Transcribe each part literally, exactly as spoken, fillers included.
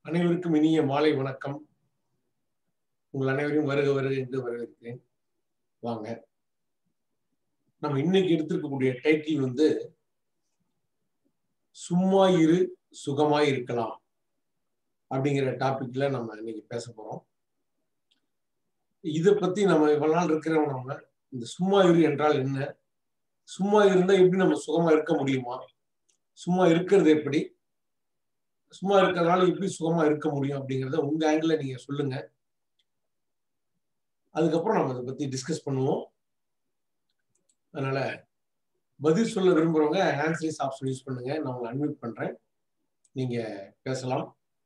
அனைவருக்கும் இனிய மாலை வணக்கம். உங்கள் அனைவரையும் வருக வருக என்று வரவேற்கிறேன். வாங்க, நம்ம இன்னைக்கு எடுத்திருக்கக்கூடிய டைட்டில் வந்து சும்மா இரு சுகமாய் இருக்கலாம் அப்படிங்கிற டாபிக்ல நம்ம இன்னைக்கு பேச போறோம். இதை பத்தி நம்ம இவ்வளவு நாள் இருக்கிறவங்க நம்ம இந்த சும்மா இரு என்றால் என்ன, சும்மா இருந்தா எப்படி நம்ம சுகமா இருக்க முடியுமா, சும்மா இருக்கிறது எப்படி, சும்மா இருக்கிறதுனால எப்படி சுகமா இருக்க முடியும் அப்படிங்கிறத உங்க ஆங்கிள் நீங்க சொல்லுங்க. அதுக்கப்புறம் நம்ம அதை பத்தி டிஸ்கஸ் பண்ணுவோம். அதனால பதில் சொல்ல விரும்புறவங்க ஹேண்ட் ரைஸ் ஆப்ஷன் யூஸ் பண்ணுங்க. நான் உங்களை அன்மியூட் பண்றேன், நீங்க பேசலாம்.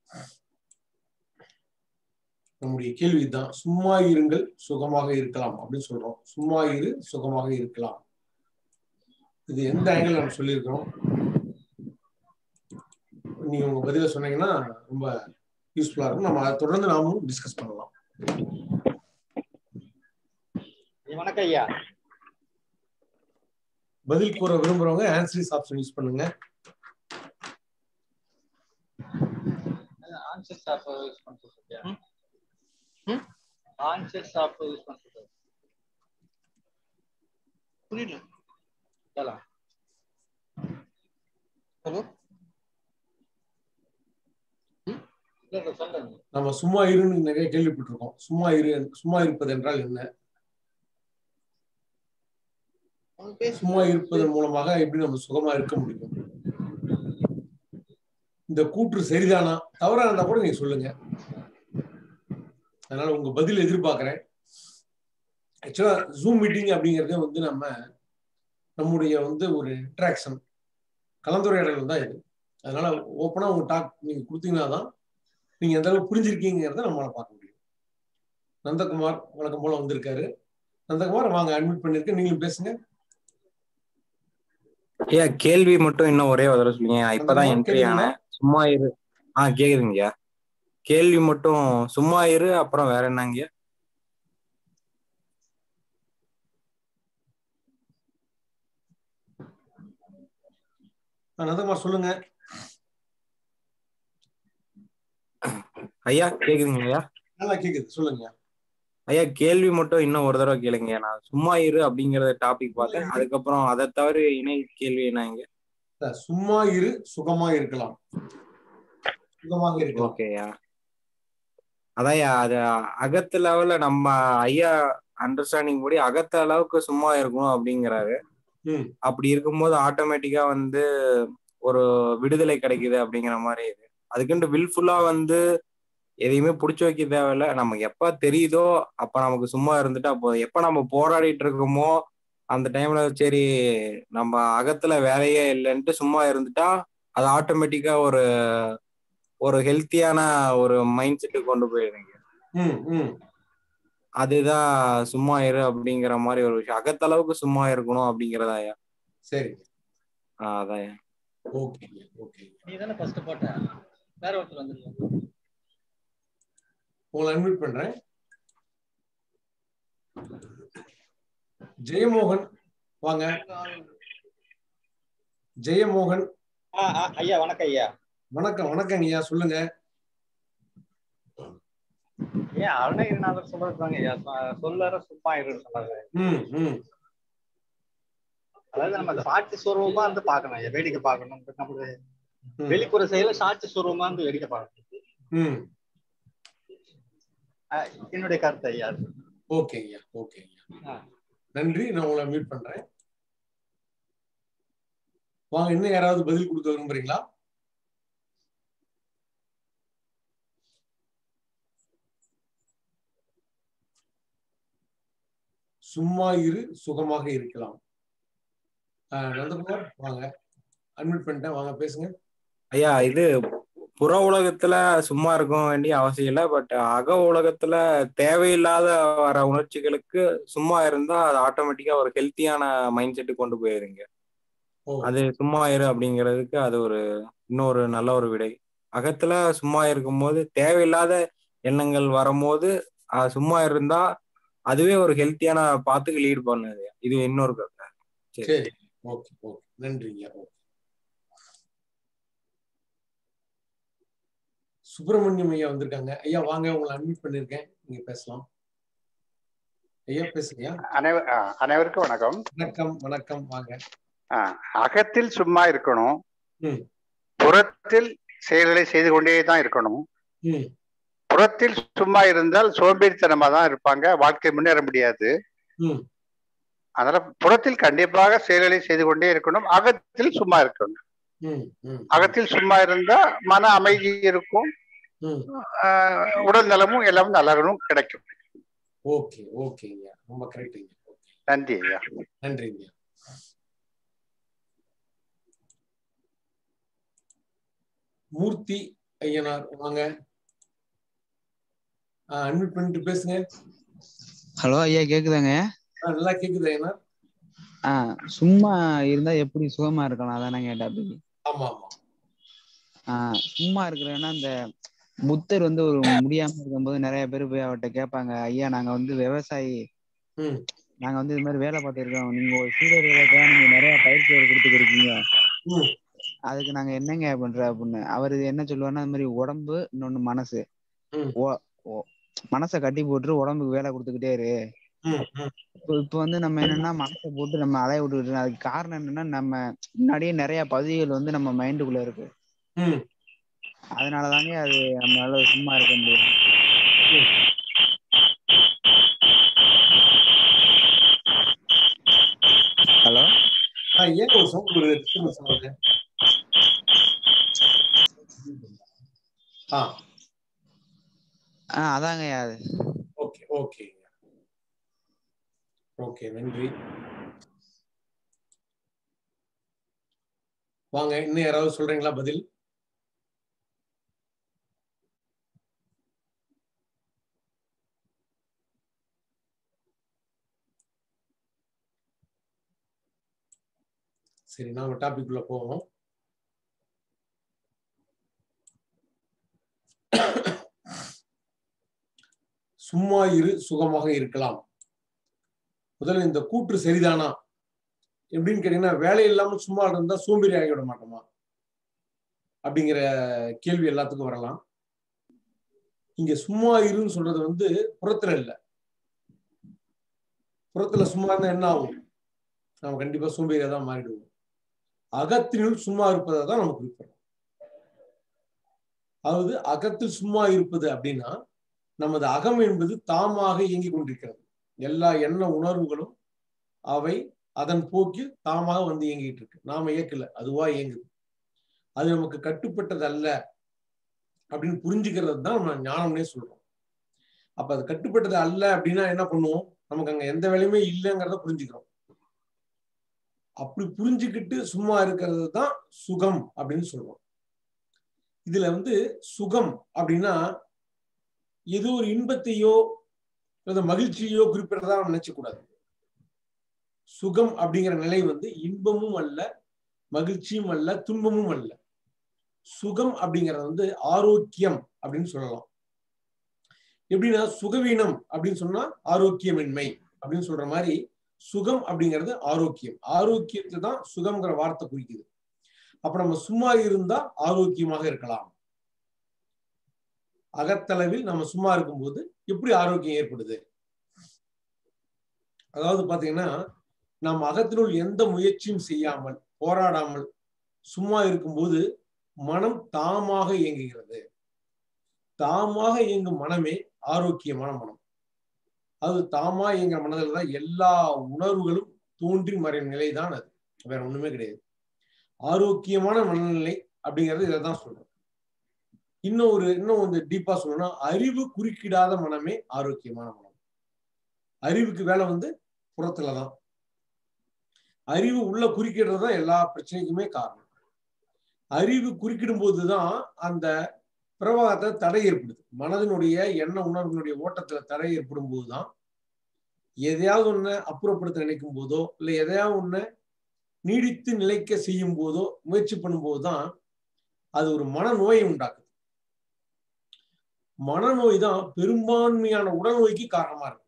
நம்முடைய கேள்வி தான், சும்மா இருங்கள் சுகமாக இருக்கலாம் அப்படின்னு சொல்றோம். சும்மா இரு சுகமாக இருக்கலாம், இது எந்த ஆங்கிள் நம்ம சொல்லியிருக்கிறோம்? நீங்க உங்க பதில சொன்னீங்கன்னா ரொம்ப யூஸ்ஃபுல்லா இருக்கும். நம்ம அதை தொடர்ந்து நாமும் டிஸ்கஸ் பண்ணலாம். வணக்கம் ஐயா. பதில் கூற விரும்புறவங்க ஆன்சர்ஸ் ஆப்ஷன் யூஸ் பண்ணுங்க. ஆன்சர்ஸ் ஆப் யூஸ் பண்ணிட்டு ம் ஆன்சர்ஸ் ஆப் யூஸ் பண்ணிட்டு புரியல. ஹலோ ஹலோ இல்ல சொல்லுங்க. நம்ம சும்மா இருன்னு நிறைய கேள்விப்பட்டிருக்கோம். சும்மா இரு, சும்மா இருப்பது என்றால் என்ன, சும்மா இருப்பதன் மூலமாக எப்படி நம்ம சுகமா இருக்க முடியும், இந்த கூற்று சரிதானா தவறா இருந்தா கூட நீங்க சொல்லுங்க. அதனால உங்க பதில் எதிர்பார்க்கிறேன். ஆக்சுவலா ஜூம் மீட்டிங் அப்படிங்கறதே வந்து நம்ம நம்முடைய வந்து ஒரு இன்ட்ராக்ஷன் கலந்துரையாடல் தான் இது. அதனால ஓப்பனா உங்க டாக் நீங்க கொடுத்தீங்கன்னா தான் நீங்க எந்த அளவுக்கு புரிஞ்சிருக்கீங்கிறத நம்மளால பார்க்க முடியும். நந்தகுமார் வழக்கம் போல வந்திருக்காரு. நந்தகுமார் வாங்க, அட்மிட் பண்ணிருக்கேன், நீங்களும் பேசுங்க. ஐயா கேள்வி மட்டும் இன்னும் ஒரே ஒரு தடவை சொல்லுங்க. இப்பதான் என்ட்ரி ஆனேன். சும்மா இரு. ஆ கேக்குதுங்கய்யா. கேள்வி மட்டும் சும்மா இரு, அப்புறம் வேற என்னங்கய்யா? நந்தகுமார் சொல்லுங்க. ஐயா கேக்குதுங்க ஐயா? நல்லா கேக்குது, சொல்லுங்க ஐயா. கேள்வி மட்டும் இன்னும் ஒரு தடவை கேளுங்க. நான் சும்மா இரு அப்படிங்கறத டாபிக் பார்த்தேன். அதுக்கப்புறம் அதை தவிர இணை கேள்வி என்னங்க? சும்மா இரு சுகமா இருக்கலாம். சுகமாக இருக்கலாம். ஓகேயா. அதையா அது அகத்து லெவல்ல நம்ம ஐயா அண்டர்ஸ்டாண்டிங் படி அகத்த அளவுக்கு சும்மா இருக்கணும் அப்படிங்கிறாரு. அப்படி இருக்கும்போது ஆட்டோமேட்டிக்கா வந்து ஒரு விடுதலை கிடைக்குது அப்படிங்கிற மாதிரி இது. அதுக்குன்ட்டு வில்ஃபுல்லா வந்து எதையுமே புடிச்சு வைக்க தேவையில்ல. நமக்கு எப்ப தெரியுதோ அப்ப நமக்கு சும்மா இருந்துட்டா போதும். எப்ப நம்ம போராடிட்டு இருக்கோமோ அந்த டைம்ல சரி நம்ம அகத்துல வேலையே இல்லைன்ட்டு சும்மா இருந்துட்டா அது ஆட்டோமேட்டிக்கா ஒரு ஒரு ஹெல்த்தியான ஒரு மைண்ட் செட்டுக்கு கொண்டு போயிருங்க. அதுதான் சும்மா இரு அப்படிங்கிற மாதிரி ஒரு விஷயம். அகத்தளவுக்கு சும்மா இருக்கணும் அப்படிங்கிறதாயா. சரி. ஆஹ் அதான். Okay okay. நீ தானே ஃபர்ஸ்ட் போட்ட, வேற ஒருத்தர் வந்துருங்க. உங்களை அன்மியூட் பண்றேன். ஜெயமோகன் வாங்க. ஜெயமோகன். ஐயா வணக்கம் ஐயா. வணக்கம் வணக்கம் ஐயா, சொல்லுங்க. ஏன் அருணகிரிநாதர் சொல்றதுதாங்க ஐயா, சொல்லற சும்மா இருன்னு சொன்னாரு. அதாவது நம்ம சாட்சி சுரூபமா இருந்து பார்க்கணும் ஐயா, வேடிக்கை பார்க்கணும். நம்மளுடைய வெளிப்புற செயல சாட்சி சுரூபமா இருந்து வேடிக்கை பார்க்கணும். என்னுடைய கருத்து ஐயா. ஓகே ஐயா, ஓகே ஐயா, நன்றி. நான் உங்களை மீட் பண்றேன். வாங்க, இன்னும் யாராவது பதில் கொடுக்க விரும்புறீங்களா? சும்மா இரு சுகமாக இருக்கலாம். நந்தகுமார் வாங்க, அட்மிட் பண்ணிட்டேன், வாங்க பேசுங்க. ஐயா இது புற உலகத்துல சும்மா இருக்க வேண்டிய அவசியம் இல்லை. பட் அக உலகத்துல தேவையில்லாத வர உணர்ச்சிகளுக்கு சும்மா இருந்தா அது ஆட்டோமேட்டிக்கா ஒரு ஹெல்த்தியான மைண்ட் செட்டுக்கு கொண்டு போயிருங்க. அது சும்மா இரு அப்படிங்கிறதுக்கு அது ஒரு இன்னொரு நல்ல ஒரு விடை. அகத்துல சும்மா இருக்கும்போது தேவையில்லாத எண்ணங்கள் வரும்போது அது சும்மா இருந்தா அதுவே ஒரு ஹெல்த்தியான பாத்துக்கு லீட் பண்ணுது. இது இன்னொரு கருத்து. சரி, ஓகே ஓகே, நன்றிங்க. சுப்பிரமணியம் ஐயா வந்திருக்காங்க. ஐயா வாங்க, உங்களை அட்மிட் பண்ணிருக்கேன், நீங்க பேசலாம். ஐயா பேசுங்க. அனைவருக்கும் வணக்கம். வணக்கம் வணக்கம் வாங்க. அகத்தில் சும்மா இருக்கணும், புறத்தில் செயல்களை செய்து கொண்டே தான் இருக்கணும். புறத்தில் சும்மா இருந்தால் சோம்பேறித்தனமா தான் இருப்பாங்க, வாழ்க்கை முன்னேற முடியாது. அதனால புறத்தில் கண்டிப்பாக செயல்களை செய்து கொண்டே இருக்கணும், அகத்தில் சும்மா இருக்கணும். அகத்தில் சும்மா இருந்தா மன அமைதி இருக்கும், உடல் நலமும் எல்லாமே நலனும் கிடைக்கும். ஓகே ஓகே ஐயா, ரொம்ப கரெக்ட் ஐயா. நன்றி ஐயா. நன்றி ஐயா. மூர்த்தி ஐயனார் வாங்க, அட்மிட் பண்ணிட்டு பேசுங்க. ஹலோ ஐயா, கேக்குதாங்க? நல்லா கேக்குது ஐயனார். ஆஹ் சும்மா இருந்தா எப்படி சுகமா இருக்கலாம், அதானே கேட்டாப்பி. ஆமா ஆமா. ஆஹ் சும்மா இருக்கிறேன்னா இந்த புத்தர் வந்து ஒரு முடியாம இருக்கும்போது நிறைய பேர் போய் அவர்கிட்ட கேட்பாங்க, ஐயா நாங்க வந்து விவசாயி, நாங்க வந்து இது மாதிரி வேலை பார்த்து இருக்கோம், நீங்க ஒரு சீடர்களுக்காக நீங்க நிறைய பயிற்சி கொடுத்துட்டு இருக்கீங்க, அதுக்கு நாங்க என்னங்க பண்ற அப்படின்னு. அவரு என்ன சொல்லுவாருன்னா, அது மாதிரி உடம்பு இன்னொன்னு மனசு, மனசை கட்டி போட்டு உடம்புக்கு வேலை கொடுத்துக்கிட்டே இரு. இப்போ இப்போ வந்து நம்ம என்னன்னா மனசை போட்டு நம்ம அலைய விட்டுக்கிட்டு, அதுக்கு காரணம் என்னன்னா நம்ம முன்னாடியே நிறைய பதிவுகள் வந்து நம்ம மைண்டுக்குள்ள இருக்கு, அதனாலதாங்க அது நம்மளால சும்மா இருக்க முடியும். ஹலோ ஏன் ஒரு சவுண்ட் வருது சொல்லுங்க. ஆ அதாங்க அது. ஓகே ஓகே ஓகே நன்றி. வாங்க, இன்னும் யாராவது சொல்றீங்களா பதில்? சரி, நாம டாபிக் உள்ள போவோம். சும்மா இரு சுகமாக இருக்கலாம். முதல்ல இந்த கூற்று சரிதானா எப்படின்னு கேட்டீங்கன்னா, வேலை இல்லாம சும்மா இருந்தா சோம்பேறி ஆகிவிட மாட்டோமா அப்படிங்கிற கேள்வி எல்லாத்துக்கும் வரலாம். இங்க சும்மா இருன்னு சொல்றது வந்து புறத்துல இல்ல. புறத்துல சும்மா இருந்தா என்ன ஆகும்? நம்ம கண்டிப்பா சோம்பேறியா தான் மாறிடுவோம். அகத்தினுள் சும்மா இருப்பதை தான் நம்ம குறிப்பிடுறோம். அதாவது அகத்தில் சும்மா இருப்பது அப்படின்னா, நமது அகம் என்பது தாமாக இயங்கிக் கொண்டிருக்கிறது. எல்லா எண்ண உணர்வுகளும் அவை அதன் போக்கில் தாமாக வந்து இயங்கிட்டு இருக்கு. நாம இயக்கல, அதுவா இயங்குது. அது நமக்கு கட்டுப்பட்டது அல்ல அப்படின்னு புரிஞ்சுக்கிறது தான் நம்ம ஞானம்னே சொல்றோம். அப்ப அது கட்டுப்பட்டது அல்ல அப்படின்னா என்ன பண்ணுவோம்? நமக்கு அங்க எந்த வேலையுமே இல்லைங்கிறத புரிஞ்சுக்கிறோம். அப்படி புரிஞ்சுக்கிட்டு சும்மா இருக்கிறது தான் சுகம் அப்படின்னு சொல்றோம். இதுல வந்து சுகம் அப்படின்னா ஏதோ ஒரு இன்பத்தையோ மகிழ்ச்சியோ குறிப்பிடறதா நினைச்ச கூடாது. சுகம் அப்படிங்கிற நிலை வந்து இன்பமும் அல்ல, மகிழ்ச்சியும் அல்ல, துன்பமும் அல்ல. சுகம் அப்படிங்கறது வந்து ஆரோக்கியம் அப்படின்னு சொல்லலாம். எப்படின்னா சுகவீனம் அப்படின்னு சொன்னா ஆரோக்கியமின்மை அப்படின்னு சொல்ற மாதிரி, சுகம் அப்படிங்கிறது ஆரோக்கியம். ஆரோக்கியத்தை தான் சுகம்ங்கிற வார்த்தை குறிக்குது. அப்ப நம்ம சும்மா இருந்தா ஆரோக்கியமாக இருக்கலாம். அகத்தளவில் நம்ம சும்மா இருக்கும்போது எப்படி ஆரோக்கியம் ஏற்படுது? அதாவது பாத்தீங்கன்னா, நாம் அகத்தினுள் எந்த முயற்சியும் செய்யாமல், போராடாமல் சும்மா இருக்கும்போது மனம் தாமாக இயங்குகிறது. தாமாக இயங்கும் மனமே ஆரோக்கியமான மனம். அது தாமா இயங்குற மனதில் தான் எல்லா உணர்வுகளும் தோன்றி மறையும் நிலைதான் அது, வேற ஒண்ணுமே கிடையாது. ஆரோக்கியமான மனநிலை அப்படிங்கிறது இதைதான் சொல்றோம். இன்னும் ஒரு இன்னும் கொஞ்சம் டீப்பா சொல்லணும்னா, அறிவு குறுக்கிடாத மனமே ஆரோக்கியமான மனம். அறிவுக்கு வேலை வந்து புறத்துலதான். அறிவு உள்ள குறுக்கிடுறதுதான் எல்லா பிரச்சனைக்குமே காரணம். அறிவு குறுக்கிடும் போதுதான் அந்த பிரவாகத்துல தடை ஏற்படுது. மனதினுடைய எண்ண உணர்வுகளுடைய ஓட்டத்துல தடை ஏற்படும் போதுதான், எதையாவது ஒண்ணு அப்புறப்படுத்த நினைக்கும் போதோ இல்லை எதையாவது ஒண்ணு நீடித்து நிலைக்க செய்யும் போதோ முயற்சி பண்ணும் போதுதான் அது ஒரு மனநோயை உண்டாக்குது. மனநோய் தான் பெரும்பான்மையான உடல் நோய்க்கு காரணமா இருக்கு.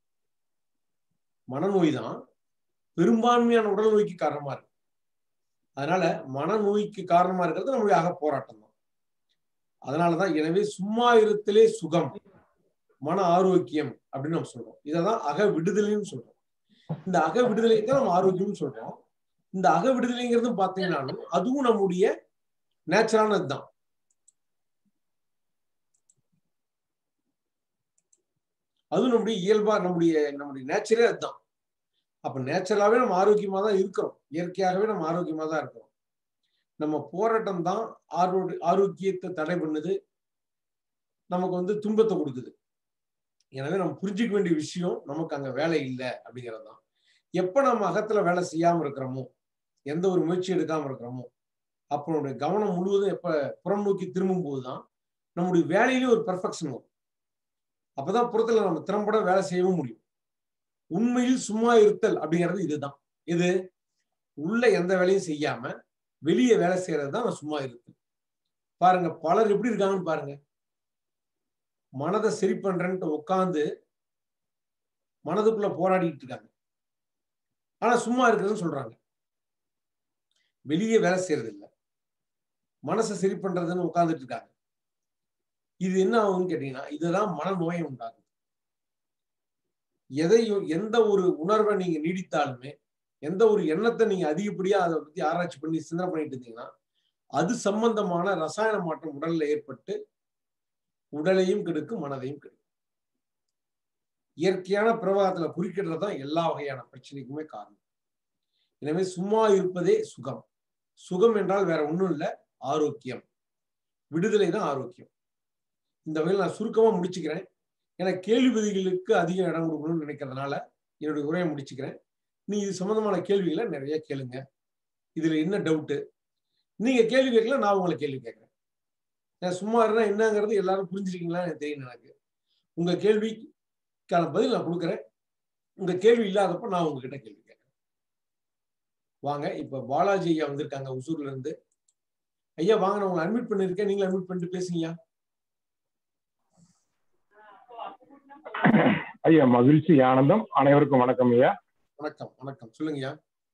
மனநோய் தான் பெரும்பான்மையான உடல் நோய்க்கு காரணமா இருக்கு. அதனால மனநோய்க்கு காரணமா இருக்கிறது நம்மளுடைய அக போராட்டம் தான். அதனாலதான் எனவே சும்மா இருத்தலே சுகம், மன ஆரோக்கியம் அப்படின்னு நம்ம சொல்றோம். இததான் அக விடுதலைன்னு சொல்றோம். இந்த அக விடுதலை தான் நம்ம ஆரோக்கியம்னு சொல்றோம். இந்த அக விடுதலைங்கிறது பாத்தீங்கன்னாலும் அதுவும் நம்முடைய நேச்சுரலானதுதான். அதுவும் நம்முடைய இயல்பா நம்முடைய நம்முடைய நேச்சரே அதுதான். அப்ப நேச்சுரலாவே நம்ம ஆரோக்கியமா தான் இருக்கிறோம். இயற்கையாகவே நம்ம ஆரோக்கியமா தான் இருக்கிறோம். நம்ம போராட்டம் தான் ஆரோ ஆரோக்கியத்தை தடை பண்ணுது, நமக்கு வந்து துன்பத்தை கொடுக்குது. எனவே நம்ம புரிஞ்சுக்க வேண்டிய விஷயம் நமக்கு அங்க வேலை இல்லை அப்படிங்கிறது தான். எப்ப நம்ம அகத்துல வேலை செய்யாம இருக்கிறோமோ, எந்த ஒரு முயற்சி எடுக்காம இருக்கிறோமோ, அப்ப நம்முடைய கவனம் முழுவதும் எப்ப புறம் நோக்கி திரும்பும் போதுதான் நம்முடைய வேலையிலேயே ஒரு பெர்ஃபெக்ஷன் வரும். அப்பதான் புறத்துல நம்ம திறம்பட வேலை செய்யவும் முடியும். உண்மையில் சும்மா இருத்தல் அப்படிங்கிறது இதுதான். இது உள்ள எந்த வேலையும் செய்யாம வெளியே வேலை செய்யறது தான் சும்மா இருத்தல். பாருங்க, பலர் எப்படி இருக்காங்கன்னு பாருங்க. மனதை சரி பண்றேன்ட்டு உட்காந்து மனதுக்குள்ள போராடிட்டு இருக்காங்க. ஆனா சும்மா இருக்குதுன்னு சொல்றாங்க. வெளியே வேலை செய்யறது இல்லை, மனசை சரி பண்றதுன்னு உட்கார்ந்துட்டு இருக்காங்க. இது என்ன ஆகும்னு கேட்டீங்கன்னா, இதுதான் மனநோயை உண்டாகும். எதையும் எந்த ஒரு உணர்வை நீங்க நீடித்தாலுமே, எந்த ஒரு எண்ணத்தை நீங்க அதிகப்படியா அதை பத்தி ஆராய்ச்சி பண்ணி சிந்தனை பண்ணிட்டு இருந்தீங்கன்னா, அது சம்பந்தமான ரசாயன மாற்றம் உடல்ல ஏற்பட்டு உடலையும் கெடுக்கும், மனதையும் கெடுக்கும். இயற்கையான பிரவாகத்துல குறுக்கிடுறது தான் எல்லா வகையான பிரச்சனைக்குமே காரணம். எனவே சும்மா இருப்பதே சுகம். சுகம் என்றால் வேற ஒண்ணும் இல்லை, ஆரோக்கியம், விடுதலை தான் ஆரோக்கியம். இந்த வகையில் நான் சுருக்கமா முடிச்சுக்கிறேன். ஏன்னா கேள்வி பதில்களுக்கு அதிகம் இடம் கொடுக்கணும்னு நினைக்கிறதுனால என்னுடைய உரையை முடிச்சுக்கிறேன். நீ இது சம்பந்தமான கேள்விகளை நிறைய கேளுங்க. இதுல என்ன டவுட்டு நீங்க கேள்வி கேட்கல, நான் உங்களை கேள்வி கேட்கிறேன். நான் சும்மா இருந்தா என்னங்கிறது எல்லாரும் புரிஞ்சிருக்கீங்களான்னு எனக்கு தெரியும். எனக்கு உங்க கேள்விக்கான பதில் நான் கொடுக்குறேன். உங்க கேள்வி இல்லாதப்ப நான் உங்ககிட்ட கேள்வி கேட்கிறேன். வாங்க, இப்ப பாலாஜி ஐயா வந்திருக்காங்க உசூர்ல இருந்து. ஐயா வாங்க, நான் உங்களை அட்மிட் பண்ணிருக்கேன், நீங்களும் அட்மிட் பண்ணிட்டு பேசுங்கய்யா. ஐயா மகிழ்ச்சி, ஆனந்தம். அனைவருக்கும் வணக்கம் ஐயா. வணக்கம் வணக்கம், சொல்லுங்கய்யா.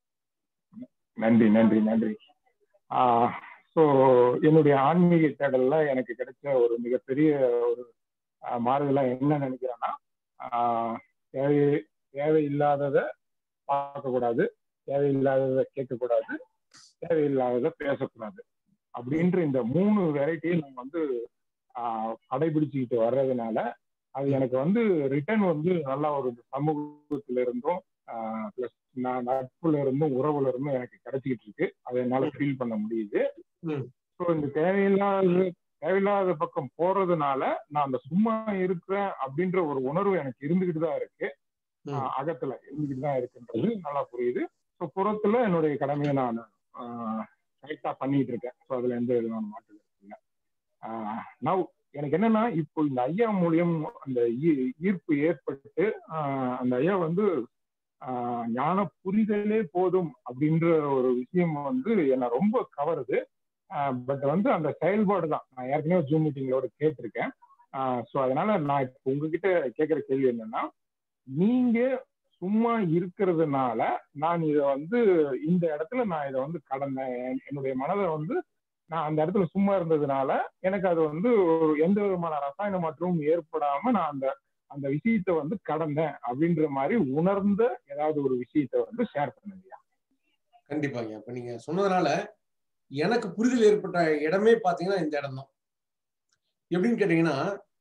நன்றி நன்றி நன்றி. ஆஹ் ஸோ என்னுடைய ஆன்மீக தேடல்ல எனக்கு கிடைச்ச ஒரு மிகப்பெரிய ஒரு மாறுதலா என்ன நினைக்கிறேன்னா, ஆஹ் தேவை தேவையில்லாததை பார்க்கக்கூடாது, தேவையில்லாததை கேட்கக்கூடாது, தேவையில்லாததை பேசக்கூடாது அப்படின்ற இந்த மூணு வெரைட்டியை நம்ம வந்து ஆஹ் கடைபிடிச்சுக்கிட்டு வர்றதுனால அது எனக்கு வந்து ரிட்டர்ன் வந்து நல்லா ஒரு சமூகத்துல இருந்தும் பிளஸ் நான் நட்புல இருந்தும் உறவுல இருந்தும் எனக்கு கிடைச்சிக்கிட்டு இருக்கு. அதை என்னால ஃபீல் பண்ண முடியுது. ஸோ இந்த தேவையில்லாத தேவையில்லாத பக்கம் போறதுனால நான் அந்த சும்மா இருக்கிறேன் அப்படின்ற ஒரு உணர்வு எனக்கு இருந்துகிட்டு தான் இருக்கு, அகத்துல இருந்துகிட்டு தான் இருக்குன்றது நல்லா புரியுது. ஸோ புறத்துல என்னுடைய கடமையை நான் கரெக்டா பண்ணிட்டு இருக்கேன். ஸோ அதுல எந்த விதமான மாற்றம் இருக்குங்க. நவ் எனக்கு என்னன்னா, இப்போ இந்த ஐயா மூலியம் அந்த ஈர்ப்பு ஏற்பட்டு அந்த ஐயா வந்து ஆஹ் ஞான புரிதலே போதும் அப்படின்ற ஒரு விஷயம் வந்து என்னை ரொம்ப கவருது. பட் வந்து அந்த செயல்பாடு தான் நான் ஏற்கனவே ஜூம் மீட்டிங்களோட கேட்டிருக்கேன். ஸோ அதனால நான் இப்போ உங்ககிட்ட கேட்குற கேள்வி என்னன்னா, நீங்க சும்மா இருக்கிறதுனால நான் இதை வந்து இந்த இடத்துல நான் இதை வந்து கடந்தேன், என்னுடைய மனதை வந்து நான் அந்த இடத்துல சும்மா இருந்ததுனால எனக்கு அது வந்து எந்த விதமான ரசாயன மாற்றமும் ஏற்படாம நான் அந்த அந்த விஷயத்த வந்து கடந்தேன் அப்படின்ற மாதிரி உணர்ந்த ஏதாவது ஒரு விஷயத்த வந்து ஷேர் பண்ணுங்க. கண்டிப்பாங்க. இப்ப நீங்க சொன்னதுனால எனக்கு புரிதல் ஏற்பட்ட இடமே பாத்தீங்கன்னா இந்த இடம் தான். எப்படின்னு கேட்டீங்கன்னா,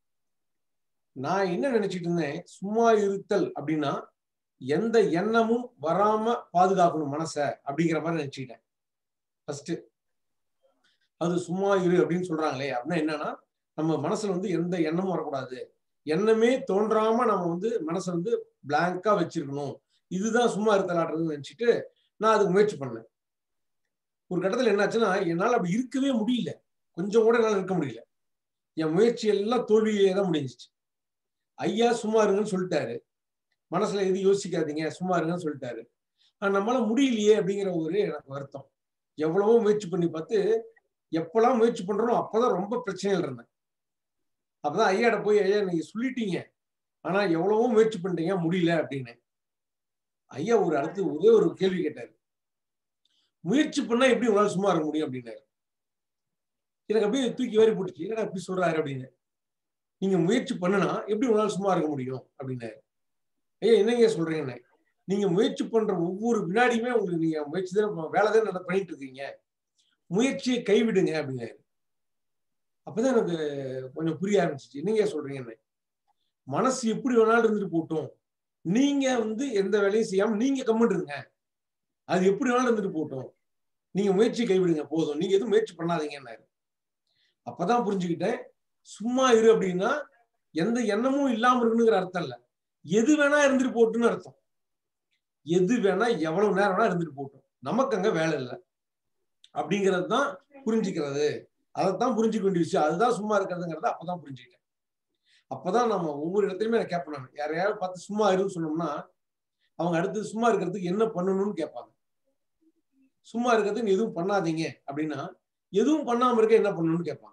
நான் என்ன நினைச்சிட்டு இருந்தேன், சும்மா இருத்தல் அப்படின்னா எந்த எண்ணமும் வராம பாதுகாக்கணும் மனச அப்படிங்கிற மாதிரி நினைச்சுக்கிட்டேன் ஃபர்ஸ்ட். அது சும்மா இரு அப்படின்னு சொல்றாங்களே அப்படின்னா என்னன்னா, நம்ம மனசுல வந்து எந்த எண்ணமும் வரக்கூடாது, எண்ணமே தோன்றாம நம்ம வந்து மனசை வந்து பிளாங்கா வச்சிருக்கணும், இதுதான் சும்மா இருத்தலாடுறதுன்னு நினைச்சிட்டு நான் அதுக்கு முயற்சி பண்ணேன். ஒரு கட்டத்துல என்னாச்சுன்னா, என்னால் அப்படி இருக்கவே முடியல, கொஞ்சம் கூட என்னால் இருக்க முடியல. என் முயற்சி எல்லாம் தோல்வியிலே தான் முடிஞ்சிச்சு. ஐயா சும்மா இருங்கன்னு சொல்லிட்டாரு, மனசுல எது யோசிக்காதீங்க சும்மா இருங்கன்னு சொல்லிட்டாரு. ஆனா நம்மளால முடியலையே அப்படிங்கிற ஒரு எனக்கு வருத்தம். எவ்வளவோ முயற்சி பண்ணி பார்த்து எப்பெல்லாம் முயற்சி பண்றோம் அப்பதான் ரொம்ப பிரச்சனைகள் இருந்தேன். அப்பதான் ஐயாட போய், ஐயா நீங்க சொல்லிட்டீங்க ஆனா எவ்வளவோ முயற்சி பண்ணிட்டீங்க முடியல அப்படின்னு. ஐயா ஒரு அடுத்து ஒரே ஒரு கேள்வி கேட்டாரு, முயற்சி பண்ணா எப்படி உங்களால சும்மா இருக்க முடியும் அப்படின்னாரு. எனக்கு அப்படியே தூக்கி வாரி போட்டுச்சு. என்னடா அப்படி சொல்றாரு அப்படின்னு. நீங்க முயற்சி பண்ணுனா எப்படி உங்களால சும்மா இருக்க முடியும் அப்படின்னாரு. ஐயா என்னங்க சொல்றீங்கன்னு. நீங்க முயற்சி பண்ற ஒவ்வொரு வினாடியுமே உங்களுக்கு நீங்க முயற்சி தான் வேலை தான் பண்ணிட்டு இருக்கீங்க, முயற்சியை கைவிடுங்க அப்படின்னாரு. அப்பதான் எனக்கு கொஞ்சம் புரிய ஆரம்பிச்சிச்சு. என்னங்க சொல்றீங்கன்னு. மனசு எப்படி வேணாலும் இருந்துட்டு போட்டோம், நீங்க வந்து எந்த வேலையும் செய்யாம நீங்க கம்முன்னு இருங்க, அது எப்படி வேணாலும் இருந்துட்டு போட்டோம், நீங்க முயற்சி கைவிடுங்க போதும், நீங்க எதுவும் முயற்சி பண்ணாதீங்கன்னாரு. அப்பதான் புரிஞ்சுக்கிட்டேன், சும்மா இரு அப்படின்னா எந்த எண்ணமும் இல்லாம இருக்கணுங்கிற அர்த்தம் இல்ல, எது வேணா இருந்துட்டு போட்டுன்னு அர்த்தம். எது வேணா எவ்வளவு நேரம் வேணா இருந்துட்டு போட்டோம், நமக்கு அங்க வேலை இல்லை அப்படிங்கிறது தான் புரிஞ்சுக்கிறது. அதைத்தான் புரிஞ்சுக்க வேண்டிய விஷயம். அதுதான் சும்மா இருக்கிறதுங்கிறத அப்பதான் புரிஞ்சுக்கிட்டேன். அப்பதான் நம்ம ஒவ்வொரு இடத்துலயுமே நான் கேட்பேன். நான் யாரையாவது பார்த்து சும்மா இருன்னு சொன்னோம்னா அவங்க அடுத்தது சும்மா இருக்கிறதுக்கு என்ன பண்ணணும்னு கேட்பாங்க. சும்மா இருக்கிறதுக்கு எதுவும் பண்ணாதீங்க அப்படின்னா எதுவும் பண்ணாம இருக்க என்ன பண்ணணும்னு கேட்பாங்க.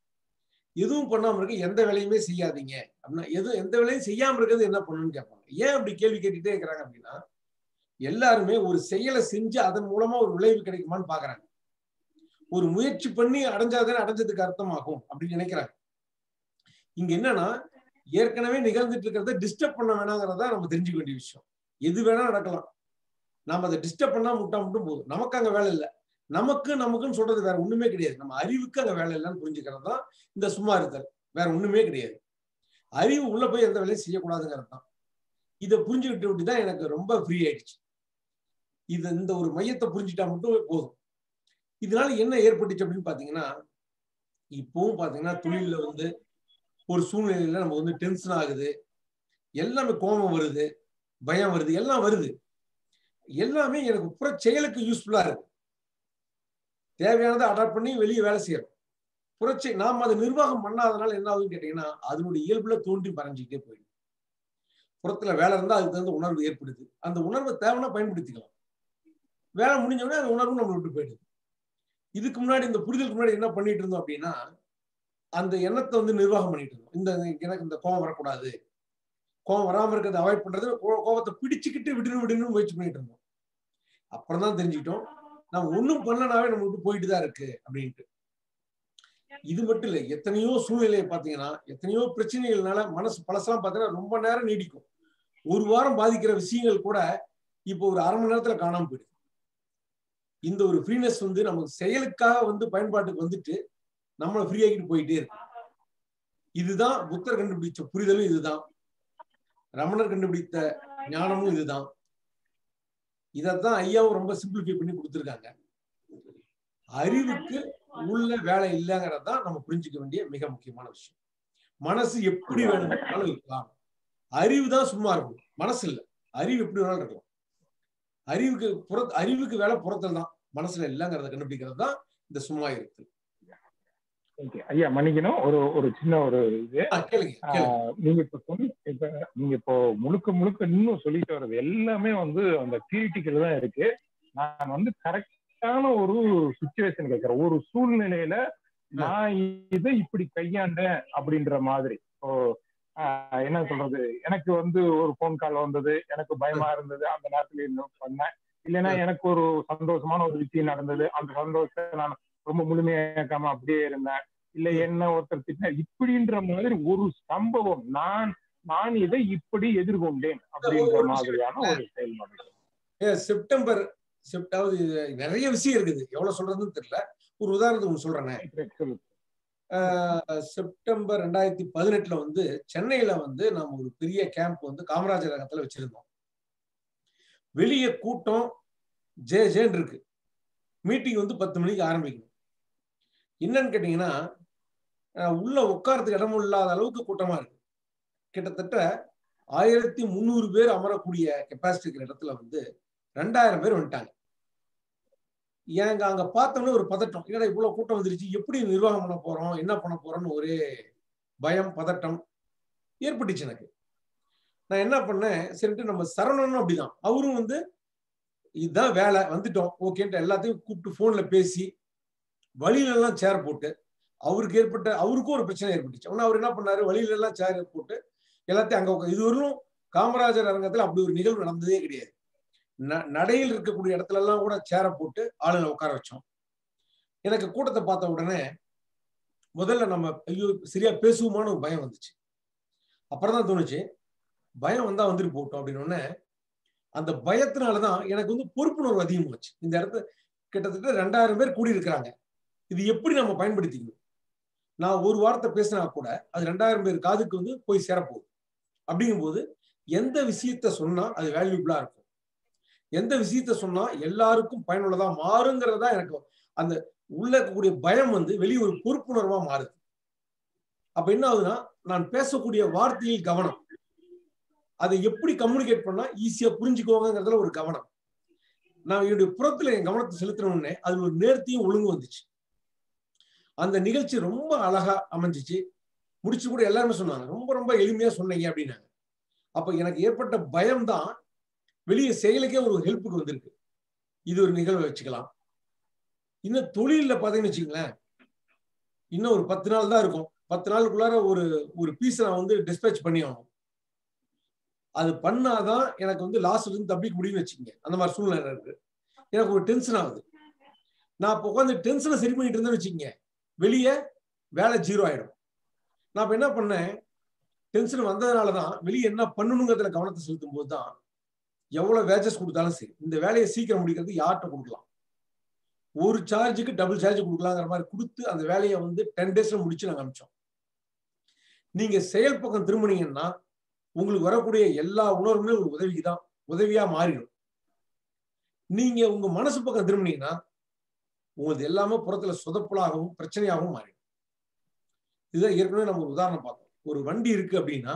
எதுவும் பண்ணாம இருக்க எந்த வேலையுமே செய்யாதீங்க அப்படின்னா எதுவும் எந்த வேலையும் செய்யாம இருக்கிறது என்ன பண்ணணும்னு கேட்பாங்க. ஏன் அப்படி கேள்வி கேட்டுட்டே இருக்கிறாங்க அப்படின்னா எல்லாருமே ஒரு செயலை செஞ்சு அதன் மூலமா ஒரு விளைவு கிடைக்குமான்னு பாக்குறாங்க. ஒரு முயற்சி பண்ணி அடைஞ்சாதானே அடைஞ்சதுக்கு அர்த்தமாகும் அப்படின்னு நினைக்கிறாங்க. இங்க என்னன்னா ஏற்கனவே நிகழ்ந்துட்டு இருக்கிறத டிஸ்டர்ப் பண்ண வேணாங்கிறதா நம்ம தெரிஞ்சுக்க வேண்டிய விஷயம். எது வேணா நடக்கலாம், நாம அதை டிஸ்டர்ப் பண்ணா முட்டா மட்டும் போதும், நமக்கு அங்க வேலை இல்லை. நமக்கு நமக்குன்னு சொல்றது வேற ஒண்ணுமே கிடையாது. நம்ம அறிவுக்கு அங்க வேலை இல்லைன்னு புரிஞ்சுக்கிறது தான் இந்த சும்மா இருத்தல், வேற ஒண்ணுமே கிடையாது. அறிவு உள்ள போய் எந்த வேலையும் செய்யக்கூடாதுங்கிறது தான். இதை புரிஞ்சுக்கிட்டு விட்டுதான் எனக்கு ரொம்ப ஃப்ரீ ஆயிடுச்சு. இது இந்த ஒரு மையத்தை புரிஞ்சுட்டா மட்டும் போதும். இதனால என்ன ஏற்பட்டுச்சு அப்படின்னு பாத்தீங்கன்னா இப்பவும் பாத்தீங்கன்னா தொழில வந்து ஒரு சூழ்நிலையில நம்ம வந்து டென்ஷன் ஆகுது, எல்லாமே கோபம் வருது, பயம் வருது, எல்லாம் வருது. எல்லாமே எனக்கு புற செயலுக்கு யூஸ்ஃபுல்லா இருக்கு. தேவையானதை அடாப்ட் பண்ணி வெளியே வேலை செய்யறோம். புரட்சி நாம் அதை நிர்வாகம் பண்ணாதனால என்ன ஆகுதுன்னு கேட்டீங்கன்னா அதனுடைய இயல்புல தோன்றி மறைஞ்சிக்கிட்டே போயிடும். புறத்துல வேலை இருந்தா அதுக்கு தகுந்த உணர்வு ஏற்படுது. அந்த உணர்வை தேவைன்னா பயன்படுத்திக்கலாம். வேலை முடிஞ்சோடனே அந்த உணர்வு நம்ம விட்டு போயிடுது. இதுக்கு முன்னாடி இந்த புரிதலுக்கு முன்னாடி என்ன பண்ணிட்டு இருந்தோம் அப்படின்னா அந்த எண்ணத்தை வந்து நிர்வாகம் பண்ணிட்டு இருந்தோம். இந்த எனக்கு இந்த கோபம் வரக்கூடாது, கோபம் வராம இருக்கிறத அவாய்ட் பண்றது, கோபத்தை பிடிச்சுக்கிட்டு விடணும் விடணும்னு முயற்சி பண்ணிட்டு இருந்தோம். அப்புறம் தான் தெரிஞ்சுக்கிட்டோம் நம்ம ஒண்ணும் பண்ணனாவே நம்ம விட்டு போயிட்டு தான் இருக்கு அப்படின்ட்டு. இது மட்டும் இல்லை, எத்தனையோ சூழ்நிலையை பாத்தீங்கன்னா எத்தனையோ பிரச்சனைகள்னால மனசு பழசெல்லாம் பாத்தீங்கன்னா ரொம்ப நேரம் நீடிக்கும். ஒரு வாரம் பாதிக்கிற விஷயங்கள் கூட இப்போ ஒரு அரை மணி நேரத்துல காணாம போயிடுது. இந்த ஒரு ஃப்ரீனஸ் வந்து நமக்கு செயலுக்காக வந்து பயன்பாட்டுக்கு வந்துட்டு நம்மளை ஃப்ரீ ஆகிட்டு போயிட்டே இருக்கு. இதுதான் புத்தர் கண்டுபிடிச்ச புரிதலும், இதுதான் ரமணர் கண்டுபிடித்த ஞானமும் இதுதான். இதத்தான் ஐயாவும் ரொம்ப சிம்பிளிஃபை பண்ணி கொடுத்துருக்காங்க. அறிவுக்கு உள்ள வேலை இல்லைங்கிறது தான் நம்ம புரிஞ்சுக்க வேண்டிய மிக முக்கியமான விஷயம். மனசு எப்படி வேணும்னாலும் இருக்கலாம், அறிவு தான் சும்மா இருக்கும், மனசு இல்லை. அறிவு எப்படி வேணாலும் இருக்கலாம். அறிவுக்கு புற அறிவுக்கு வேலை புறத்தல் தான், மனசுல இல்லைங்கிறத கண்டுபிடிக்கிறது தான் இந்த சும்மா இருக்கு. ஐயா மன்னிக்கணும், ஒரு ஒரு சின்ன ஒரு இது, நீங்க இப்ப சொன்ன இப்ப நீங்க இப்போ முழுக்க முழுக்க இன்னும் சொல்லிட்டு வர்றது எல்லாமே வந்து அந்த தியரிட்டிக்கல் தான் இருக்கு. நான் வந்து கரெக்டான ஒரு சுச்சுவேஷன் கேட்கிறேன். ஒரு சூழ்நிலையில நான் இதை இப்படி கையாண்டேன் அப்படின்ற மாதிரி. இப்போ என்ன சொல்றது, எனக்கு வந்து ஒரு போன் கால் வந்தது, எனக்கு பயமா இருந்தது, அந்த நேரத்துல இன்னும் பண்ணேன். இல்லைன்னா எனக்கு ஒரு சந்தோஷமான ஒரு விஷயம் நடந்தது, அந்த சந்தோஷத்தை நான் ரொம்ப முழுமையாக்காம அப்படியே இருந்தேன். இல்ல என்ன ஒருத்தர் திட்டினார், இப்படின்ற மாதிரி ஒரு சம்பவம் நான் நான் இதை இப்படி எதிர்கொண்டேன் அப்படின்ற மாதிரியான ஒரு செயல்பாடு. செப்டம்பர் செப்டாவது நிறைய விஷயம் இருக்குது, எவ்வளவு சொல்றதுன்னு தெரியல. ஒரு உதாரணத்துக்கு சொல்றேன். செப்டம்பர் ரெண்டாயிரத்தி பதினெட்டுல வந்து சென்னையில வந்து நம்ம ஒரு பெரிய கேம்ப் வந்து காமராஜர் நகரத்துல வச்சிருந்தோம். வெளியே கூட்டம் ஜே ஜேன் இருக்கு. மீட்டிங் வந்து பத்து மணிக்கு ஆரம்பிக்கணும். என்னன்னு கேட்டீங்கன்னா உள்ள உட்காரத்துக்கு இடமும் இல்லாத அளவுக்கு கூட்டமா இருக்கு. கிட்டத்தட்ட ஆயிரத்தி முந்நூறு பேர் அமரக்கூடிய கெப்பாசிட்டி இருக்கிற இடத்துல வந்து ரெண்டாயிரம் பேர் வந்துட்டாங்க. ஏங்க அங்க பார்த்தோம்னா ஒரு பதட்டம், ஏன்னா இவ்வளவு கூட்டம் வந்துருச்சு, எப்படி நிர்வாகம் பண்ண போறோம், என்ன பண்ண போறோம்னு ஒரே பயம் பதட்டம் ஏற்பட்டுச்சு எனக்கு. நான் என்ன பண்ணேன், சரிட்டு நம்ம சரவணனும் அப்படிதான், அவரும் வந்து இதுதான் வேலை வந்துட்டோம் ஓகேன்ட்டு எல்லாத்தையும் கூப்பிட்டு போன்ல பேசி வழியில எல்லாம் சேர் போட்டு, அவருக்கு ஏற்பட்ட அவருக்கும் ஒரு பிரச்சனை ஏற்பட்டுச்சு. ஆனா அவர் என்ன பண்ணாரு, வழியில எல்லாம் சேர் போட்டு எல்லாத்தையும் அங்க இதுவரையும் காமராஜர் அரங்கத்துல அப்படி ஒரு நிகழ்வு நடந்ததே கிடையாது. நடையில் இருக்கக்கூடிய இடத்துல எல்லாம் கூட சேரை போட்டு ஆளுங்களை உட்கார வச்சோம். எனக்கு கூட்டத்தை பார்த்த உடனே முதல்ல நம்ம ஐயோ சரியா பேசுவோமான ஒரு பயம் வந்துச்சு. அப்புறம் தான் தோணுச்சு பயம் வந்தா வந்துட்டு போட்டோம் அப்படின்னு. அந்த பயத்தினாலதான் எனக்கு வந்து பொறுப்புணர்வு அதிகமாச்சு. இந்த இடத்துல கிட்டத்தட்ட ரெண்டாயிரம் பேர் கூடி இருக்கிறாங்க. இது எப்படி நம்ம பயன்படுத்திக்கணும்? நான் ஒரு வார்த்தை பேசினா கூட அது ரெண்டாயிரம் பேர் காதுக்கு வந்து போய் சேரப்போகுது. அப்படிங்கும் போது எந்த விஷயத்த சொன்னா அது வேல்யூபிளா இருக்கும், எந்த விஷயத்த சொன்னா எல்லாருக்கும் பயனுள்ளதா மாறுங்கிறதா எனக்கு அந்த உள்ள இருக்கக்கூடிய பயம் வந்து வெளியே ஒரு பொறுப்புணர்வா மாறுது. அப்ப என்ன ஆகுதுன்னா, நான் பேசக்கூடிய வார்த்தையில் கவனம், அதை எப்படி கம்யூனிகேட் பண்ணா ஈஸியா புரிஞ்சுக்குவாங்கிறதுல ஒரு கவனம். நான் என்னுடைய புறத்துல என் கவனத்தை செலுத்தினோடனே அது ஒரு நேர்த்தியும் ஒழுங்கு வந்துச்சு. அந்த நிகழ்ச்சி ரொம்ப அழகா அமைஞ்சிச்சு. முடிச்சு கூட எல்லாருமே சொன்னாங்க ரொம்ப ரொம்ப எளிமையா சொன்னீங்க அப்படின்னாங்க. அப்ப எனக்கு ஏற்பட்ட பயம் தான் வெளியே செயலுக்கே ஒரு ஹெல்ப்புக்கு வந்திருக்கு. இது ஒரு நிகழ்வை வச்சுக்கலாம். இன்னும் தொழில பாத்தீங்கன்னு வச்சுங்களேன், இன்னும் ஒரு பத்து நாள் தான் இருக்கும். பத்து நாளுக்குள்ளார ஒரு ஒரு பீஸ் நான் வந்து டிஸ்பேச் பண்ணி ஆகணும். அது பண்ணாதான் எனக்கு வந்து லாஸ்ட்ல இருந்து தப்பிக்க முடியும்னு வச்சுக்கோங்க. அந்த மாதிரி சூழ்நிலை இருக்கு. எனக்கு ஒரு டென்ஷன் ஆகுது. நான் இப்போ உட்காந்து டென்ஷனை சரி பண்ணிட்டு இருந்தேன்னு வச்சுக்கோங்க, வெளியே வேலை ஜீரோ ஆயிடும். நான் இப்ப என்ன பண்ணேன், டென்ஷன் வந்ததுனாலதான் வெளியே என்ன பண்ணணுங்கிறதுல கவனத்தை செலுத்தும் போதுதான் எவ்வளவு வேஜஸ் கொடுத்தாலும் சரி இந்த வேலையை சீக்கிரம் முடிக்கிறது யார்கிட்ட கொடுக்கலாம், ஒரு சார்ஜுக்கு டபுள் சார்ஜ் கொடுக்கலாங்கிற மாதிரி கொடுத்து அந்த வேலையை வந்து டென் டேஸ்ல முடிச்சு நாங்க அனுப்பிச்சோம். நீங்க செயல் பக்கம் திரும்பினீங்கன்னா உங்களுக்கு வரக்கூடிய எல்லா உணர்வுமே ஒரு உதவிக்கு தான் உதவியா மாறிடும். நீங்க உங்க மனசு பக்கம் திரும்பினீங்கன்னா உங்களுக்கு எல்லாமே புறத்துல சொதப்பலாகவும் பிரச்சனையாகவும் மாறிடும். இதுதான் ஏற்கனவே நம்ம ஒரு உதாரணம் பார்த்தோம். ஒரு வண்டி இருக்கு அப்படின்னா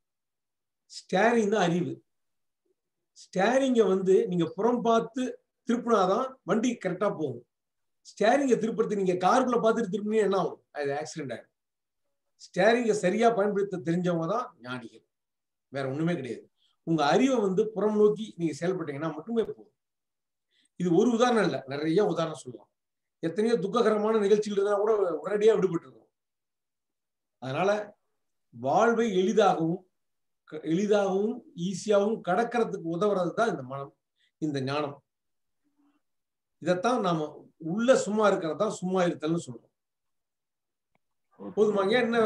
ஸ்டேரிங் தான் அறிவு. ஸ்டேரிங்க வந்து நீங்க புறம் பார்த்து திருப்பினாதான் வண்டி கரெக்டா போகும். ஸ்டேரிங்க திருப்பி நீங்க காருக்குள்ள பார்த்துட்டு திருப்பினீங்க என்ன ஆகும், அது ஆக்சிடென்ட் ஆயிடும். ஸ்டேரிங்க சரியா பயன்படுத்த தெரிஞ்சவங்க தான் ஞானிகள், வேற ஒண்ணுமே கிடையாது. உங்க அறிவை வந்து புறம் நோக்கி நீங்க செயல்பட்டீங்கன்னா மட்டுமே போதும். இது ஒரு உதாரணம் இல்ல, நிறைய உதாரணம் சொல்லலாம். எத்தனையோ துக்ககரமான நிகழ்ச்சிகள் இருந்தா கூட உடனடியா விடுபட்டு இருக்கோம். அதனால வாழ்வை எளிதாகவும் எளிதாகவும் ஈஸியாகவும் கடக்கிறதுக்கு உதவுறது தான் இந்த மனம், இந்த ஞானம். இதைத்தான் நாம உள்ள சும்மா இருக்கிறது தான் சும்மா இருத்தல்னு சொல்றோம். போதுமாங்க? என்ன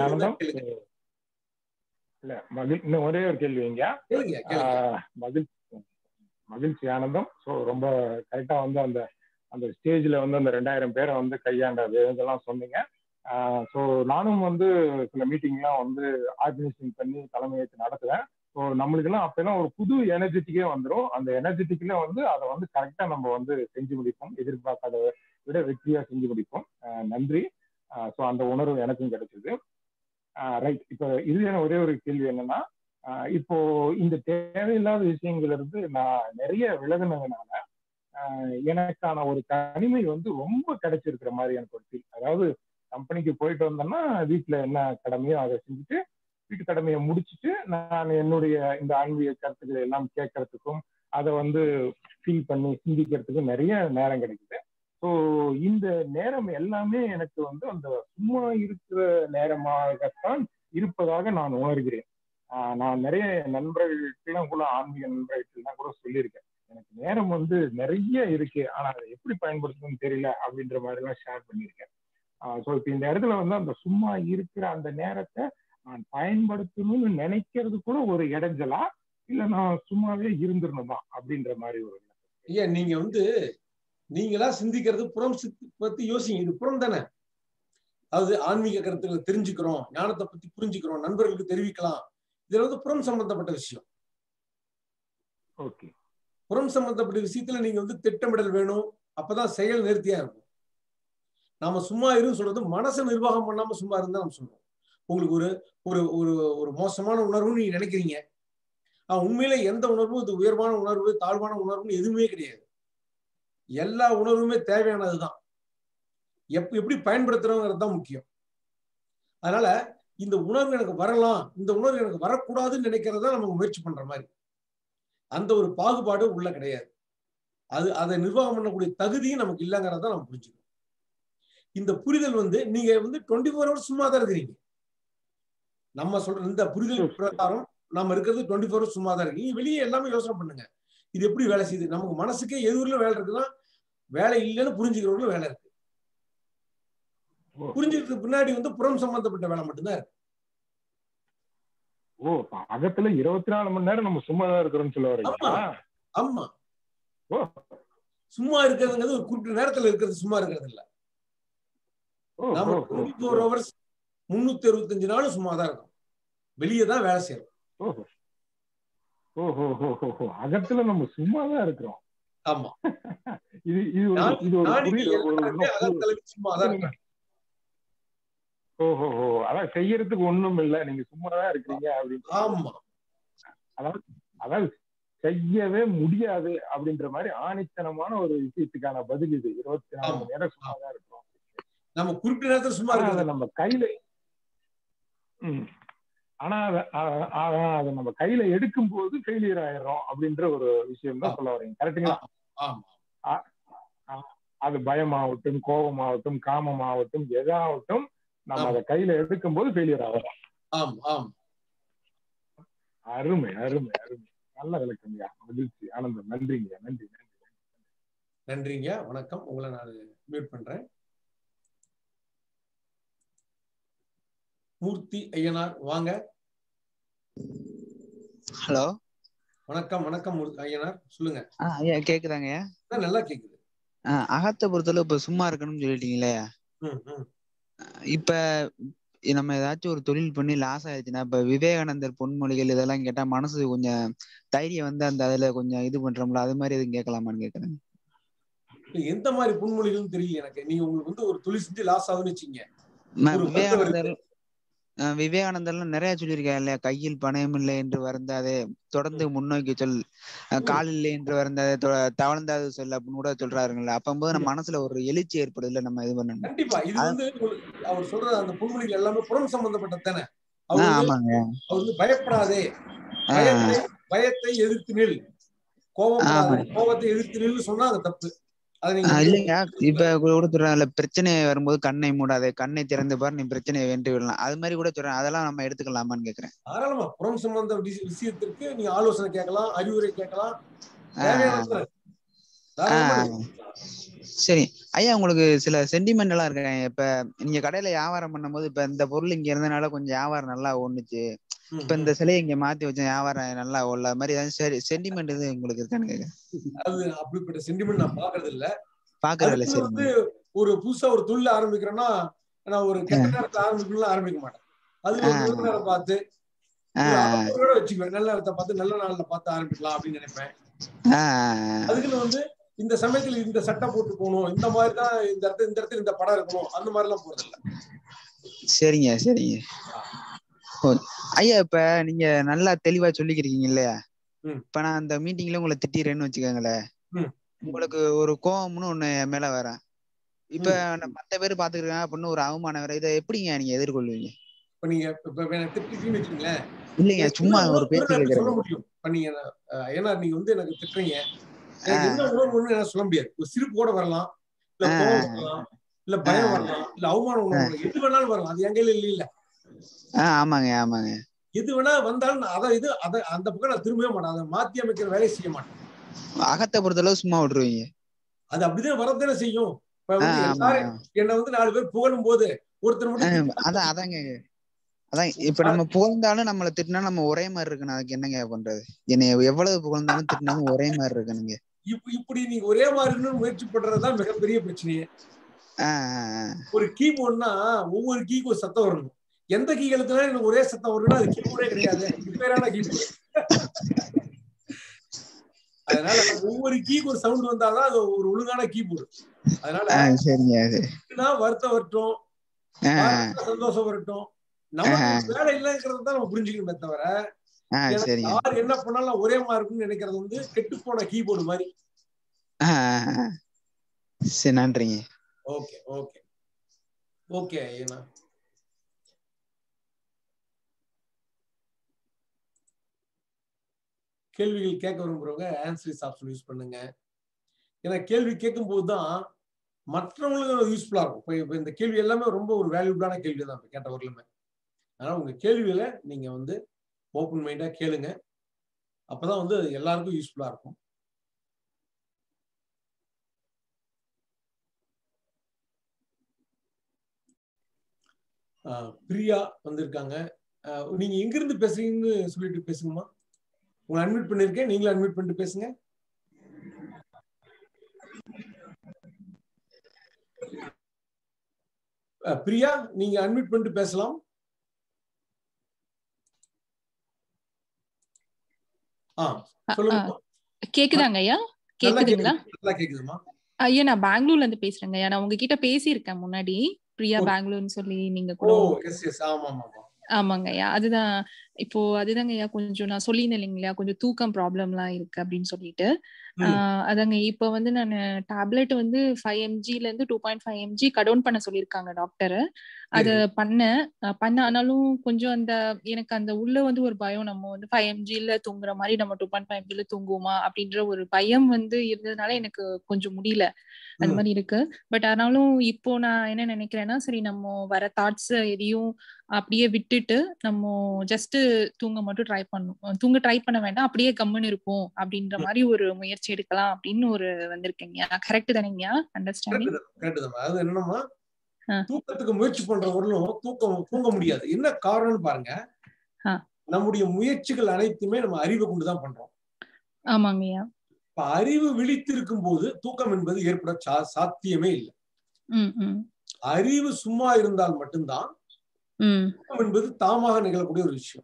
இல்ல மகிழ் இன்னும் ஒரே ஒரு கேள்விங்க. மகிழ்ச்சி மகிழ்ச்சி ஆனந்தம். ஸோ ரொம்ப கரெக்டா வந்து அந்த அந்த ஸ்டேஜ்ல வந்து அந்த ரெண்டாயிரம் பேரை வந்து கையாண்டது இதெல்லாம் சொன்னீங்க. ஸோ நானும் வந்து சில மீட்டிங்லாம் வந்து ஆர்கனைசேஷன் பண்ணி தலைமையேற்று நடத்துவேன். ஸோ நம்மளுக்கெல்லாம் அப்பெல்லாம் ஒரு புது எனர்ஜெட்டிக்கே வந்துடும். அந்த எனர்ஜெட்டிக்ல வந்து அதை வந்து கரெக்டா நம்ம வந்து செஞ்சு முடிப்போம், எதிர்பார்க்காத விட வெற்றியா செஞ்சு முடிப்போம். நன்றி. ஸோ அந்த உணர்வு எனக்கும் கிடைச்சது. ரைட். இப்போ இதுல ஒரே ஒரு கேள்வி என்னன்னா, இப்போ இந்த தேவையில்லாத விஷயங்கள்ல இருந்து நான் நிறைய விலகுனதுனால எனக்கான ஒரு தனிமை வந்து ரொம்ப கிடைச்சிருக்கிற மாதிரி எனக்கு ஒரு ஃபீல். அதாவது கம்பெனிக்கு போயிட்டு வந்தேன்னா வீட்டுல என்ன கடமையோ அதை செஞ்சுட்டு வீட்டு கடமையை முடிச்சுட்டு நான் என்னுடைய இந்த ஆன்மீக கருத்துக்களை எல்லாம் கேட்கறதுக்கும் அதை வந்து ஃபீல் பண்ணி சிந்திக்கிறதுக்கும் நிறைய நேரம் கிடைக்குது. ஸோ இந்த நேரம் எல்லாமே எனக்கு வந்து அந்த சும்மா இருக்கிற நேரமாகத்தான் இருப்பதாக நான் உணர்கிறேன். ஆஹ் நான் நிறைய நண்பர்களுக்கெல்லாம் கூட ஆன்மீக நண்பர்களுக்கெல்லாம் கூட சொல்லியிருக்கேன், எனக்கு நேரம் வந்து நிறைய இருக்கு ஆனா அதை எப்படி பயன்படுத்தணும்னு தெரியல அப்படின்ற மாதிரி எல்லாம் ஷேர் பண்ணியிருக்கேன். ஆஹ் ஸோ இப்போ இந்த இடத்துல வந்து அந்த சும்மா இருக்கிற அந்த நேரத்தை நான் பயன்படுத்தணும்னு நினைக்கிறது கூட ஒரு இடைஞ்சலா, இல்ல நான் சும்மாவே இருந்துடணுமா அப்படின்ற மாதிரி ஒரு ஐயா, நீங்க வந்து நீங்களா சிந்திக்கிறது புறம் பத்தி யோசிங்க. இது புறம் தானே. அதாவது ஆன்மீக கருத்துக்களை தெரிஞ்சுக்கிறோம், ஞானத்தை பத்தி புரிஞ்சுக்கிறோம், நண்பர்களுக்கு தெரிவிக்கலாம், இதுல வந்து புறம் சம்பந்தப்பட்ட விஷயம். ஓகே. புறம் சம்பந்தப்பட்ட விஷயத்துல நீங்க வந்து திட்டமிடல் வேணும், அப்பதான் செயல் நேர்த்தியா இருக்கும். நாம சும்மா இருந்து சொல்றது மனசை நிர்வாகம் பண்ணாம சும்மா இருந்தா நம்ம சொல்றோம். உங்களுக்கு ஒரு ஒரு ஒரு ஒரு மோசமான உணர்வுன்னு நீங்க நினைக்கிறீங்க, ஆஹ் உண்மையில எந்த உணர்வும் இது உயர்வான உணர்வு தாழ்வான உணர்வுன்னு எதுவுமே கிடையாது. எல்லா உணர்வுமே தேவையானதுதான். எப் எப்படி பயன்படுத்துறோங்கிறது தான் முக்கியம். அதனால இந்த உணர்வு எனக்கு வரலாம், இந்த உணர்வு எனக்கு வரக்கூடாதுன்னு நினைக்கிறதா நம்ம முயற்சி பண்ற மாதிரி. அந்த ஒரு பாகுபாடு உள்ள கிடையாது. அது அதை நிர்வாகம் பண்ணக்கூடிய தகுதியும் நமக்கு இல்லைங்கிறத நம்ம புரிஞ்சுக்கணும். இந்த புரிதல் வந்து நீங்க வந்து டுவெண்ட்டி ஃபோர் ஹவர்ஸ் சும்மா தான் இருக்கிறீங்க. நம்ம சொல்ற இந்த புரிதல் பிரகாரம் நம்ம இருக்கிறது டுவெண்ட்டி ஃபோர் ஹவர்ஸ் சும்மா தான் இருக்கு. நீங்க வெளியே எல்லாமே யோசனை பண்ணுங்க, இது எப்படி வேலை செய்யுது, நமக்கு மனசுக்கே எது ஊர்ல வேலை இருக்குன்னா வேலை இல்லைன்னு புரிஞ்சுக்கிறவங்களும் வேலை இருக்கு. புரிஞ்சுக்கிறதுக்கு பின்னாடி வந்து புறம் சம்பந்தப்பட்ட வேலை மட்டும்தான் இருக்கு. ஓ, அகத்துல இருபத்தி நாலு மணி நேரம் நம்ம சும்மா தான் இருக்கிறோம்னு சொல்ல வரீங்களா? ஆமா, சும்மா இருக்கிறதுங்கிறது ஒரு குறிப்பிட்ட நேரத்துல இருக்கிறது சும்மா இருக்கிறது இல்ல. நாம டுவெண்ட்டி ஃபோர் ஹவர்ஸ் முன்னூத்தி அறுபத்தி அஞ்சு நாளும் சும்மா தான் இருக்கும், வெளியே தான் வேலை செய்யறோம். ஓஹோ, அகத்துல நம்ம சும்மா தான் இருக்கிறோம். ஆமா, இது இது ஒரு இது ஒரு சும்மா தான் இருக்கு. ஓஹோ, அதான் செய்யறதுக்கு ஒண்ணும் இல்ல, நீங்க சும்மா தான் இருக்கிறீங்க அப்படின்னு. ஆமா, அதாவது அதாவது செய்யவே முடியாது அப்படின்ற மாதிரி ஆணித்தனமான ஒரு விஷயத்துக்கான பதில் இது. இருபத்தி நாலு மணி நேரம் சும்மா தான் இருக்கிறோம். நம்ம குறிப்பிட்ட நேரத்துல சும்மா இருக்கிறது நம்ம கையில உம் ஆனா அதை அதை நம்ம கையில எடுக்கும் போது ஃபெயிலியர் ஆயிடுறோம் அப்படின்ற ஒரு விஷயம் தான் சொல்ல வரீங்க. கரெக்டுங்களா? அது பயமாகட்டும், கோபமாகட்டும், காமமாகட்டும், எதாகட்டும், நம்ம அதை கையில எடுக்கும் போது ஃபெயிலியர் ஆகிறோம். அருமை அருமை அருமை, நல்ல விளக்கம்யா, மகிழ்ச்சி, ஆனந்தம். நன்றிங்க, நன்றி நன்றி நன்றிங்க. வணக்கம். உங்களை நான் மியூட் பண்றேன். மூர்த்தி ஐயனார் வாங்க. ஹலோ, வணக்கம். வணக்கம் ஐயனார், சொல்லுங்க. ஐயா கேக்குதாங்க? நல்லா கேக்குது. அகத்தை பொறுத்தளவு இப்ப சும்மா இருக்கணும்னு சொல்லிட்டீங்களே, இப்ப நம்ம ஏதாச்சும் ஒரு தொழில் பண்ணி லாஸ் ஆயிடுச்சுன்னா, இப்ப விவேகானந்தர் பொன்மொழிகள் இதெல்லாம் கேட்டா மனசு கொஞ்சம் தைரியம் வந்து அந்த அதுல கொஞ்சம் இது பண்றோம்ல, அது மாதிரி எதுவும் கேட்கலாமான்னு கேக்குறேன். எந்த மாதிரி பொன்மொழிகள் தெரியல எனக்கு. நீங்க உங்களுக்கு வந்து ஒரு தொழில் செஞ்சு லாஸ் ஆகுதுன்னு வச்சீங்க, விவேகானந்தர் விவேகானந்தர்லாம் நிறைய சொல்லியிருக்காரு இல்லையா? கையில் பணயம் இல்லை என்று வருந்தாதே, தொடர்ந்து முன்னோக்கி சொல், கால் இல்லை என்று வருந்தாதே, தவழ்ந்தாது சொல் அப்படின்னு கூட சொல்றாருங்களா? அப்பம்போது நம்ம மனசுல ஒரு எழுச்சி ஏற்படுது இல்ல, நம்ம இது பண்ணணும். கண்டிப்பா இது வந்து அவர் சொல்ற அந்த பொன்மொழிகள் எல்லாமே புறம் சம்பந்தப்பட்டது தானே. ஆமாங்க. அவர் வந்து பயப்படாதே, பயத்தை பயத்தை எதிர்த்து நில், கோபப்படாதே, கோபத்தை எதிர்த்து நில் சொன்னா அது தப்பு. இல்லையா? இப்ப கூட சொல்றாங்கல்ல, பிரச்சனை வரும்போது கண்ணை மூடாதே, கண்ணை திறந்து பாரு, நீ பிரச்சனையை வென்று விடலாம். அது மாதிரி கூட சொல்றேன். அதெல்லாம் நம்ம எடுத்துக்கலாமான்னு கேக்குறேன். தாராளமா புறம் சம்பந்த விஷயத்திற்கு நீ ஆலோசனை கேட்கலாம், அறிவுரை கேட்கலாம். சரி ஐயா, உங்களுக்கு சில சென்டிமெண்ட் எல்லாம் இருக்கேன். இப்ப நீங்க கடையில வியாபாரம் பண்ணும் போது, இப்ப இந்த பொருள் இங்க இருந்தனால கொஞ்சம் வியாபாரம் நல்லா ஒண்ணுச்சு, இப்ப இந்த சிலையை இங்க மாத்தி வச்ச வியாபாரம் நல்லா ஓடல மாதிரி ஏதாவது சென்டிமெண்ட் இது உங்களுக்கு இருக்கான்னு கேக்குறேன். அது அப்படிப்பட்ட சென்டிமெண்ட் நான் பாக்குறது இல்ல. பாக்குறது இல்ல. சரி, வந்து ஒரு புதுசா ஒரு தொழில் ஆரம்பிக்கிறேன்னா, நான் ஒரு கெட்ட நேரத்தை ஆரம்பிக்கணும்னு ஆரம்பிக்க மாட்டேன். அது ஒரு நல்ல நேரம் பார்த்து வச்சுக்குவேன், நல்ல நேரத்தை பார்த்து நல்ல நாள்ல பார்த்து ஆரம்பிக்கலாம் அப்படின்னு நினைப்பேன். அதுக்குன்னு வந்து இந்த சமயத்துல இந்த சட்டை போட்டு போகணும், இந்த மாதிரிதான் இந்த இடத்துல இந்த இடத்துல இந்த படம் இருக்கணும், அந்த மாதிரி எல்லாம் போறது இல்ல. சரிங்க சரிங்க ஐயா. இப்ப நீங்க நல்லா தெளிவா சொல்லிக்கிறீங்க இல்லையா? இப்ப நான் அந்த மீட்டிங்ல உங்களை திட்டிறேன்னு வச்சுக்கோங்களேன், உங்களுக்கு ஒரு கோபம்னு ஒண்ணு மேல வரேன். இப்ப மத்த பேரு பாத்துக்கிறேன் அப்படின்னு ஒரு அவமானம் வர, இதை எப்படிங்க நீங்க எதிர்கொள்வீங்க? இப்ப நீங்க திட்டிட்டீங்கன்னு வச்சுக்கீங்களேன், இல்லைங்க சும்மா ஒரு பேச்சு சொல்ல முடியும். இப்ப நீங்க ஏன்னா நீங்க வந்து எனக்கு திட்டுறீங்க, எனக்கு என்ன உணர்வுன்னு எனக்கு சொல்ல முடியாது. ஒரு சிரிப்பு கூட வரலாம், இல்ல கோபம் வரலாம், இல்ல பயம் வரலாம், இல்ல அவமானம் உணர்வு, எது வேணாலும் வரலாம். அது என் கையில இல்ல இல்ல. ஆமாங்க ஆமாங்க. எது வேணா வந்தாலும் அதை இது அதை அந்த பக்கம் நான் திரும்பவே மாட்டேன், அதை மாத்தி அமைக்கிற வேலையை செய்ய மாட்டேன். அகத்தை பொறுத்தளவு சும்மா விட்டுருவீங்க. அது அப்படிதான் வரதானே செய்யும். என்ன வந்து நாலு பேர் புகழும் போது ஒருத்தர் மட்டும் அதான் அதாங்க அதான் இப்ப நம்ம புகழ்ந்தாலும் நம்மளை திட்டினா நம்ம ஒரே மாதிரி இருக்கணும். அதுக்கு என்னங்க பண்றது? என்னை எவ்வளவு புகழ்ந்தாலும் திட்டினாலும் ஒரே மாதிரி இருக்கணுங்க. இப்ப இப்படி நீங்க ஒரே மாதிரி இருக்கணும்னு முயற்சி பண்றதுதான் மிகப்பெரிய பிரச்சனையே. ஒரு கீபோர்ட்னா ஒவ்வொரு கீக்கு ஒரு சத்தம் வரணும். எந்த கீ எழுத்துனா எனக்கு ஒரே சத்தம் வரணும்னா அது கீபோர்டே கிடையாது, ரிப்பேரான கீபோர்டு. அதனால ஒவ்வொரு கீக்கு ஒரு சவுண்ட் வந்தாதான் அது ஒரு ஒழுங்கான கீபோர்டு. அதனால வருத்தம் வரட்டும், சந்தோஷம் வரட்டும், நமக்கு வேலை இல்லைங்கிறத தான் நம்ம புரிஞ்சுக்கணுமே தவிர, யார் என்ன பண்ணாலும் ஒரே மாதிரி இருக்குன்னு நினைக்கிறது வந்து கெட்டு போன கீபோர்டு மாதிரி. சரி, நன்றிங்க. ஓகே ஓகே ஓகே ஏன்னா கேள்விகள் கேட்க விரும்புறவங்க ஆன்சர்ஸ் ஆப்ஷன் யூஸ் பண்ணுங்க. ஏன்னா கேள்வி கேட்கும் போதுதான் மற்றவங்களுக்கு யூஸ்ஃபுல்லா இருக்கும். இப்போ இப்போ இந்த கேள்வி எல்லாமே ரொம்ப ஒரு வேல்யூபிளான கேள்வி தான் இப்போ கேட்டவர்களுமே. அதனால உங்க கேள்விகளை நீங்க வந்து ஓப்பன் மைண்டா கேளுங்க, அப்பதான் வந்து எல்லாருக்கும் யூஸ்ஃபுல்லா இருக்கும். பிரியா வந்திருக்காங்க. நீங்க எங்கிருந்து பேசுறீங்கன்னு சொல்லிட்டு பேசுங்கம்மா. உங்களை அட்மிட் பண்ணிருக்கேன், நீங்களும் அட்மிட் பண்ணிட்டு பேசுங்க. பிரியா, நீங்க அட்மிட் பண்ணிட்டு பேசலாம். கேக்குதாங்க ஐயா? கேக்குதுங்களா? நல்லா கேக்குதுமா ஐயா. நான் பெங்களூர்ல இருந்து பேசுறேங்க ஐயா. நான் உங்ககிட்ட பேசியிருக்கேன் முன்னாடி, பிரியா பெங்களூர்னு சொல்லி. நீங்க கூட ஆமாங்க ஐயா. அதுதான் இப்போ அதுதாங்க ஐயா, கொஞ்சம் நான் சொல்லியிருந்தேன் இல்லைங்களா, கொஞ்சம் தூக்கம் ப்ராப்ளம்லாம் இருக்கு அப்படின்னு சொல்லிட்டு. ஆஹ் அதாங்க இப்போ வந்து நான் டேப்லெட் வந்து ஃபைவ் எம்ஜில இருந்து டூ பாயிண்ட் ஃபைவ் எம்ஜி கடவுன் பண்ண சொல்லியிருக்காங்க டாக்டர். அது பண்ணேன் பண்ண ஆனாலும் கொஞ்சம் அந்த எனக்கு அந்த உள்ள வந்து ஒரு பயம், நம்ம வந்து ஃபைவ் எம்ஜில தூங்குற மாதிரி நம்ம டூ பாயிண்ட் ஃபைவ் எம்ஜில தூங்குவோமா அப்படின்ற ஒரு பயம் வந்து இருந்ததுனால எனக்கு கொஞ்சம் முடியல, அது மாதிரி இருக்கு. பட் ஆனாலும் இப்போ நான் என்ன நினைக்கிறேன்னா, சரி நம்ம வர தாட்ஸ் எதையும் அப்படியே விட்டுட்டு நம்ம ஜஸ்ட் தூங்க மட்டும் ட்ரை பண்ணும் தூங்க ட்ரை பண்ண வேண்டாம், அப்படியே கம்முன்னு இருக்கும் அப்படின்ற மாதிரி ஒரு முயற்சி எடுக்கலாம் அப்படின்னு ஒரு வந்திருக்கீங்க. கரெக்ட் தானேங்கயா? அண்டர்ஸ்டாண்டிங் கரெக்ட் தான். அது என்னன்னா, தூக்கத்துக்கு முயற்சி பண்றவர்களும் தூக்கம் தூங்க முடியாது. என்ன காரணம்னு பாருங்க, நம்முடைய முயற்சிகள் அனைத்துமே நம்ம அறிவை கொண்டுதான் பண்றோம். ஆமாங்கய்யா. இப்ப அறிவு விழித்திருக்கும் போது தூக்கம் என்பது ஏற்பட சாத்தியமே இல்லை. அறிவு சும்மா இருந்தால் மட்டும்தான் தூக்கம் என்பது தாமாக நிகழக்கூடிய ஒரு விஷயம்.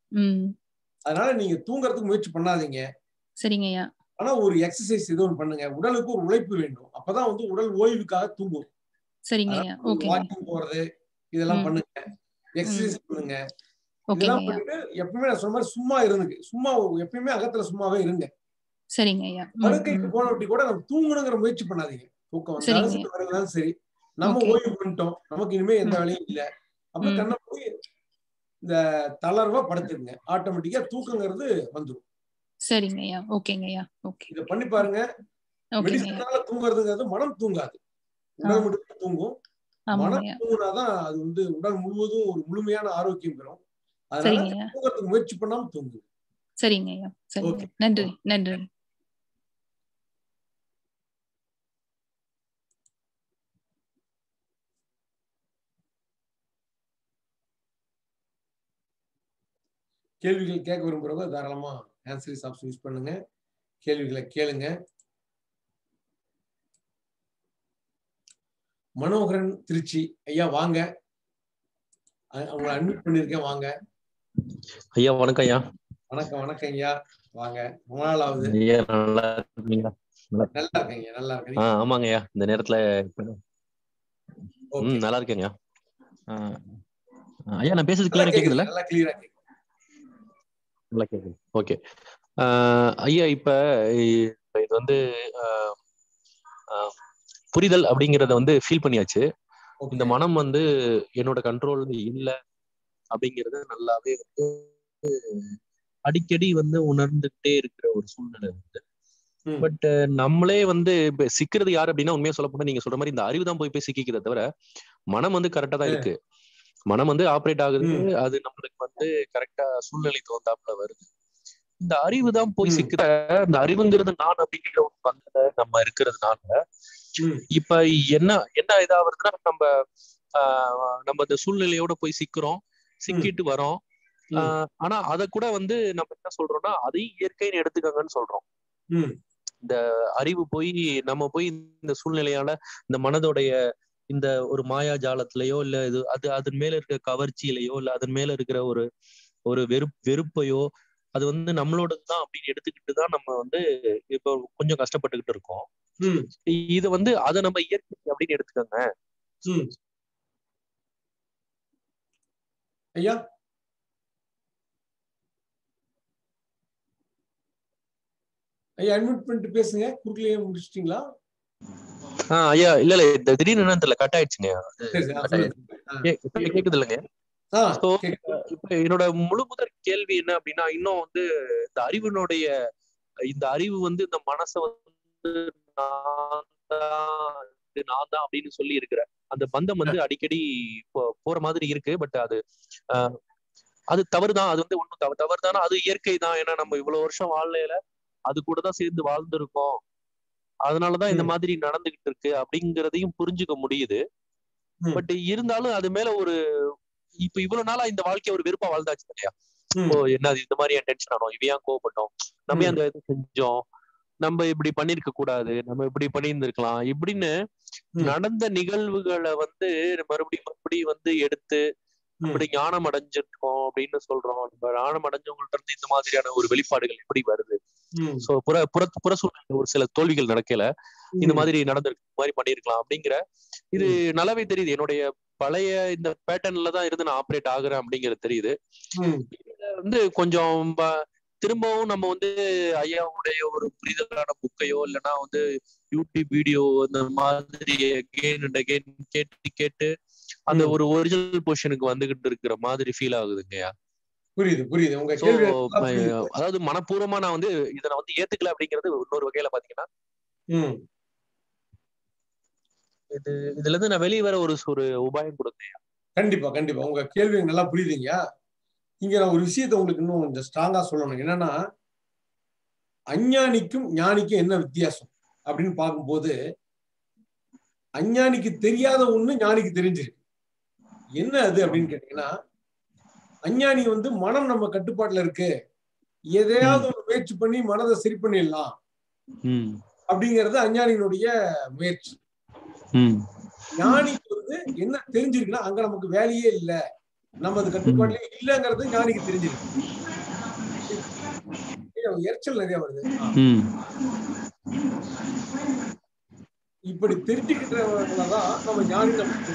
அதனால நீங்க தூங்குறதுக்கு முயற்சி பண்ணாதீங்க. சரிங்கய்யா. ஆனா ஒரு எக்ஸசைஸ் ஏதோ ஒன்று பண்ணுங்க. உடலுக்கு ஒரு உழைப்பு வேண்டும், அப்பதான் வந்து உடல் ஓய்வுக்காக தூங்கும். சரிங்கய்யா. ஓகே. வாக்கிங் போறது இதெல்லாம் பண்ணுங்க, எக்ஸசைஸ் பண்ணுங்க. இதெல்லாம் பண்ணிட்டு எப்பவுமே நான் சொன்ன மாதிரி சும்மா இருந்துங்க. சும்மா எப்பயுமே அகத்துல சும்மாவே இருங்க. சரிங்கய்யா. படுக்கைக்கு போனவட்டி கூட நம்ம தூங்கணுங்கிற முயற்சி பண்ணாதீங்க. தூக்கம் வந்தாலும் சரி, நம்ம ஓய்வு பண்ணிட்டோம், நமக்கு இனிமே எந்த வேலையும் இல்லை, அப்ப கண்ண போய் இந்த தளர்வா படுத்துருங்க. ஆட்டோமேட்டிக்கா தூக்கங்கிறது வந்துடும். சரிங்கய்யா. ஓகேங்கய்யா. ஓகே. இத பண்ணி பாருங்க. மெடிசனால தூங்குறதுங்கிறது மனம் தூங்காது, உடல் மட்டும் தூங்கும். மனம் தூங்குனாதான் அது வந்து உடல் முழுவதும் ஒரு முழுமையான ஆரோக்கியம் பெறும். அதனால தூங்குறதுக்கு முயற்சி பண்ணாம தூங்குங்க. சரிங்கய்யா. சரிங்க. நன்றி நன்றி. கேள்விகள் கேட்க விரும்புறவங்க தாராளமா ஆன்சர்ஸ் ஆப்ஷன் யூஸ் பண்ணுங்க, கேள்விகளை கேளுங்க. மனோகரன் திருச்சி ஐயா வாங்க, உங்களை அட்மிட் பண்ணிருக்கேன், வாங்க ஐயா. வணக்கம் ஐயா. வணக்கம் வணக்கம் ஐயா, வாங்க. ரொம்ப நாள் ஆகுது. ஐயா நல்லா இருக்கீங்களா? நல்லா இருக்கேங்க. நல்லா இருக்கேன். ஆஹ் ஆமாங்க ஐயா, இந்த நேரத்துல ம் நல்லா இருக்கேங்க ஐயா. நான் பேசுறது கிளியரா கேக்குதுல்ல? நல்லா கிளியரா கேக்குது. நல்லா கேக்குது. ஓகே ஐயா. இப்ப இது வந்து புரிதல் அப்படிங்கறத வந்து ஃபீல் பண்ணியாச்சு. இந்த மனம் வந்து என்னோட கண்ட்ரோல் இல்லை அப்படிங்கறது நல்லாவே வந்து அடிக்கடி வந்து உணர்ந்துகிட்டே இருக்கிற ஒரு சூழ்நிலை வந்து. பட் நம்மளே வந்து இப்ப சிக்கிறது யாரு அப்படின்னா, உண்மையா சொல்ல போனா நீங்க சொல்ற மாதிரி இந்த அறிவு தான் போய் போய் சிக்கிக்கிறத தவிர மனம் வந்து கரெக்டா தான் இருக்கு. மனம் வந்து ஆப்ரேட் ஆகுது, அது நம்மளுக்கு வந்து கரெக்டா சூழ்நிலை தோந்தாப்புல வருது. இந்த அறிவு தான் போய் சிக்கிற இந்த அறிவுங்கிறது நான் அப்படிங்கிற ஒரு பங்கத்துல நம்ம இருக்கிறதுனால இப்ப என்ன என்ன இதா வருதுன்னா, நம்ம ஆஹ் நம்ம இந்த சூழ்நிலையோட போய் சிக்கிறோம், சிக்கிட்டு வரோம். ஆஹ் ஆனா அத கூட வந்து நம்ம என்ன சொல்றோம்னா, அதையும் இயற்கைன்னு எடுத்துக்கங்கன்னு சொல்றோம். இந்த அறிவு போய் நம்ம போய் இந்த சூழ்நிலையால இந்த மனதோடைய இந்த ஒரு மாயா ஜாலத்திலயோ இல்ல இது அது அதன் மேல இருக்கிற கவர்ச்சியிலையோ இல்ல அதன் மேல இருக்கிற ஒரு ஒரு வெறுப் வெறுப்பையோ அது வந்து நம்மளோடதுதான் அப்படின்னு எடுத்துக்கிட்டு தான் நம்ம வந்து இப்போ கொஞ்சம் கஷ்டப்பட்டுக்கிட்டு இருக்கோம். இது வந்து அதை நம்ம இயற்கை அப்படின்னு எடுத்துக்கோங்க ஐயா. ஐயா அட்மிட் பண்ணிட்டு பேசுங்க. குறுக்கலையே முடிச்சிட்டீங்களா? ஆஹ் ஐயா இல்ல இல்ல இந்த திடீர்னு என்ன தெரியல, கட் ஆயிடுச்சுங்க. கேக்குது இல்லைங்க? இப்ப என்னோட முழு முதற் கேள்வி என்ன அப்படின்னா, இன்னும் வந்து இந்த அறிவினுடைய இந்த அறிவு வந்து இந்த மனசை வந்து நான் தான் அப்படின்னு சொல்லி இருக்கிற அந்த பந்தம் வந்து அடிக்கடி போற மாதிரி இருக்கு. பட் அது ஆஹ் அது தவறுதான். அது வந்து ஒண்ணும் தவறு தவறுதானா அது இயற்கை தான். ஏன்னா நம்ம இவ்வளவு வருஷம் வாழலையில அது கூட தான் சேர்ந்து வாழ்ந்துருக்கோம், அதனாலதான் இந்த மாதிரி நடந்துகிட்டு இருக்கு அப்படிங்கிறதையும் புரிஞ்சுக்க முடியுது. பட் இருந்தாலும் அது மேல ஒரு இப்ப இவ்வளவு நாளா இந்த வாழ்க்கைய ஒரு வெறுப்பா வாழ்ந்தாச்சு இல்லையா? இப்போ என்ன இந்த மாதிரி என் டென்ஷன் ஆனோம், இவன் ஏன் கோவப்பட்டோம், நம்ம அந்த இது செஞ்சோம், நம்ம இப்படி பண்ணிருக்க கூடாது, நம்ம இப்படி பண்ணியிருந்திருக்கலாம் இப்படின்னு நடந்த நிகழ்வுகளை வந்து மறுபடியும் மறுபடியும் வந்து எடுத்து அப்படி ஞானம் அடைஞ்சிருக்கோம் அப்படின்னு சொல்றோம். நம்ம ஞானம் அடைஞ்சவங்கள்ட்ட இருந்து இந்த மாதிரியான ஒரு வெளிப்பாடுகள் எப்படி வருது? சோ புற புற புற சூழ்நிலை ஒரு சில தோல்விகள் நடக்கல, இந்த மாதிரி நடந்திருக்கு, இந்த மாதிரி பண்ணிருக்கலாம் அப்படிங்கிற இது நல்லாவே தெரியுது. என்னுடைய பழைய இந்த பேட்டர்ன்ல தான் இருந்து நான் ஆப்ரேட் ஆகுறேன் அப்படிங்கிறது தெரியுது. வந்து கொஞ்சம் திரும்பவும் நம்ம வந்து ஐயாவுடைய ஒரு புரிதலான புக்கையோ இல்லைன்னா வந்து யூடியூப் வீடியோ இந்த மாதிரி அகெயின் அண்ட் அகெயின் கேட்டு கேட்டு அந்த ஒரு ஒரிஜினல் பொசிஷனுக்கு வந்துகிட்டு இருக்கிற மாதிரி ஃபீல் ஆகுதுங்கய்யா. புரியுது புரியுது. உங்க அதாவது மனப்பூர்வமா நான் வந்து இதை நான் வந்து ஏத்துக்கல அப்படிங்கிறது இன்னொரு வகையில பாத்தீங்கன்னா இது இதுல இருந்து நான் வெளியே வர ஒரு ஒரு உபாயம் கொடுத்தேன். கண்டிப்பா கண்டிப்பா உங்க கேள்வி நல்லா புரியுதுங்க. இங்க நான் ஒரு விஷயத்த உங்களுக்கு இன்னும் கொஞ்சம் ஸ்ட்ராங்கா சொல்லணும். என்னன்னா அஞ்ஞானிக்கும் ஞானிக்கும் என்ன வித்தியாசம் அப்படின்னு பார்க்கும்போது, அஞ்ஞானிக்கு தெரியாத ஒண்ணு ஞானிக்கு தெரிஞ்சிருக்கு. என்ன அது அப்படின்னு கேட்டீங்கன்னா, அஞ்ஞானி வந்து மனம் நம்ம கட்டுப்பாட்டுல இருக்கு, எதையாவது ஒரு முயற்சி பண்ணி மனதை சரி பண்ணிடலாம் அப்படிங்கிறது அஞ்ஞானியினுடைய முயற்சி. ஞானிக்கு வந்து என்ன தெரிஞ்சிருக்குன்னா, அங்க நமக்கு வேலையே இல்லை, நம்ம அது கட்டுப்பாட்டுல இல்லைங்கிறது ஞானிக்கு தெரிஞ்சிருக்கு. எரிச்சல் நிறைய வருது. இப்படி தெரிஞ்சுக்கிட்டவங்களதான் நம்ம ஞானி.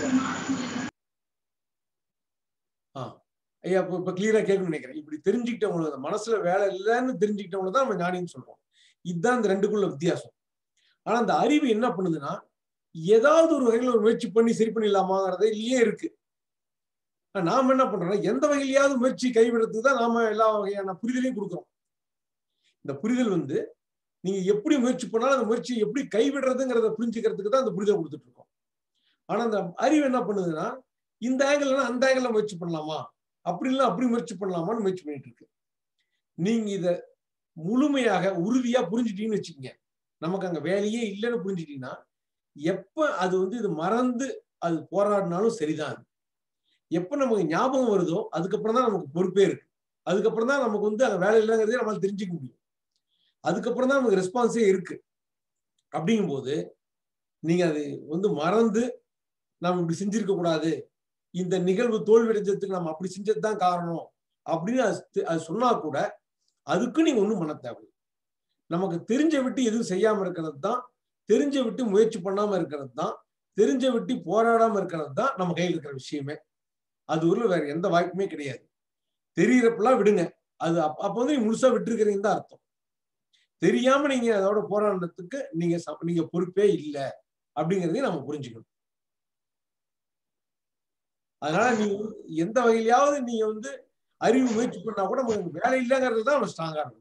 ஆஹ் ஐயா இப்ப இப்ப கிளியரா கேட்கணும்னு நினைக்கிறேன். இப்படி தெரிஞ்சுக்கிட்டவங்க மனசுல வேலை இல்லைன்னு தெரிஞ்சுக்கிட்டவங்க தான் நம்ம ஞானின்னு சொல்றோம். இதுதான் இந்த ரெண்டுக்குள்ள வித்தியாசம். ஆனா அந்த அறிவு என்ன பண்ணுதுன்னா, ஏதாவது ஒரு வகையில ஒரு முயற்சி பண்ணி சரி பண்ணிடலாமாங்கிறதே இல்லையே இருக்கு. நாம என்ன பண்றோம்னா, எந்த வகையிலையாவது முயற்சி கைவிடுறதுக்கு தான் நாம எல்லா வகையான புரிதலையும் கொடுக்குறோம். இந்த புரிதல் வந்து நீங்க எப்படி முயற்சி பண்ணாலும் அந்த முயற்சி எப்படி கைவிடுறதுங்கிறத புரிஞ்சுக்கிறதுக்கு தான் அந்த புரிதல் கொடுத்துட்டு இருக்கோம். ஆனா அந்த அறிவு என்ன பண்ணுதுன்னா, இந்த ஆங்கிள் அந்த ஆங்கிள் முயற்சி பண்ணலாமா, அப்படி இல்லை அப்படி முயற்சி பண்ணலாமான்னு முயற்சி பண்ணிட்டு இருக்கு. நீங்க இத முழுமையாக உறுதியா புரிஞ்சுட்டீங்கன்னு வச்சுக்கோங்க, நமக்கு அங்க வேலையே இல்லைன்னு புரிஞ்சுட்டீங்கன்னா, எப்ப அது வந்து இது மறந்து அது போராடினாலும் சரிதான். எப்ப நமக்கு ஞாபகம் வருதோ அதுக்கப்புறம் தான் நமக்கு பொறுப்பே இருக்கு. அதுக்கப்புறம் தான் நமக்கு வந்து அங்க வேலை இல்லைங்கிறதே நம்மளால தெரிஞ்சுக்க முடியும். அதுக்கப்புறம் தான் நமக்கு ரெஸ்பான்ஸே இருக்கு. அப்படிங்கும் போது நீங்க அது வந்து மறந்து நம்ம இப்படி செஞ்சிருக்க கூடாது, இந்த நிகழ்வு தோல்வி அடைஞ்சதுக்கு நம்ம அப்படி செஞ்சதுதான் காரணம் அப்படின்னு அது சொன்னா கூட அதுக்கு நீங்க ஒண்ணும் பண்ண தேவை. நமக்கு தெரிஞ்ச விட்டு எதுவும் செய்யாம இருக்கிறது தான், தெரிஞ்ச விட்டு முயற்சி பண்ணாம இருக்கிறது தான், தெரிஞ்ச விட்டு போராடாம இருக்கிறது தான் நம்ம கையில் இருக்கிற விஷயமே. அது ஒரு வேற எந்த வாய்ப்புமே கிடையாது. தெரியறப்பெல்லாம் விடுங்க, அது அப்ப வந்து நீங்க முழுசா விட்டுருக்கிறீங்கன்னு தான் அர்த்தம். தெரியாம நீங்க அதோட போராடுறதுக்கு நீங்க நீங்க பொறுப்பே இல்லை அப்படிங்கிறதையும் நம்ம புரிஞ்சுக்கணும். அதனால நீங்க எந்த வகையிலாவது நீங்க வந்து அறிவு முயற்சி பண்ணா கூட உங்களுக்கு வேலை இல்லைங்கிறது தான் நம்ம ஸ்ட்ராங்கா இருக்கும்.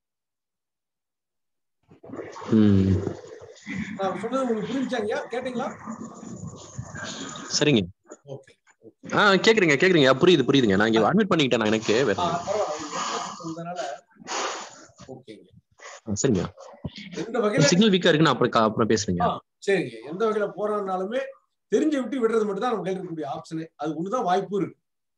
நான் சொன்னது உங்களுக்கு புரிஞ்சாங்க? கேட்டீங்களா? சரிங்க. ஓகே. ஆ கேக்குறீங்க கேக்குறீங்க புரியுது புரியுதுங்க. நான் இங்க அட்மிட் பண்ணிட்டேன் எனக்கு. ஓகேங்க. சரிங்க. எந்த வகையில சிக்னல் வீக்கா இருக்கு, நான் அப்புறம் அப்புறம் பேசுறேங்க. சரிங்க. எந்த வகையில போறானாலுமே தெரிஞ்சு விட்டு விடுறது மட்டும் தான் நம்ம கையில் இருக்கக்கூடிய ஆப்ஷனே. அது ஒண்ணுதான் வாய்ப்பு இருக்கு.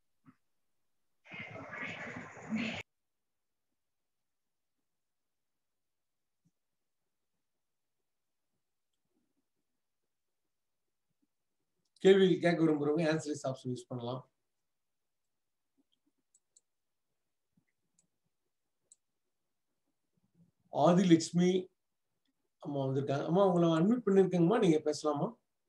கேள்வி கேட்க விரும்புறவங்க ஆன்சர்ஸ் ஆப்ஷன் யூஸ் பண்ணலாம். ஆதிலட்சுமி அம்மா வந்திருக்காங்க. அம்மா உங்களை அட்மிட் பண்ணிருக்கேங்கம்மா, நீங்க பேசலாமா?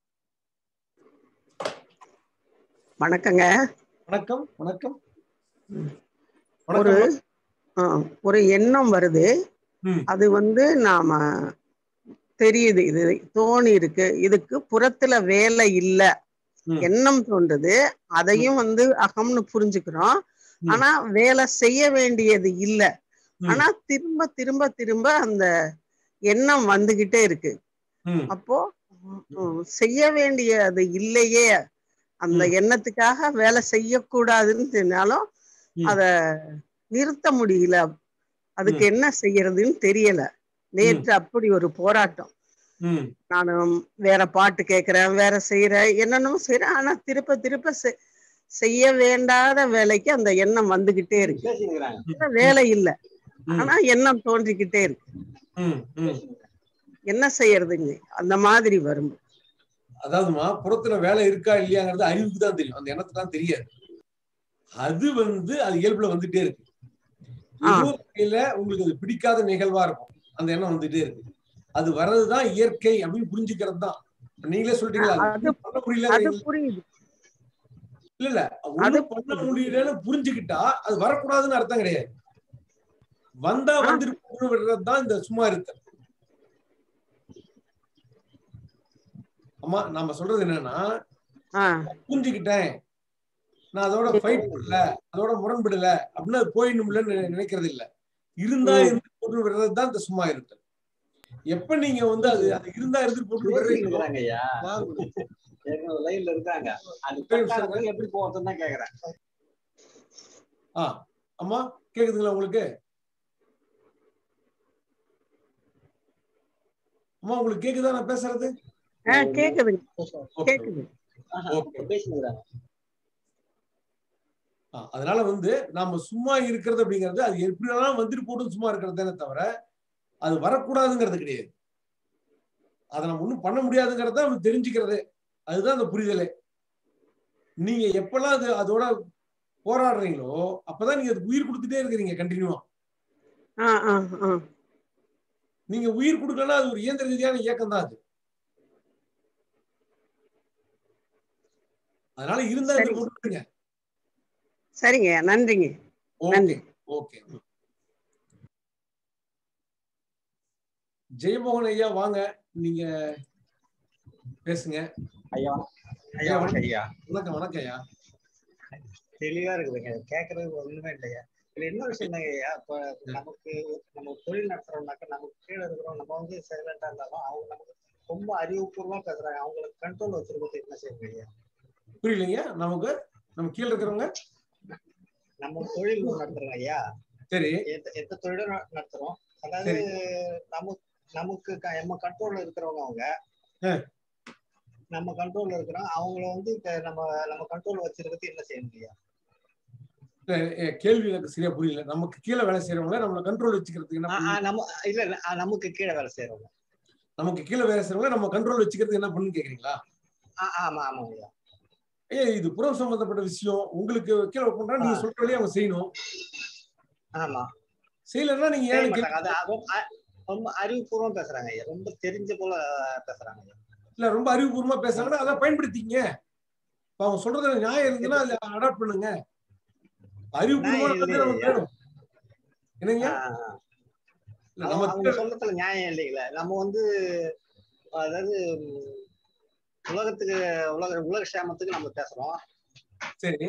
வணக்கங்க. வணக்கம் வணக்கம். ஒரு ஒரு எண்ணம் வருது, அது வந்து நாம தெரியுது, இது தோணி இருக்கு, இதுக்கு புறத்துல வேலை இல்ல, எண்ணம் தோன்றுது, அதையும் வந்து அகம்னு புரிஞ்சுக்கிறோம். ஆனா வேலை செய்ய வேண்டியது இல்ல. ஆனா திரும்ப திரும்ப திரும்ப அந்த எண்ணம் வந்துகிட்டே இருக்கு. அப்போ செய்ய வேண்டியது இல்லையே, அந்த எண்ணத்துக்காக வேலை செய்யக்கூடாதுன்னு தெரிஞ்சாலும் அத நிறுத்த முடியல. அதுக்கு என்ன செய்யறதுன்னு தெரியல. நேற்று அப்படி ஒரு போராட்டம். நானும் வேற பாட்டு கேட்கிறேன், வேற செய்யறேன், என்னென்னமோ செய்யறேன். ஆனா திருப்ப திருப்ப செய்ய வேண்டாத வேலைக்கு அந்த எண்ணம் வந்துகிட்டே இருக்கு. வேலை இல்லை, ஆனா எண்ணம் தோன்றிக்கிட்டே இருக்கு. என்ன செய்யறதுங்க அந்த மாதிரி வரும். அதாவதுமா புறத்துல வேலை இருக்கா இல்லையாங்கிறது அறிவுக்கு தான் தெரியும், அந்த எண்ணத்துக்கு தான் தெரியாது. அது வந்து அது இயல்புல வந்துட்டே இருக்கு. ஏதோ வகையில உங்களுக்கு அது பிடிக்காத நிகழ்வா இருக்கும், அந்த எண்ணம் வந்துட்டே இருக்கு. அது வர்றதுதான் இயற்கை அப்படின்னு புரிஞ்சுக்கிறது தான். நீங்களே சொல்லிட்டீங்களா பண்ண முடியல. இல்ல இல்ல ஒண்ணும் பண்ண முடியலன்னு புரிஞ்சுக்கிட்டா அது வரக்கூடாதுன்னு அர்த்தம் கிடையாது. வந்தா வந்து விடுறதுதான் இந்த சும்மா இருக்க. அம்மா நம்ம சொல்றது என்னன்னா, புரிஞ்சுக்கிட்டேன், நான் அதோட ஃபைட் பண்ணல, அதோட முரண்படல அப்படின்னு அது போயிடணும்லன்னு நினைக்கிறது இல்ல. இருந்தா இருந்து போட்டு விடுறதுதான் இந்த சும்மா இருக்க. எப்ப நீங்க வந்து அது அது இருந்தா இருந்து போட்டு விடுறீங்க லைன்ல இருக்காங்க, அது எப்படி போறதுன்னு தான் கேக்குறேன். ஆ அம்மா கேக்குதுங்களா உங்களுக்கு? அம்மா உங்களுக்கு கேக்குதா நான் பேசுறது? கேக்குது கேக்குது. அதனால வந்து நாம சும்மா இருக்கிறது அப்படிங்கிறது அது எப்படி வேணாலும் வந்துட்டு போட்டு சும்மா இருக்கிறது தானே தவிர அது வரக்கூடாதுங்கிறது கிடையாது. அதை நம்ம ஒண்ணும் பண்ண முடியாதுங்கிறத நம்ம தெரிஞ்சுக்கிறது, அதுதான் அந்த புரிதலே. நீங்க எப்பெல்லாம் அது அதோட போராடுறீங்களோ அப்பதான் நீங்க அதுக்கு உயிர் கொடுத்துட்டே இருக்கிறீங்க கண்டினியூவா. நீங்க உயிர் கொடுக்கலன்னா அது ஒரு இயந்திர ரீதியான இயக்கம் தான் அது. அதனால இருந்தா போட்டுருங்க. சரிங்க, நன்றிங்க. Okay okay. ஜெயமோகன் ஐயா வாங்க, நீங்க பேசுங்க. ஐயா ஐயா வணக்கம் ஐயா. வணக்கம் வணக்கம் ஐயா. தெளிவா இருக்குதுங்க, கேட்கறதுக்கு ஒண்ணுமே இல்லையா. இதுல என்ன விஷயம் ஐயா, இப்ப நமக்கு நம்ம தொழில் நடத்துறோம்னாக்க நமக்கு கீழே இருக்கிறோம், நம்ம வந்து சைலண்டா இருந்தாலும் அவங்க நமக்கு ரொம்ப அறிவுபூர்வமா பேசுறாங்க, அவங்களுக்கு கண்ட்ரோல் வச்சிருக்கிறது என்ன செய்யுங்க ஐயா? புரியலைங்க. நமக்கு நம்ம கீழே இருக்கிறவங்க நம்ம தொழில் நடத்துறோம் ஐயா. சரி, எந்த தொழிலும் நடத்துறோம், அதாவது நமக்கு நமக்கு நம்ம கண்ட்ரோல்ல இருக்கிறவங்க அவங்க நம்ம கண்ட்ரோல்ல இருக்கிறோம், அவங்கள வந்து நம்ம நம்ம கண்ட்ரோல் வச்சிருக்கிறது என்ன செய்யணும் ஐயா? கேள்வி எனக்கு சரியா புரியல. நமக்கு கீழே வேலை செய்யறவங்கள நம்மள கண்ட்ரோல் வச்சுக்கிறதுக்கு என்ன? நம்ம இல்ல இல்ல நமக்கு கீழே வேலை செய்யறவங்க நமக்கு கீழே வேலை செய்யறவங்கள நம்ம கண்ட்ரோல் வச்சுக்கிறதுக்கு என்ன பண்ணுன்னு கேக்குறீங்களா? ஆமா ஆமா ஐயா. ஏ இது புறம் சம்பந்தப்பட்ட விஷயம். உங்களுக்கு கீழே பண்றா நீங்க சொல்ற வழியை அவங்க செய்யணும். ஆமா, செய்யலன்னா நீங்க ஏன் ரொம்ப அறிவுபூர்வமா பேசுறாங்க ஐயா, ரொம்ப தெரிஞ்ச போல பேசுறாங்க ஐயா. இல்ல ரொம்ப அறிவுபூர்வமா பேசுறாங்கன்னா அதை பயன்படுத்திங்க. அவங்க சொல்றது நியாயம் இருந்ததுன்னா அதை அடாப்ட் பண்ணுங்க. அறிவுபூர்வமா நமக்கு வேணும் என்னங்க. நம்ம சொல்றதுல நியாயம் இல்லைங்களா? நம்ம வந்து அதாவது உலகத்துக்கு உலக உலக சேமத்துக்கு நம்ம பேசுறோம். சரி,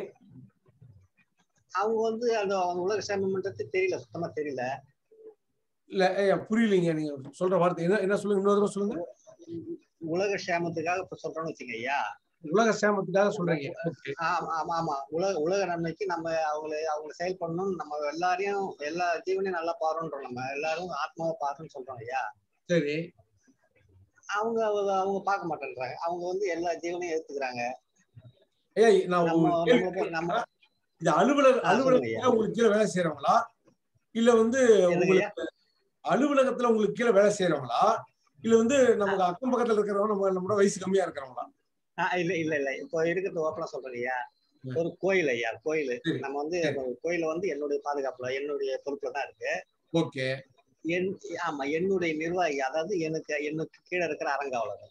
அவங்க வந்து அந்த உலக சேமம்ன்றது தெரியல, சுத்தமா தெரியல. இல்ல புரியலீங்க நீங்க சொல்ற வார்த்தை என்ன என்ன சொல்லுங்க, இன்னொரு தடவை சொல்லுங்க. உலக சேமத்துக்காக இப்ப சொல்றோம்னு வச்சுங்க ஐயா. உலக சேமத்துக்காக சொல்றீங்க. ஆமா ஆமா ஆமா உலக உலக நன்மைக்கு நம்ம அவங்களை அவங்க செயல்படணும், நம்ம எல்லாரையும் எல்லா ஜீவனையும் நல்லா பாருன்றோம், நம்ம எல்லாரும் ஆத்மாவை பாருன்னு சொல்றோம் ஐயா. சரி, அவங்க அவங்க பார்க்க மாட்டேன்றாங்க, அவங்க வந்து எல்லா ஜீவனையும் எடுத்துக்கிறாங்க. ஏய் நான் நம்ம இது அலுவலக அலுவலகத்துல உங்களுக்கு கீழே வேலை செய்யறவங்களா இல்ல வந்து உங்களுக்கு அலுவலகத்துல உங்களுக்கு கீழே வேலை செய்யறவங்களா இல்ல வந்து நமக்கு அக்கம் பக்கத்துல இருக்கிறவங்க நம்ம நம்மளோட வயசு கம்மியா இருக்கிறவங்களா? இல்ல இல்ல இல்ல இப்போ இருக்கிறது ஓப்பனா சொல்றேன் ஐயா. ஒரு கோயில் ஐயா, கோயில் நம்ம வந்து கோயில வந்து என்னுடைய பாதுகாப்புல என்னுடைய பொறுப்புல தான் இருக்கு. ஓகே. என் ஆமா என்னுடைய நிர்வாகி, அதாவது எனக்கு எனக்கு கீழே இருக்கிற அறங்காவலர்.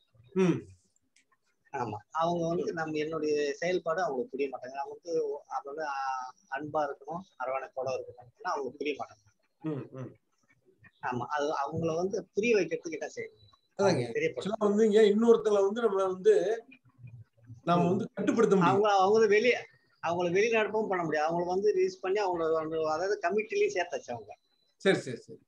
ஆமா, அவங்க வந்து நம்ம என்னுடைய செயல்பாடு அவங்களுக்கு புரிய மாட்டாங்க. அவங்க வந்து அதாவது அன்பா இருக்கணும், அரவணைப்போட இருக்கணும், அவங்களுக்கு புரிய மாட்டாங்க. ஆமா, அது அவங்கள வந்து புரிய வைக்கிறதுக்கு என்ன செய்யணும் வந்து இன்னொருத்தல வந்து நம்ம வந்து நாம வந்து கட்டுப்படுத்த முடியும். அவங்க அவங்க வெளியே அவங்கள வெளிநாட்டுக்கும் பண்ண முடியாது, அவங்களை வந்து ரிலீஸ் பண்ணி அவங்கள அதாவது கமிட்டிலையும் சேர்த்தாச்சு அவங்க. சரி சரி சரி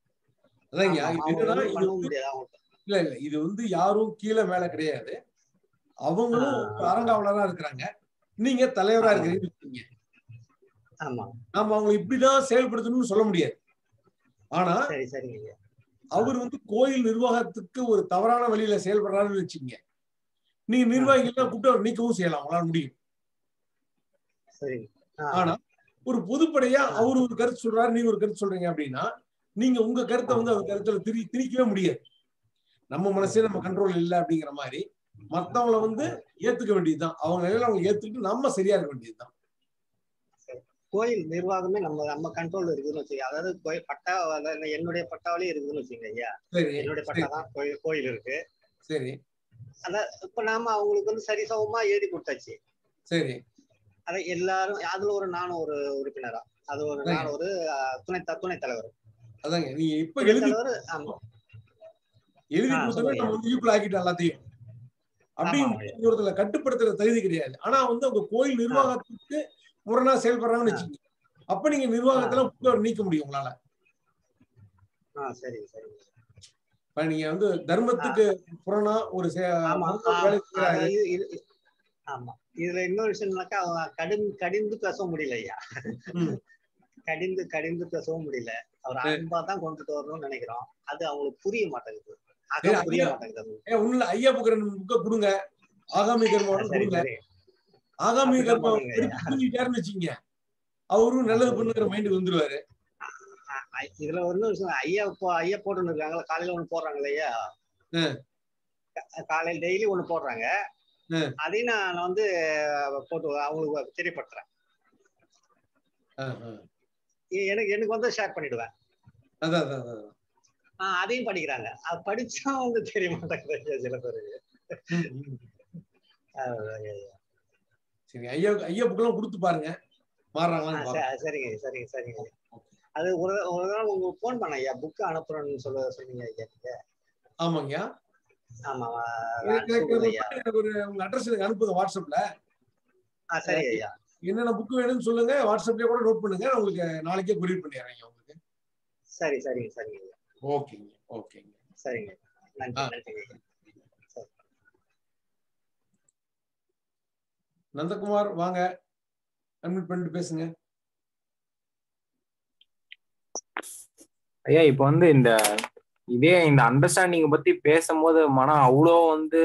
அதாங்க. இல்ல இல்ல இது வந்து யாரும் கீழே மேல கிடையாது, அவங்களும் அரங்காவலரா இருக்கிறாங்க, நீங்க தலைவரா இருக்கிறீங்க. ஆமா, நாம அவங்க இப்படிதான் செயல்படுத்தணும்னு சொல்ல முடியாது. ஆனா அவர் வந்து கோயில் நிர்வாகத்துக்கு ஒரு தவறான வழியில செயல்படுறாருன்னு வச்சுக்கீங்க, நீங்க நிர்வாகிகள் கூப்பிட்டு அவர் நீக்கவும் செய்யலாம், அவங்களால முடியும். ஆனா ஒரு பொதுப்படையா அவரு ஒரு கருத்து சொல்றாரு, நீங்க ஒரு கருத்து சொல்றீங்க அப்படின்னா நீங்க உங்க கருத்தை வந்து அவர் கருத்துல திரி திணிக்கவே முடியாது. நம்ம மனசே நம்ம கண்ட்ரோல் இல்லை அப்படிங்கிற மாதிரி மத்தவங்களை வந்து ஏத்துக்க வேண்டியதுதான். அவங்க நிலையில அவங்க ஏத்துக்கிட்டு நம்ம சரியா இருக்க வேண்டியதுதான். கோயில் நிர்வாகமே நம்ம நம்ம கண்ட்ரோல் இருக்குதுன்னு வச்சுக்க. அதாவது கோயில் பட்டா என்னுடைய பட்டாவிலே இருக்குதுன்னு வச்சுங்க ஐயா. என்னுடைய பட்டா தான் கோயில் கோயில் இருக்கு. சரி. அதான் இப்ப நாம அவங்களுக்கு வந்து சரிசமமா எழுதி கொடுத்தாச்சு. சரி. அத எல்லாரும் அதுல ஒரு நானும் ஒரு உறுப்பினரா, அது ஒரு நான் ஒரு துணை துணைத் தலைவர். அதாங்க நீங்க இப்ப எழுதி தலைவர். ஆமா, எழுதி கொடுத்தா நம்ம வந்து ஈக்குவல் ஆக்கிட்டோம் எல்லாத்தையும். அப்படிங்கிறதுல கட்டுப்படுத்துற தகுதி கிடையாது. ஆனா வந்து உங்க கோயில் நிர்வாகத்துக்கு முரணா செயல்படுறாங்கன்னு வச்சுக்கோங்க, அப்ப நீங்க நிர்வாகத்துல நீக்க முடியும் உங்களால. சரி சரி. இப்ப நீங்க வந்து தர்மத்துக்கு புறணா ஒரு வேலை செய்யறாரு. ஆமா, இதுல இன்னொரு விஷயம்னாக்கா அவங்க கடிந்து கடிந்து பேச முடியல ஐயா. கடிந்து கடிந்து பேசவும் முடியல. அவர் அன்பா தான் கொண்டுட்டு வரணும்னு நினைக்கிறோம். அது அவங்களுக்கு புரிய மாட்டேங்குது. புரிய மாட்டேங்குது. உள்ள ஐயா புக்கரன் புக்க கொடுங்க, ஆகாமி கர்மம் கொடுங்க. ஆகாமி கர்மம் புரிஞ்சுட்டாருன்னு வச்சுக்கீங்க, அவரும் நல்லது பண்ணுங்கிற மைண்டுக்கு வந்துருவாரு. இதுல ஒண்ணு விஷயம் ஐயா இப்போ ஐயா போட்டுன்னு இருக்காங்களா, காலையில ஒண்ணு போடுறாங்களே ஐயா, காலையில டெய்லி ஒண்ணு போடுறாங்க. அதையும் நான் வந்து போட்டு அவங்களுக்கு தெரியப்படுத்துறேன். எனக்கு எனக்கு வந்து ஷேர் பண்ணிடுவேன். அதையும் படிக்கிறாங்க. அது படிச்சா வந்து தெரிய மாட்டேங்குது சில பேருக்கு. சரி, ஐயா ஐயா புக்கெல்லாம் கொடுத்து பாருங்க, மாறுறாங்களா? சரிங்க சரிங்க சரிங்க. அது ஒரு ஒரு நாள் உங்களுக்கு போன் பண்ண ஐயா, புக்கு அனுப்புறேன்னு சொல்ல சொன்னீங்க ஐயா நீங்க. ஆமாங்கய்யா. ஆமா, ஒரு உங்க அட்ரஸ் எனக்கு அனுப்புங்க வாட்ஸ்அப்ல. சரி ஐயா. என்னென்ன புக் வேணும்னு சொல்லுங்க, வாட்ஸ்அப்லயே கூட நோட் பண்ணுங்க, நான் உங்களுக்கு நாளைக்கே கொரியர் பண்ணிடுறேன் உங்களுக்கு. சரி சரிங்க சரிங்க. ஓகேங்க ஓகேங்க சரிங்க. நன்றி நன்றிங்க. நந்தகுமார் வாங்க, அட்மிட் பண்ணிட்டு பேசுங்க. ஐயா இப்ப வந்து இந்த இதே இந்த அண்டர்ஸ்டாண்டிங் பத்தி பேசும்போது மனம் அவ்வளோ வந்து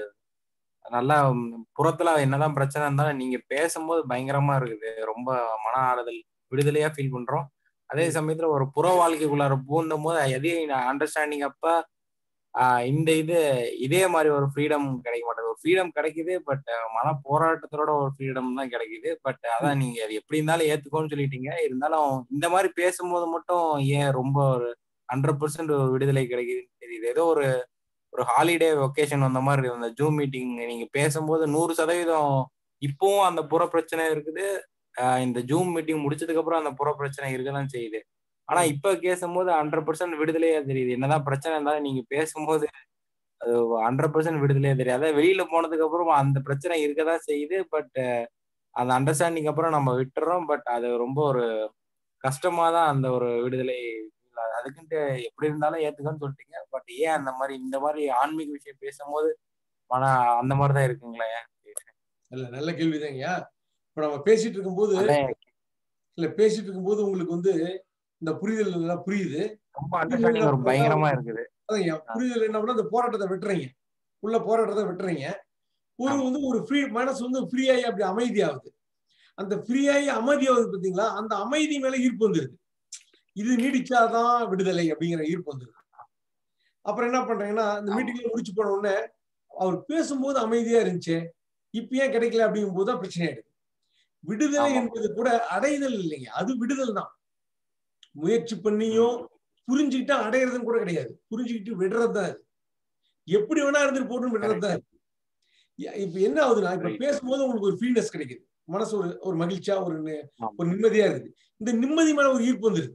நல்லா புறத்துல என்னதான் பிரச்சனை இருந்தாலும் நீங்க பேசும்போது பயங்கரமா இருக்குது. ரொம்ப மன ஆறுதல், விடுதலையா ஃபீல் பண்றோம். அதே சமயத்துல ஒரு புற வாழ்க்கைக்குள்ளார பூந்தும் போது எதே அண்டர்ஸ்டாண்டிங் அப்ப ஆஹ் இந்த இது இதே மாதிரி ஒரு ஃப்ரீடம் கிடைக்க மாட்டேங்குது. ஒரு ஃப்ரீடம் கிடைக்குது, பட் மன போராட்டத்தோட ஒரு ஃப்ரீடம் தான் கிடைக்குது. பட் அதான் நீங்க அது எப்படி இருந்தாலும் ஏத்துக்கோன்னு சொல்லிட்டீங்க. இருந்தாலும் இந்த மாதிரி பேசும்போது மட்டும் ஏன் ரொம்ப ஒரு ஹண்ட்ரட் பர்சன்ட் விடுதலை கிடைக்குதுன்னு தெரியுது. ஏதோ ஒரு ஒரு ஹாலிடே வெக்கேஷன் வந்த மாதிரி இருக்கு. அந்த ஜூம் மீட்டிங் நீங்க பேசும்போது நூறு சதவீதம் இப்பவும் அந்த புற பிரச்சனை இருக்குது. இந்த ஜூம் மீட்டிங் முடிச்சதுக்கு அப்புறம் அந்த புற பிரச்சனை இருக்கதான் செய்யுது. ஆனா இப்ப பேசும்போது ஹண்ட்ரட் பர்சன்ட் விடுதலையா தெரியுது. என்னதான் பிரச்சனை இருந்தாலும் நீங்க பேசும்போது அது ஹண்ட்ரட் பர்சன்ட் விடுதலையா தெரியாது. அதாவது வெளியில போனதுக்கு அப்புறம் அந்த பிரச்சனை இருக்கதான் செய்யுது. பட் அந்த அண்டர்ஸ்டாண்டிங் அப்புறம் நம்ம விட்டுறோம். பட் அது ரொம்ப ஒரு கஷ்டமா தான் அந்த ஒரு விடுதலை. அதுக்குன்ட்டு எப்படி இருந்தாலும் ஏத்துக்கன்னு சொல்லிட்டீங்க. பட் ஏன் அந்த மாதிரி இந்த மாதிரி ஆன்மீக விஷயம் பேசும்போது ஆனா அந்த மாதிரிதான் இருக்குங்களா? இல்ல, நல்ல கேள்விதாங்கய்யா. இப்ப நம்ம பேசிட்டு இருக்கும்போது இல்ல பேசிட்டு இருக்கும்போது உங்களுக்கு வந்து இந்த புரிதல் எல்லாம் புரியுது, ரொம்ப அண்டர்ஸ்டாண்டிங் பயங்கரமா இருக்குது. புரிதல் என்ன பண்ணா, அந்த போராட்டத்தை விட்டுறீங்க, உள்ள போராட்டத்தை விட்டுறீங்க. ஒரு வந்து ஒரு ஃப்ரீ மனசு வந்து ஃப்ரீயாகி அப்படி அமைதியாகுது. அந்த ஃப்ரீயாகி அமைதியாகுது பார்த்தீங்களா, அந்த அமைதி மேல ஈர்ப்பு வந்துருது. இது நீடிச்சாதான் விடுதலை அப்படிங்கிற ஈர்ப்பு வந்துருக்கு. அப்புறம் என்ன பண்றீங்கன்னா, இந்த மீட்டிங்ல முடிச்சு போன உடனே அவர் பேசும்போது அமைதியா இருந்துச்சு, இப்ப ஏன் கிடைக்கல அப்படிங்கும் போதுதான் பிரச்சனை ஆயிடுது. விடுதலை என்பது கூட அடைதல் இல்லைங்க, அது விடுதல் தான். முயற்சி பண்ணியும் புரிஞ்சுக்கிட்டா அடையிறதுன்னு கூட கிடையாது, புரிஞ்சுக்கிட்டு விடுறது தான். எப்படி வேணா இருந்துட்டு போட்டு விடுறது தான். இப்ப என்ன ஆகுதுன்னா, இப்ப பேசும்போது உங்களுக்கு ஒரு ஃப்ரீனஸ் கிடைக்குது, மனசு ஒரு ஒரு மகிழ்ச்சியா ஒரு ஒரு நிம்மதியா இருக்குது. இந்த நிம்மதி மேல ஒரு ஈர்ப்பு வந்துருது.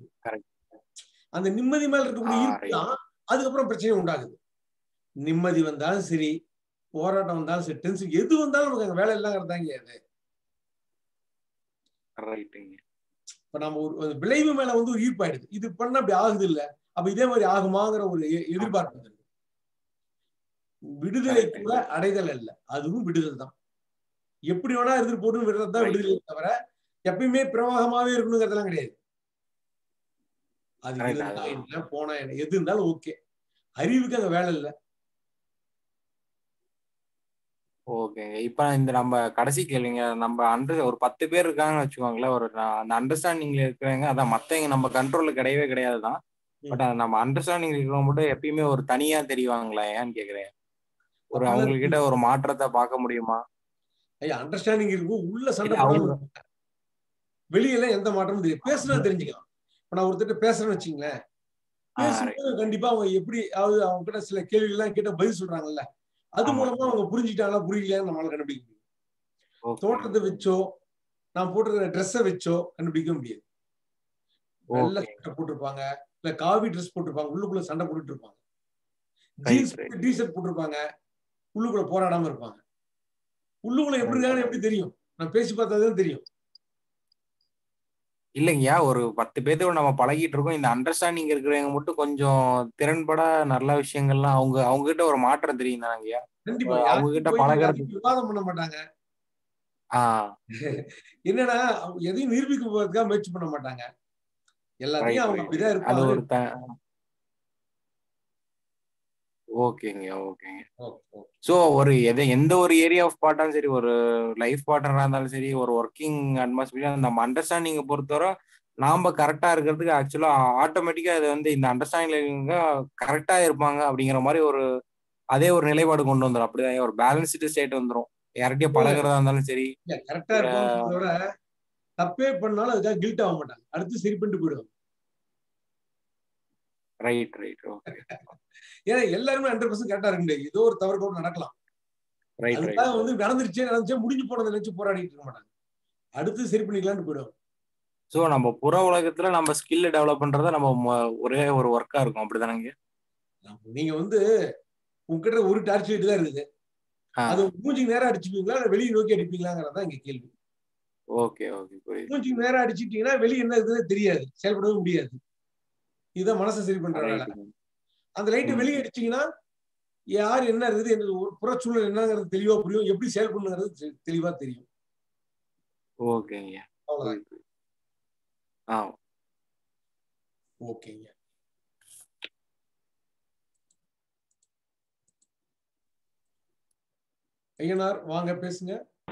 அந்த நிம்மதி மேல இருக்கக்கூடிய ஈர்ப்பு தான் அதுக்கப்புறம் பிரச்சனை உண்டாகுது. நிம்மதி வந்தாலும் சரி, போராட்டம் வந்தாலும் சரி, டென்ஷன் எது வந்தாலும் நமக்கு அங்க வேலை இல்லைங்கிறதாங்க அது. இப்ப நம்ம ஒரு விளைவு மேல வந்து ஒரு ஈர்ப்பு ஆயிடுது. இது பண்ணா அப்படி ஆகுது இல்ல, அப்ப இதே மாதிரி ஆகுமாங்கிற ஒரு எதிர்பார்ப்பு வந்துருது. விடுதலை கூட அடைதல் அல்ல, அதுவும் விடுதல் தான். எப்படி வேணா இருந்துட்டு போட்டு விடுறது தான் விடுதலை தவிர எப்பயுமே பிரவாகமாவே இருக்கணுங்கிறதெல்லாம் கிடையாது. அது இருந்தா என்ன போனா என்ன எது இருந்தாலும் ஓகே. அறிவுக்கு அங்க வேலை இல்லை. ஓகேங்க. இப்ப இந்த நம்ம கடைசி கேள்விங்க, நம்ம அண்டர் ஒரு பத்து பேர் இருக்காங்கன்னு வச்சுக்கோங்களேன். ஒரு அந்த அண்டர்ஸ்டாண்டிங்ல இருக்கிறவங்க, அதான் மத்தவங்க நம்ம கண்ட்ரோல்ல கிடையவே கிடையாது தான். பட் நம்ம அண்டர்ஸ்டாண்டிங் இருக்கிறவங்க மட்டும் எப்பயுமே ஒரு தனியா தெரிவாங்களா ஏன்னு கேக்குறேன். ஒரு அவங்க கிட்ட ஒரு மாற்றத்தை பார்க்க முடியுமா? ஐயா அண்டர்ஸ்டாண்டிங் இருக்கும், உள்ள சண்டை போடாம வெளியில எந்த மாற்றமும் தெரியும். பேசுறது தெரிஞ்சுக்கலாம். இப்ப நான் ஒருத்தர் பேசுறேன்னு வச்சுங்களேன், பேசும்போது கண்டிப்பா அவங்க எப்படி அதாவது அவங்க கிட்ட சில கேள்வி எல்லாம் கேட்ட பதில் சொல்றாங்கல்ல, அது மூலமா அவங்க புரிஞ்சுட்டாங்களா புரியலையான்னு நம்மளால கண்டுபிடிக்க முடியும். தோட்டத்தை வச்சோ நான் போட்டிருக்கிற ட்ரெஸ்ஸை வச்சோ கண்டுபிடிக்க முடியாது. வெள்ளை சட்டை போட்டிருப்பாங்க, இல்ல காவி ட்ரெஸ் போட்டிருப்பாங்க, உள்ளுக்குள்ள சண்டை போட்டுட்டு இருப்பாங்க. ஜீன்ஸ் டி ஷர்ட் போட்டிருப்பாங்க, உள்ளுக்குள்ள போராடாம இருப்பாங்க. உள்ளுக்குள்ள எப்படி இருக்காங்கன்னு எப்படி தெரியும்? நான் பேசி பார்த்தாதான் தெரியும். இல்லைங்கய்யா, ஒரு பத்து பேர்த்தோட நம்ம பழகிட்டு இருக்கோம். இந்த அண்டர்ஸ்டாண்டிங் இருக்கிறவங்க மட்டும் கொஞ்சம் திறன்பட நல்ல விஷயங்கள்லாம் அவங்க அவங்க கிட்ட ஒரு மாற்றம் தெரியும் தானங்கய்யா. கண்டிப்பா அவங்க கிட்ட பழகிறது விவாதம் பண்ண மாட்டாங்க. ஆஹ் என்னன்னா எதையும் நிரூபிக்க போறதுக்காக முயற்சி பண்ண மாட்டாங்க. எல்லாத்தையும் அவங்க அப்படிதான் அது ஒரு இருப்பாங்க. ஓகேங்க ஓகேங்க. சோ ஒரு எதை எந்த ஒரு ஏரியா ஆஃப் பார்ட்டாலும் சரி, ஒரு லைஃப் பார்ட்னரா இருந்தாலும் சரி, ஒரு ஒர்க்கிங் அட்மாஸ்பியர் நம்ம அண்டர்ஸ்டாண்டிங்கை பொறுத்தவரை நாம கரெக்டா இருக்கிறதுக்கு ஆக்சுவலா ஆட்டோமேட்டிக்கா அது வந்து இந்த அண்டர்ஸ்டாண்டிங் கரெக்டா இருப்பாங்க அப்படிங்கிற மாதிரி ஒரு அதே ஒரு நிலைப்பாடு கொண்டு வந்துடும். அப்படிதான் ஒரு பேலன்ஸ்டு ஸ்டேட் வந்துடும். யார்கிட்டயும் பழகிறதா இருந்தாலும் சரி. கரெக்டா இருப்பாங்க, தப்பே பண்ணாலும் அதுக்காக கில்ட் ஆக மாட்டாங்க, அடுத்து சரி பண்ணிட்டு போயிடுவாங்க. Right right okay. ஏன்னா எல்லாருமே ஹண்ட்ரட் பர்சன்ட் கரெக்டா இருக்க முடியாது, ஏதோ ஒரு தவறு கூட நடக்கலாம். அதுக்காக வந்து நடந்துருச்சே நடந்துச்சே முடிஞ்சு போனதை நினைச்சு போராடிட்டு இருக்க மாட்டாங்க, அடுத்து சரி பண்ணிக்கலாம்னு போயிடுவாங்க. சோ நம்ம புற உலகத்துல நம்ம ஸ்கில் டெவலப் பண்றத நம்ம ஒரே ஒரு ஒர்க்கா இருக்கும், அப்படிதானங்க? நீங்க வந்து உங்ககிட்ட ஒரு டார்ச் லைட் தான் இருக்குது, அது மூஞ்சிக்கு நேரம் அடிச்சுப்பீங்களா இல்ல வெளியே நோக்கி அடிப்பீங்களாங்கிறதா இங்க கேள்வி. Okay okay. மூஞ்சிக்கு நேரம் அடிச்சுட்டீங்கன்னா வெளியே என்ன இருக்குதுன்னு தெரியாது, செயல்படவும் முடியாது. இதான் மனசை சரி பண்ற வேலை. அந்த லைட்டை வெளியே அடிச்சீங்கன்னா யார் என்ன இருக்குது, புறச்சூழல் என்னங்கிறது தெளிவா புரியும், எப்படி செயல்படுங்கிறது தெளிவா தெரியும். ஓகேங்க. ஆ ஓகேங்க. ஐயனார் வாங்க பேசுங்க.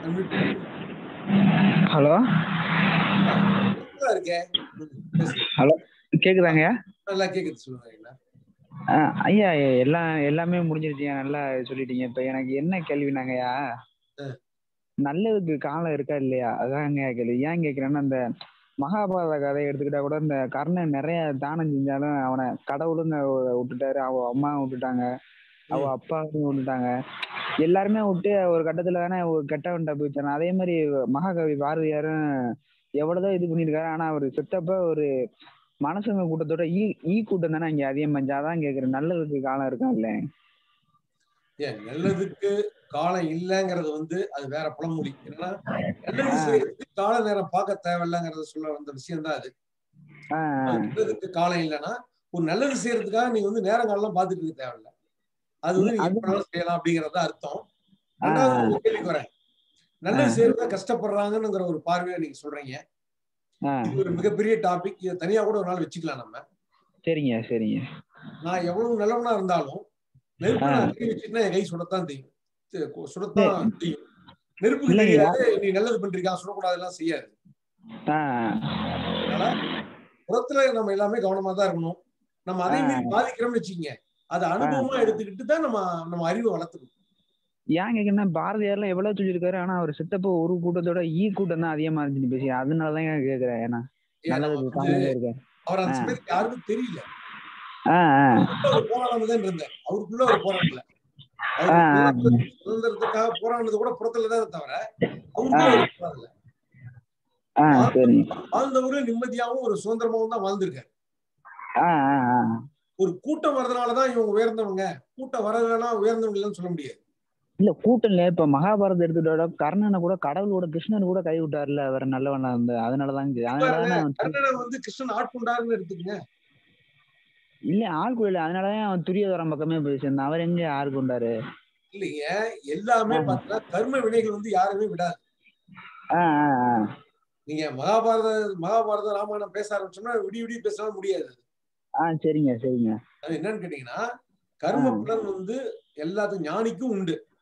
ஹலோ இருக்கேன். ஹலோ கேக்குதாங்க? நல்லா கேக்குது, சொல்லுங்க. ஐயா எல்லாம் எல்லாமே முடிஞ்சிருச்சு, நல்லா சொல்லிட்டீங்க. இப்ப எனக்கு என்ன கேள்வினாங்கய்யா, நல்லதுக்கு காலம் இருக்கா இல்லையா அதாங்க கேள்வி. ஏன் கேக்குறேன்னா அந்த மகாபாரத கதையை எடுத்துக்கிட்டா கூட இந்த கர்ணன் நிறைய தானம் செஞ்சாலும் அவனை கடவுளுங்க விட்டுட்டாரு, அவ அம்மா விட்டுட்டாங்க, அவ அப்பாவும் விட்டுட்டாங்க, எல்லாருமே விட்டு ஒரு கட்டத்துல தானே ஒரு கெட்டவன்ட்ட போயிட்டாங்க. அதே மாதிரி மகாகவி பாரதியாரும் எவ்வளவுதான் இது பண்ணிருக்காரு, ஆனா அவர் செத்தப்ப ஒரு மனசுங்க கூட்டத்தோட ஈ ஈ கூட்டம் தானே இங்க அதிகம் பஞ்சா. அதான் கேக்குறேன், நல்லதுக்கு காலம் இருக்கா இல்ல? ஏன் நல்லதுக்கு காலம் இல்லைங்கிறது வந்து அது வேற பழமொழி. என்னன்னா நல்லது செய்யறதுக்கு கால நேரம் பார்க்க தேவையில்லைங்கிறத சொல்ல வந்த விஷயம் தான் அது. நல்லதுக்கு காலம் இல்லைன்னா ஒரு நல்லது செய்யறதுக்காக நீங்க வந்து நேரம் காலம் பார்த்துட்டு இருக்க தேவையில்லை, அது வந்து நீங்க எப்ப செய்யலாம் அப்படிங்கறத அர்த்தம். ரெண்டாவது கேள்விக்கு வரேன், நல்லது செய்யறத கஷ்டப்படுறாங்கங்கிற ஒரு பார்வையை நீங்க சொல்றீங்க. இது ஒரு மிகப்பெரிய டாபிக், இதை தனியா கூட ஒரு நாள் வச்சுக்கலாம் நம்ம. சரிங்க சரிங்க. நான் எவ்வளவு நல்லவனா இருந்தாலும் நெருப்பு நான் கை வச்சுட்டுனா என் கை சுடத்தான் தெரியும், சுடத்தான் தெரியும். நெருப்புக்கு தெரியாது நீ நல்லது பண்றீங்க சுடக்கூடாது எல்லாம் செய்யாது. அதனால புறத்துல நம்ம எல்லாமே கவனமா தான் இருக்கணும். நம்ம அதே மீறி பாதிக்கிறோம்னு வச்சுக்கீங்க, அது அனுபவமா எடுத்துக்கிட்டு தான் நம்ம நம்ம அறிவை வளர்த்துக்கணும். ஏன் கேக்குன்னா பாரதியார்லாம் எவ்வளவு சொல்லியிருக்காரு, ஆனா அவர் சித்தப்ப ஒரு கூட்டத்தோட ஈ கூட்டம் தான் அதிகமா இருந்துச்சு பேசி, அதனாலதான் கேக்குறேன். ஏன்னா அவர் அந்த சமயத்துக்கு யாருக்கும் தெரியல, போராடாமதான் இருந்தேன், அவருக்குள்ள ஒரு போராடல, சுதந்திரத்துக்காக போராடுறது கூட புறத்துலதான் தவிர அவருக்குள்ள ஒரு போராடல. வாழ்ந்தவரும் நிம்மதியாவும் ஒரு சுதந்திரமாவும் தான் வாழ்ந்திருக்காரு. ஒரு கூட்டம் வர்றதுனாலதான் இவங்க உயர்ந்தவங்க, கூட்டம் வரலன்னா உயர்ந்தவங்க இல்லைன்னு சொல்ல முடியாது. இல்ல கூட்டம் இல்ல, இப்ப மகாபாரதம் எடுத்துட்டோட கர்ணனை கூட கடவுளோட கிருஷ்ணன் கூட கை விட்டாருல, அவர் நல்லவனா இருந்து, அதனாலதான் கர்ணனை வந்து கிருஷ்ணன் ஆட்கொண்டாருன்னு எடுத்துக்கங்க. இல்ல ஆட்கொள்ள, அதனாலதான் அவன் துரியோதரன் பக்கமே போய் சேர்ந்தான், அவர் எங்க ஆட்கொண்டாரு? இல்லைங்க, எல்லாமே பார்த்தா கர்ம வினைகள் வந்து யாருமே விடாது. நீங்க மகாபாரத மகாபாரத ராமாயணம் பேச ஆரம்பிச்சோம்னா விடிய விடிய பேசலாம் முடியாது. ஆஹ் சரிங்க சரிங்க. அது என்னன்னு கேட்டீங்கன்னா, கர்ம பலன் வந்து எல்லாத்துக்கும் ஞானிக்கும் உண்டு,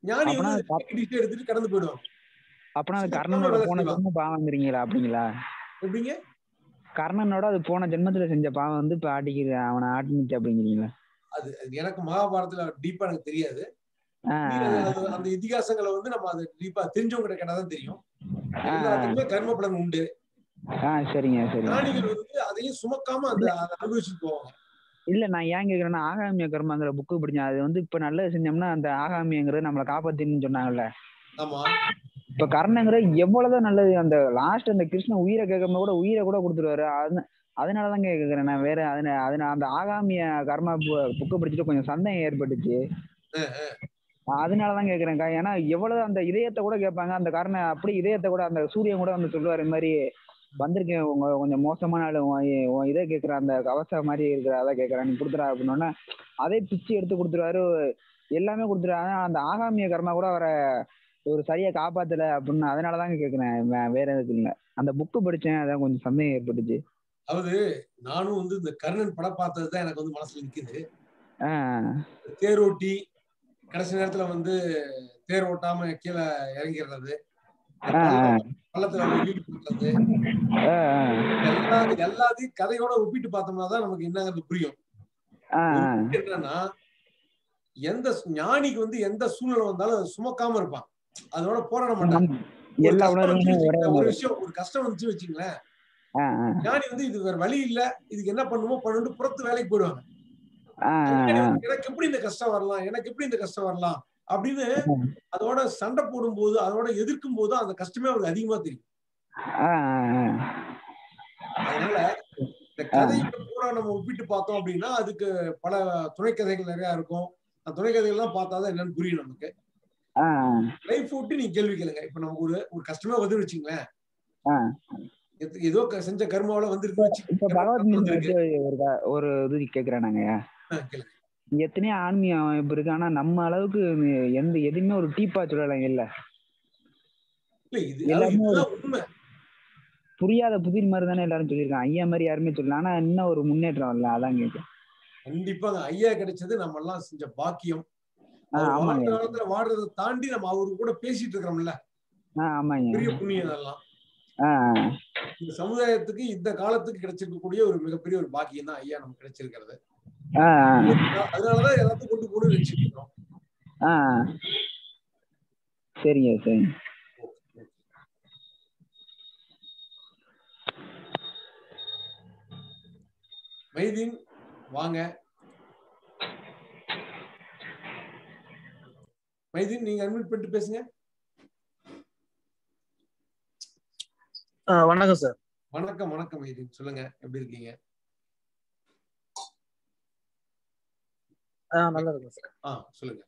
ஞானி வந்து எடுத்துட்டு கடந்து போயிடுவாங்க. அப்பனா அது கர்ணனோட போன ஜென்ம பாவங்கிறீங்களா? அப்படிங்களா? எப்படிங்க? கர்ணனோட அது போன ஜென்மத்துல செஞ்ச பாவம் வந்து இப்ப ஆட்டிக்கிற அவனை ஆட்டினுச்சு அப்படிங்கிறீங்களா? அது எனக்கு மகாபாரதத்துல டீப்பா எனக்கு தெரியாது. அந்த இதிகாசங்களை வந்து நம்ம அது டீப்பா தெரிஞ்சவங்க கேட்டாதான் தெரியும். எல்லாத்துக்குமே கர்ம பலன் உண்டு. சரிங்க சரி. ஞானிகள் வந்து அதையும் சுமக்காம அந்த அனுபவிச்சுட்டு போவாங்க. இல்ல நான் ஏன் கேக்குறேன்னா, ஆகாமிய கர்மாங்கிற புக்கு படிச்சேன். அது வந்து இப்ப நல்லது செஞ்சோம்னா அந்த ஆகாமியங்கிறது நம்மளை காப்பாத்தின்னு சொன்னாங்கல்ல. ஆமா. இப்ப கர்ணங்கிற எவ்வளவுதான் நல்லது, அந்த லாஸ்ட் அந்த கிருஷ்ணன் உயிரை கேட்கும் கூட உயிரை கூட கொடுத்துருவாரு. அது அதனாலதான் கேக்குறேன் நான். வேற அதன அதனால அந்த ஆகாமிய கர்மா புக்கு படிச்சுட்டு கொஞ்சம் சந்தேகம் ஏற்பட்டுச்சு. அதனாலதான் கேக்குறேன்க்கா. ஏன்னா எவ்வளவு அந்த இதயத்தை கூட கேட்பாங்க. அந்த காரணம் அப்படி இதயத்தை கூட அந்த சூரியன் கூட வந்து சொல்லுவாரு, இந்த மாதிரி வந்திருக்கேன் உங்க கொஞ்சம் மோசமான ஆளு, உன் இதை கேட்கிற அந்த கவசம் மாதிரி இருக்கிற அதை கேட்கறேன் நீ கொடுத்துறா அப்படின்னோடனே அதே பிச்சு எடுத்து கொடுத்துருவாரு, எல்லாமே கொடுத்துருவாங்க. அந்த ஆகாமிய கர்மா கூட அவரை ஒரு சரியா காப்பாத்தல அப்படின்னு. அதனாலதாங்க கேட்கிறேன், வேற எதுக்கு இல்லை. அந்த புக்கு படிச்சேன், அதான் கொஞ்சம் சந்தேகம் ஏற்பட்டுச்சு. அதாவது நானும் வந்து இந்த கர்ணன் படம் பார்த்ததுதான் எனக்கு வந்து மனசுல நிக்குது. தேரோட்டி கடைசி நேரத்துல வந்து தேர் ஓட்டாம கீழே இறங்கிடுறது, பள்ளத்துல ஈடுபடுறது, எல்லா எல்லாத்தையும் கதையோட ஒப்பிட்டு பார்த்தோம்னா தான் நமக்கு என்னங்கிறது புரியும். என்னன்னா எந்த ஞானிக்கு வந்து எந்த சூழ்நிலை வந்தாலும் அதை சுமக்காம இருப்பான், அதோட போராட மாட்டான். ஒரு விஷயம் ஒரு கஷ்டம் வந்துச்சு வச்சுங்களேன், ஞானி வந்து இது வேற வழி இல்ல, இதுக்கு என்ன பண்ணுமோ பண்ணிட்டு புறத்து வேலைக்கு போயிடுவாங்க. எனக்கு எப்படி இந்த கஷ்டம் வரலாம், எனக்கு எப்படி இந்த கஷ்டம் வரலாம் அப்படின்னு அதோட சண்டை போடும் போது, அதோட எதிர்க்கும் போது அந்த கஷ்டமே அவருக்கு அதிகமா தெரியும். அதனால இந்த கதையோட கூட நம்ம ஒப்பிட்டு பார்த்தோம் அப்படின்னா அதுக்கு பல துணை கதைகள் நிறைய இருக்கும். அந்த துணை கதைகள் எல்லாம் பார்த்தாதான் என்னன்னு புரியும் நமக்கு. லைஃப் விட்டு நீங்க கேள்வி கேளுங்க. இப்ப நமக்கு ஒரு ஒரு கஷ்டமே வந்து வச்சுங்களேன், ஏதோ செஞ்ச கர்மாவில வந்துருக்கு. ஒரு இது கேக்குறேன் நாங்க, எத்தனையோ ஆன்மீக அமைப்பு இருக்கு, ஆனா நம்ம அளவுக்கு எந்த எதுவுமே ஒரு டீப்பா சொல்லலாம் இல்ல. எல்லாருமே புரியாத புதிர் மாதிரி தானே எல்லாரும் சொல்லியிருக்காங்க. ஐயா மாதிரி யாருமே சொல்லலாம், ஆனா இன்னும் ஒரு முன்னேற்றம் இல்ல. அதான் கேட்க. கண்டிப்பாங்க ஐயா கிடைச்சது நம்ம எல்லாம் செஞ்ச பாக்கியம். காலத்துல வாடுறதை தாண்டி நம்ம அவரு கூட பேசிட்டு இருக்கிறோம்ல, பெரிய புண்ணியம் அதெல்லாம். இந்த சமுதாயத்துக்கு இந்த காலத்துக்கு கிடைச்சிருக்கக்கூடிய ஒரு மிகப்பெரிய ஒரு பாக்கியம் தான் ஐயா நமக்கு கிடைச்சிருக்கிறது. அதனாலதான் எல்லாத்தையும் கொண்டு போட்டு வச்சுட்டு இருக்கோம். சரிங்க சரிங்க. மைதீன் வாங்க. மைதீன் நீங்க அட்மிட் பண்ணிட்டு பேசுங்க. வணக்கம் சார். வணக்கம் வணக்கம் மைதீன், சொல்லுங்க எப்படி இருக்கீங்க? நல்லா இருக்கும் சார். ஆ சொல்லுங்க.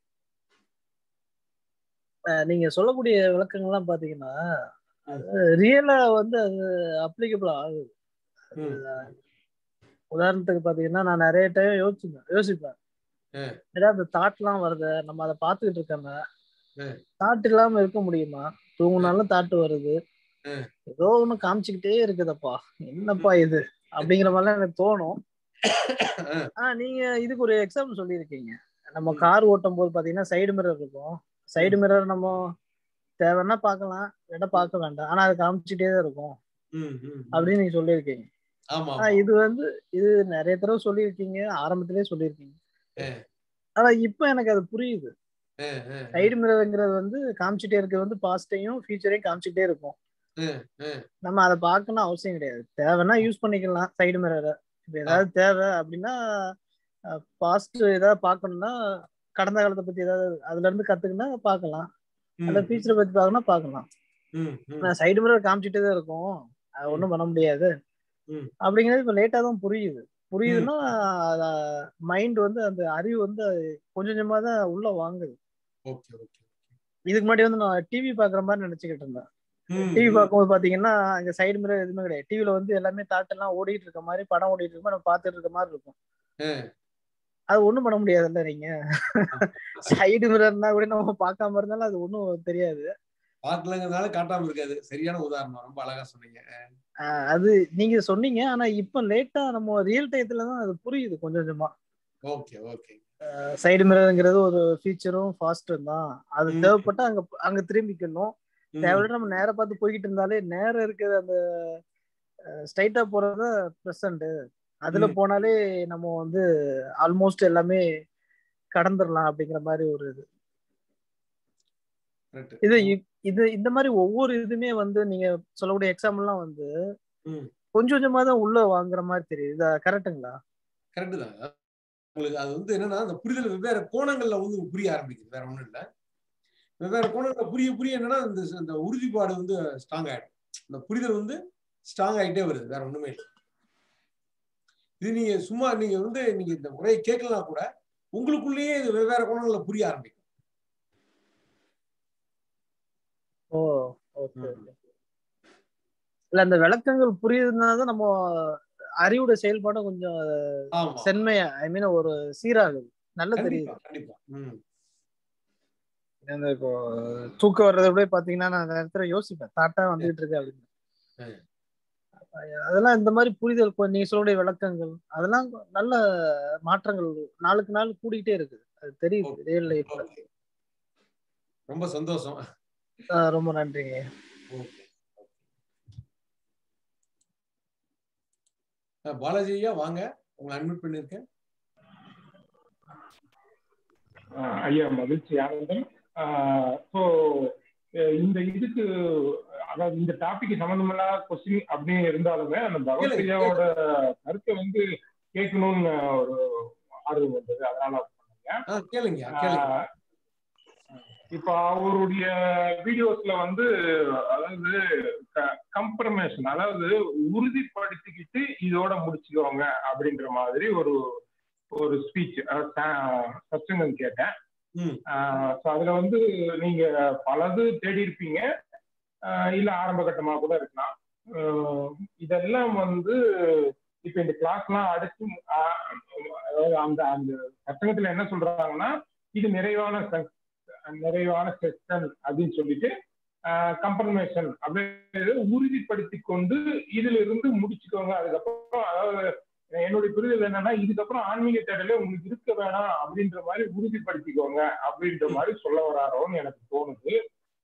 நீங்க சொல்லக்கூடிய விளக்கங்கள்லாம் பாத்தீங்கன்னா ரியலா வந்து அது அப்ளிகபிள் ஆகுது. உதாரணத்துக்கு பாத்தீங்கன்னா நான் நிறைய டைம் யோசிப்பேன் யோசிப்பேன் ஏதாவது அந்த தாட் எல்லாம் வருது, நம்ம அதை பார்த்துக்கிட்டு இருக்கோமே, தாட் இல்லாம இருக்க முடியுமா? தூங்குனாலும் தாட்டு வருது, ஏதோ ஒண்ணு காமிச்சுக்கிட்டே இருக்குதப்பா, என்னப்பா இது அப்படிங்கிற மாதிரிலாம் எனக்கு தோணும். ஆஹ் நீங்க இதுக்கு ஒரு எக்ஸாம்பிள் சொல்லியிருக்கீங்க. நம்ம கார் ஓட்டும் போது பாத்தீங்கன்னா சைடு மிரர் இருக்கும். சைடு மிரர் நம்ம தேவைன்னா பார்க்கலாம், இட பார்க்க வேண்டாம், ஆனா அது காமிச்சுட்டே தான் இருக்கும் அப்படின்னு நீங்க சொல்லியிருக்கீங்க. ஆனா இது வந்து இது நிறைய தடவை சொல்லியிருக்கீங்க, ஆரம்பத்திலேயே சொல்லியிருக்கீங்க. ஆனா இப்ப எனக்கு அது புரியுது. சைடு மிரர்ங்கிறது வந்து காமிச்சுட்டே இருக்கிறது வந்து பாஸ்டையும் ஃபியூச்சரையும் காமிச்சுட்டே இருக்கும். நம்ம அதை பார்க்கணும் அவசியம் கிடையாது, தேவைன்னா யூஸ் பண்ணிக்கலாம் சைடு மிரரை. இப்ப ஏதாவது தேவை அப்படின்னா பாஸ்ட் ஏதாவது பார்க்கணும்னா கடந்த காலத்தை பத்தி ஏதாவது அதுல இருந்து கத்துக்கினா பார்க்கலாம், அந்த ஃபியூச்சரை பத்தி பார்க்கணும் பார்க்கலாம். சைடு மிரர் காமிச்சுட்டே தான் இருக்கும், அது ஒன்றும் பண்ண முடியாது அப்படிங்கிறது இப்ப லேட்டா தான் புரியுது. புரியுதுன்னா மைண்ட் வந்து அந்த அறிவு வந்து கொஞ்சம் கொஞ்சமா தான் உள்ள வாங்குது. இதுக்கு முன்னாடி வந்து நான் டிவி பாக்குற மாதிரி நினைச்சுக்கிட்டு இருந்தேன். டிவி பார்க்கும்போது பாத்தீங்கன்னா அங்க சைடு மிரர் எதுவுமே கிடையாது. டிவில வந்து எல்லாமே தாட் எல்லாம் ஓடிட்டு இருக்க மாதிரி, படம் ஓடிட்டு இருக்க மாதிரி நம்ம பாத்துட்டு இருக்க மாதிரி இருக்கும். அது ஒண்ணும் பண்ண முடியாதுல்ல. நீங்க சைடு மிரர்னா கூட நம்ம பார்க்காம இருந்தாலும் அது ஒண்ணும் தெரியாது. பார்க்கலங்கிறதுனால காட்டாம இருக்காது. சரியான உதாரணம், ரொம்ப அழகா சொன்னீங்க. அது நீங்க சொன்னீங்க, ஆனா இப்ப லேட்டா நம்ம ரியல் டைத்துல தான் அது புரியுது கொஞ்சம் கொஞ்சமா. Okay okay. சைடு மிரருங்கிறது ஒரு ஃபீச்சரும் ஃபாஸ்ட்டும் தான். அது தேவைப்பட்டா அங்க அங்க திரும்பிக்கணும். தேவையில்லை நம்ம நேரம் பார்த்து போய்கிட்டு இருந்தாலே நேரம் இருக்கிற அந்த ஸ்ட்ரைட்டா போறது ப்ரெசன்ட். அதுல போனாலே நம்ம வந்து ஆல்மோஸ்ட் எல்லாமே கடந்துடலாம் அப்படிங்கிற மாதிரி ஒரு இது. இது இது இந்த மாதிரி ஒவ்வொரு இதுமே வந்து நீங்க சொல்லக்கூடிய எக்ஸாம்பிள்லாம் வந்து கொஞ்சம் கொஞ்சமா தான் உள்ள வாங்குற மாதிரி தெரியுது. இது கரெக்டுங்களா? கரெக்டு தான். உங்களுக்கு அது வந்து என்னன்னா அந்த புரிதல் வெவ்வேறு கோணங்கள்ல வந்து புரிய ஆரம்பிக்குது. வேற ஒண்ணும் இல்லை. வெவ்வேறு கோணங்கள்ல புரிய புரிய என்னன்னா இந்த அந்த உறுதிப்பாடு வந்து ஸ்ட்ராங் ஆயிடும். அந்த புரிதல் வந்து ஸ்ட்ராங் ஆகிட்டே வருது. வேற ஒண்ணுமே இல்லை. இது நீங்க சும்மா நீங்க வந்து நீங்க இந்த உரையை கேட்கலாம் கூட உங்களுக்குள்ளேயே இது வெவ்வேறு கோணங்கள்ல புரிய ஆரம்பிக்கும். ஓ ஓகே ஓகே. இல்ல அந்த விளக்கங்கள் புரியுதுனால நம்ம அறிவோட செயல்பாடும் கொஞ்சம் சென்மையா ஐ மீன் ஒரு சீராகுது. நல்ல தெரியுது. கண்டிப்பா. ம். இப்போ தூக்கம் வர்றதை விட பாத்தீங்கன்னா நான் அந்த நேரத்துல யோசிப்பேன் தாட்டா வந்துகிட்டு இருக்கு அப்படின்னு. அதெல்லாம் இந்த மாதிரி புரிதல் நீங்க சொல்லுடைய விளக்கங்கள் அதெல்லாம் நல்ல மாற்றங்கள் நாளுக்கு நாள் கூடிக்கிட்டே இருக்கு. அது தெரியுது ரியல் லைஃப்ல. ரொம்ப சந்தோஷம். ரொம்ப நன்றிங்க. பாலாஜி ஐயா வாங்க, உங்களை அட்மிட் பண்ணிருக்கேன். ஐயா மகிழ்ச்சி, ஆனந்தம். ஸோ இந்த இதுக்கு அதாவது இந்த டாபிக் சம்பந்தமில்லாத கொஸ்டின் அப்படின்னு இருந்தாலுமே அந்த பகவத்கீதையோட கருத்தை வந்து கேட்கணும்னு ஒரு ஆர்வம் வந்தது. அதனால கேளுங்க. இப்ப அவருடைய வீடியோஸ்ல வந்து அதாவது கம்பர்மேஷன் அதாவது உறுதிப்படுத்திக்கிட்டு இதோட முடிச்சுக்கோங்க அப்படின்ற மாதிரி ஒரு ஒரு ஸ்பீச் சத்சங்கம் கேட்டேன். அதுல வந்து நீங்க பலது தேடி இருப்பீங்க, இல்ல ஆரம்ப கட்டமா கூட இருக்கலாம். இதெல்லாம் வந்து இப்ப இந்த கிளாஸ் எல்லாம் அடிச்சு அதாவது அந்த அந்த சத்சங்கத்துல என்ன சொல்றாங்கன்னா இது நிறைவான நிறைவான செக்ஷன் அப்படின்னு சொல்லிட்டு கம்பர்மேஷன் அப்படின்னு உறுதிப்படுத்தி கொண்டு இதுல இருந்து முடிச்சுக்கோங்க. அதுக்கப்புறம் அதாவது என்னுடைய புரிதல் என்னன்னா இதுக்கப்புறம் ஆன்மீக தேடலே உங்களுக்கு இருக்க வேணாம் அப்படின்ற மாதிரி உறுதிப்படுத்திக்கோங்க அப்படின்ற மாதிரி சொல்ல வராரோன்னு எனக்கு தோணுது.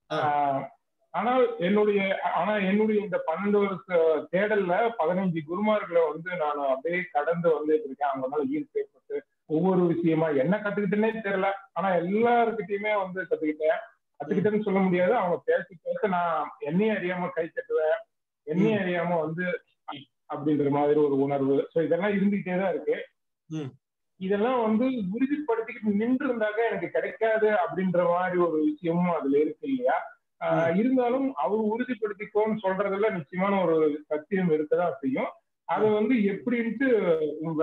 ஆனால் என்னுடைய ஆனா என்னுடைய இந்த பன்னெண்டு வருஷ தேடல்ல பதினஞ்சு குருமார்களை வந்து நான் அப்படியே கடந்து வந்துட்டு இருக்கேன். அவங்க மேல ஈர்ப்பு ஏற்பட்டு ஒவ்வொரு விஷயமா என்ன கத்துக்கிட்டேன்னே தெரியல, ஆனா எல்லாருக்கிட்டையுமே வந்து கத்துக்கிட்டேன். கத்துக்கிட்டேன்னு சொல்ல முடியாது, அவங்க பேச பேச நான் என்னையும் அறியாம கை தட்டுவேன், என்னையும் அறியாம வந்து அப்படின்ற மாதிரி ஒரு உணர்வு. ஸோ இதெல்லாம் இருந்துகிட்டே தான் இருக்கு. இதெல்லாம் வந்து உறுதிப்படுத்திக்கிட்டு நின்று இருந்தாக்க எனக்கு கிடைக்காது அப்படின்ற மாதிரி ஒரு விஷயமும் அதுல இருக்கு இல்லையா? ஆஹ் இருந்தாலும் அவர் உறுதிப்படுத்திக்கோன்னு சொல்றதுல நிச்சயமான ஒரு சத்தியம் இருக்கதான் செய்யும். அதை வந்து எப்படின்ட்டு உங்க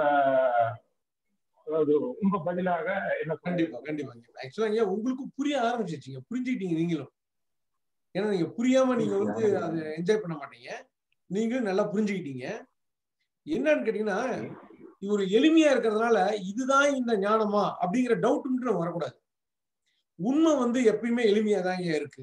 அதாவது உங்க பதிலாக என்ன? கண்டிப்பா கண்டிப்பா. ஆக்சுவலா உங்களுக்கு புரிய ஆரம்பிச்சிருச்சீங்க, புரிஞ்சுக்கிட்டீங்க நீங்களும். ஏன்னா நீங்க புரியாம நீங்க வந்து அதை என்ஜாய் பண்ண மாட்டீங்க, நீங்களும் நல்லா புரிஞ்சுக்கிட்டீங்க. என்னன்னு கேட்டீங்கன்னா இது ஒரு எளிமையா இருக்கிறதுனால இதுதான் இந்த ஞானமா அப்படிங்கிற டவுட் மட்டும் வரக்கூடாது. உண்மை வந்து எப்பயுமே எளிமையா தான் இங்க இருக்கு.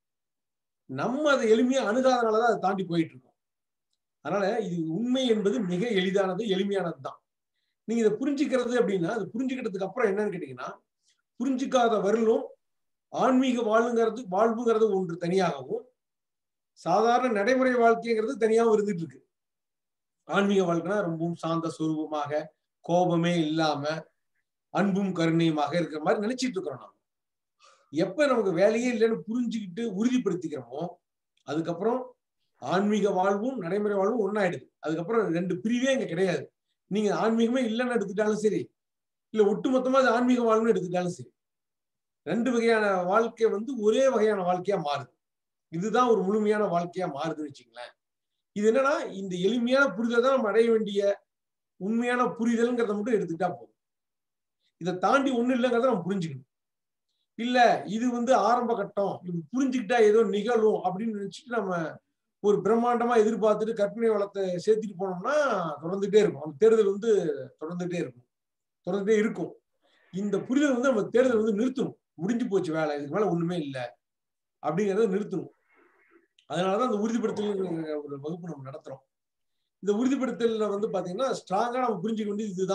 நம்ம அதை எளிமையா அணுகாதனாலதான் அதை தாண்டி போயிட்டு இருக்கோம். அதனால இது உண்மை என்பது மிக எளிதானது, எளிமையானது தான். நீங்க இதை புரிஞ்சுக்கிறது அப்படின்னா அது புரிஞ்சுக்கிறதுக்கு அப்புறம் என்னன்னு கேட்டீங்கன்னா புரிஞ்சுக்காத வரலும் ஆன்மீக வாழ்வுங்கிறது வாழ்வுங்கிறது ஒன்று தனியாகவும் சாதாரண நடைமுறை வாழ்க்கைங்கிறது தனியாகவும் இருந்துட்டு இருக்கு. ஆன்மீக வாழ்க்கைனா ரொம்பவும் சாந்த சுரூபமாக கோபமே இல்லாம அன்பும் கருணையுமாக இருக்கிற மாதிரி நினைச்சிட்டு இருக்கிறோம். நம்ம எப்ப நமக்கு வேலையே இல்லைன்னு புரிஞ்சுக்கிட்டு உறுதிப்படுத்திக்கிறோமோ அதுக்கப்புறம் ஆன்மீக வாழ்வும் நடைமுறை வாழ்வும் ஒன்னாயிடுது. அதுக்கப்புறம் ரெண்டு பிரிவே இங்க கிடையாது. நீங்க ஆன்மீகமே இல்லைன்னு எடுத்துட்டாலும் சரி, இல்ல ஒட்டுமொத்தமா அது ஆன்மீக வாழ்வுன்னு எடுத்துட்டாலும் சரி, ரெண்டு வகையான வாழ்க்கை வந்து ஒரே வகையான வாழ்க்கையா மாறுது. இதுதான் ஒரு முழுமையான வாழ்க்கையா மாறுதுன்னு வச்சுங்களேன். இது என்னன்னா இந்த எளிமையான புரிதல் தான் நம்ம அடைய வேண்டிய உண்மையான புரிதல்ங்கிறத மட்டும் எடுத்துக்கிட்டா போதும். இதை தாண்டி ஒண்ணும் இல்லைங்கிறத நம்ம புரிஞ்சுக்கணும். இல்ல இது வந்து ஆரம்ப கட்டம், இது புரிஞ்சுக்கிட்டா ஏதோ நிகழும் அப்படின்னு நினைச்சிட்டு நம்ம ஒரு பிரம்மாண்டமா எதிர்பார்த்துட்டு கற்பனை வளத்தை சேர்த்துட்டு போனோம்னா தொடர்ந்துட்டே இருக்கும். அந்த தேர்தல் வந்து தொடர்ந்துட்டே இருக்கும் தொடர்ந்துட்டே இருக்கும். இந்த புரிதல் வந்து நம்ம தேர்தல் வந்து நிறுத்தணும். முடிஞ்சு போச்சு வேலை, இதுக்கு மேல ஒண்ணுமே இல்லை அப்படிங்கிறத நிறுத்தணும். அதனாலதான் அந்த உறுதிப்படுத்தல் ஒரு வகுப்பு நம்ம நடத்துறோம். இந்த உறுதிப்படுத்தல வந்து பாத்தீங்கன்னா ஸ்ட்ராங்கா நம்ம புரிஞ்சுக்க வேண்டியது இதுதான்.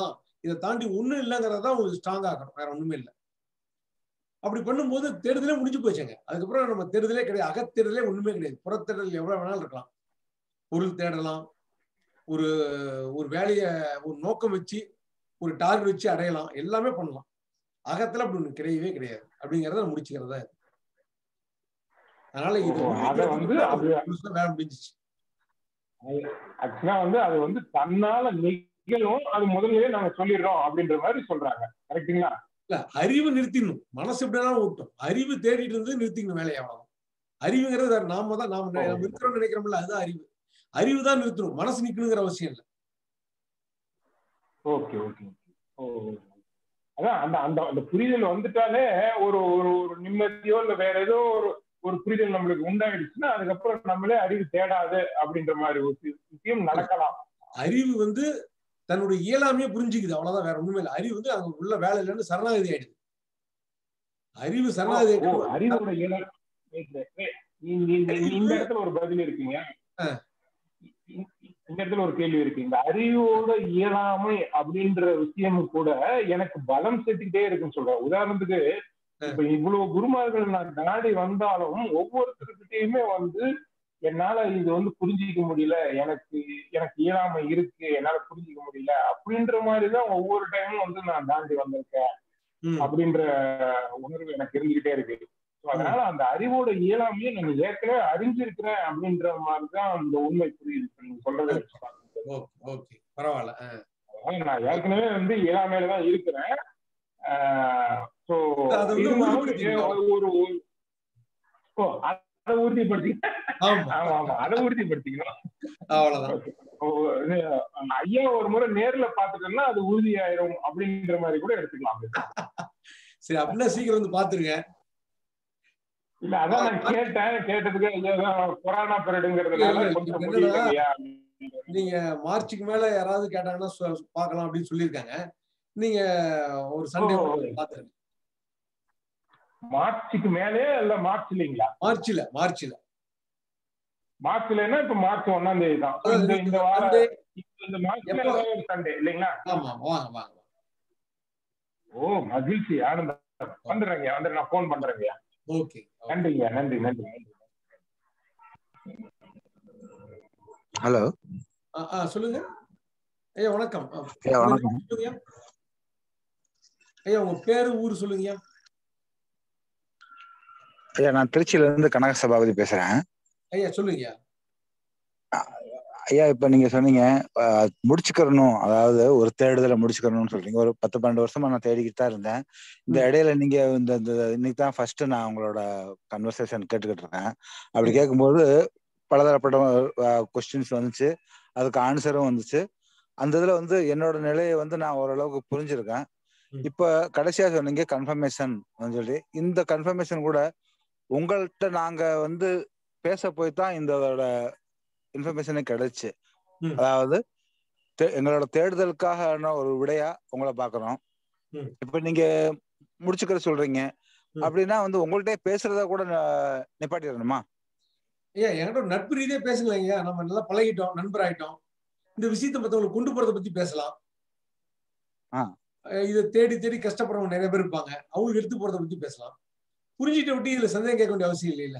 இதை தாண்டி ஒண்ணும் இல்லைங்கிறத உங்களுக்கு ஸ்ட்ராங் ஆகணும், வேற ஒண்ணுமே இல்லை. அப்படி பண்ணும்போது தேடுதலே முடிஞ்சு போச்சுங்க. அதுக்கப்புறம் நம்ம தேடுதலே கிடையாது, அகத்தேடுதலே ஒண்ணுமே கிடையாது. புறத்தேடல் எவ்வளவு வேணாலும் இருக்கலாம். பொருள் தேடலாம், ஒரு ஒரு வேலையை ஒரு நோக்கம் வச்சு ஒரு டார்கெட் வச்சு அடையலாம், எல்லாமே பண்ணலாம். அகத்துல அப்படி ஒண்ணு கிடையவே கிடையாது அப்படிங்கறத முடிச்சுக்கிறதா. அதனால இது வேலை முடிஞ்சிச்சு. ஆக்சுவலா வந்து அது வந்து தன்னால நிகழும், அது முதல்லயே நாங்க சொல்லிடுறோம் அப்படின்ற மாதிரி சொல்றாங்க. கரெக்டுங்களா? இல்ல, அறிவு நிறுத்திடணும், மனசு எப்படினாலும் ஓட்டும். அறிவு தேடிட்டு இருந்து நிறுத்திக்கணும் வேலையை, அவ்வளவுதான். அறிவுங்கிறது வேற, நாம தான் நாம நம்ம இருக்கிறோம்னு நினைக்கிறோம்ல, அதுதான் அறிவு. அறிவு தான் நிறுத்தணும், மனசு நிக்கணுங்கிற அவசியம் இல்லை. ஓகே ஓகே அதான் அந்த அந்த அந்த புரிதல் வந்துட்டாலே ஒரு ஒரு நிம்மதியோ இல்ல வேற ஏதோ ஒரு ஒரு புரிதல் நம்மளுக்கு உண்டாயிடுச்சுன்னா அதுக்கப்புறம் நம்மளே அறிவு தேடாது அப்படின்ற மாதிரி ஒரு விஷயம் நடக்கலாம். அறிவு வந்து தன்னுடைய இயலாமையே புரிஞ்சுக்குது, அவ்வளவுதான், வேற ஒண்ணுமே இல்லை. அறிவு வந்து அங்க உள்ள வேலை இல்லைன்னு சரணாகதி ஆயிடுது. அறிவு சரணாகதி அறிவோட இயலாமை. இந்த இடத்துல ஒரு பதில் இருக்குங்க, இந்த இடத்துல ஒரு கேள்வி இருக்கு. இந்த அறிவோட இயலாமை அப்படின்ற விஷயம் கூட எனக்கு பலம் சேர்த்துக்கிட்டே இருக்குன்னு சொல்றேன். உதாரணத்துக்கு இப்ப இவ்வளவு குருமார்கள் நான் நாடி வந்தாலும் ஒவ்வொருத்தருக்கிட்டையுமே வந்து என்னால இது வந்து புரிஞ்சிக்க முடியல, எனக்கு எனக்கு இயலாமை இருக்கு, என்னால புரிஞ்சிக்க முடியல அப்படின்ற மாதிரிதான் ஒவ்வொரு டைமும் வந்து நான் தாண்டி வந்திருக்கேன் அப்படின்ற உணர்வு எனக்கு இருந்துகிட்டே இருக்கு. அதனால அந்த அறிவோட இயலாமையை நீங்க ஏற்கனவே அறிஞ்சிருக்கிறேன் அப்படின்ற மாதிரிதான் அந்த உண்மை புரியுது நீங்க சொல்றது. பரவாயில்ல, நான் ஏற்கனவே வந்து இயலாமையிலதான் இருக்கிறேன். அதை உறுதிப்படுத்திக்கணும். ஆமா ஆமா அதை உறுதிப்படுத்திக்கணும். ஐயா ஒரு முறை நேர்ல பாத்துட்டோம்னா அது உறுதியாயிரும் அப்படின்ற மாதிரி கூட எடுத்துக்கலாம். சரி, அப்படின்னா சீக்கிரம் வந்து பாத்துருங்க. இல்ல அதான் நான் கேட்டேன், கேட்டதுக்கு கொரோனா பீரியடுங்கிறதுனால கொஞ்சம் முடியலையா. நீங்க மார்ச்சுக்கு மேல யாராவது கேட்டாங்கன்னா பாக்கலாம் அப்படின்னு சொல்லியிருக்காங்க. நீங்க ஒரு சண்டே பாத்துருங்க. மார்ச்சுக்கு மேலே இல்ல மார்ச் இல்லைங்களா? மார்ச்ல மார்ச்ல மார்ச்லன்னா இப்ப மார்ச் ஒன்னாம் தேதி தான். இந்த இந்த வாரம் இந்த மார்ச்ல ஒரு சண்டே இல்லைங்களா? ஆமா, வாங்க வாங்க. ஓ மகிழ்ச்சி, ஆனந்தம். வந்துடுறேங்க, வந்து நான் போன் பண்றேங்க. ஓகே, நன்றிங்க, நன்றி நன்றி. ஹலோ, சொல்லுங்க ஐயா. வணக்கம். வணக்கம் ஐயா, உங்க பேரு ஊரு சொல்லுங்க ஐயா. நான் திருச்சியில இருந்து கனக சபாபதி பேசுறேன். ஐயா சொல்லுங்க ஐயா. இப்ப நீங்க சொன்னீங்க முடிச்சுக்கணும், அதாவது ஒரு தேடுதலை முடிச்சுக்கணும்னு சொல்றீங்க. ஒரு பத்து பன்னெண்டு வருஷமா நான் தேடிக்கிட்டு தான் இருந்தேன். இந்த இடையில நீங்க இந்த இன்னைக்கு தான் ஃபர்ஸ்ட் நான் உங்களோட கன்வர்சேஷன் கேட்டுக்கிட்டு இருக்கேன். அப்படி கேட்கும்போது பலதரப்பட்ட கொஸ்டின்ஸ் வந்துச்சு, அதுக்கு ஆன்சரும் வந்துச்சு. அந்த இதுல வந்து என்னோட நிலையை வந்து நான் ஓரளவுக்கு புரிஞ்சிருக்கேன். இப்ப கடைசியா சொன்னீங்க கன்ஃபர்மேஷன் சொல்லி, இந்த கன்ஃபர்மேஷன் கூட உங்கள்கிட்ட நாங்க வந்து பேச போய் தான் இந்த இன்ஃபர்மேஷனே கிடைச்சு. அதாவது எங்களோட தேடுதலுக்காக ஒரு விடையா உங்களை பாக்குறோம். இப்ப நீங்க முடிச்சுக்கிற சொல்றீங்க அப்படின்னா வந்து உங்கள்கிட்ட பேசுறத கூட நிப்பாட்டிடணுமா? ஐயா, என்கிட்ட ஒரு நட்பு ரீதியா பேசலாம் ஐயா. நம்ம நல்லா பழகிட்டோம், நண்பர் ஆயிட்டோம். இந்த விஷயத்தை மத்தவங்களுக்கு கொண்டு போறதை பத்தி பேசலாம். இதை தேடி தேடி கஷ்டப்படுறவங்க நிறைய பேர் இருப்பாங்க, அவங்களுக்கு எடுத்து போறதை பத்தி பேசலாம். புரிஞ்சுட்டு விட்டு இதுல சந்தேகம் கேட்க வேண்டிய அவசியம் இல்லை. இல்ல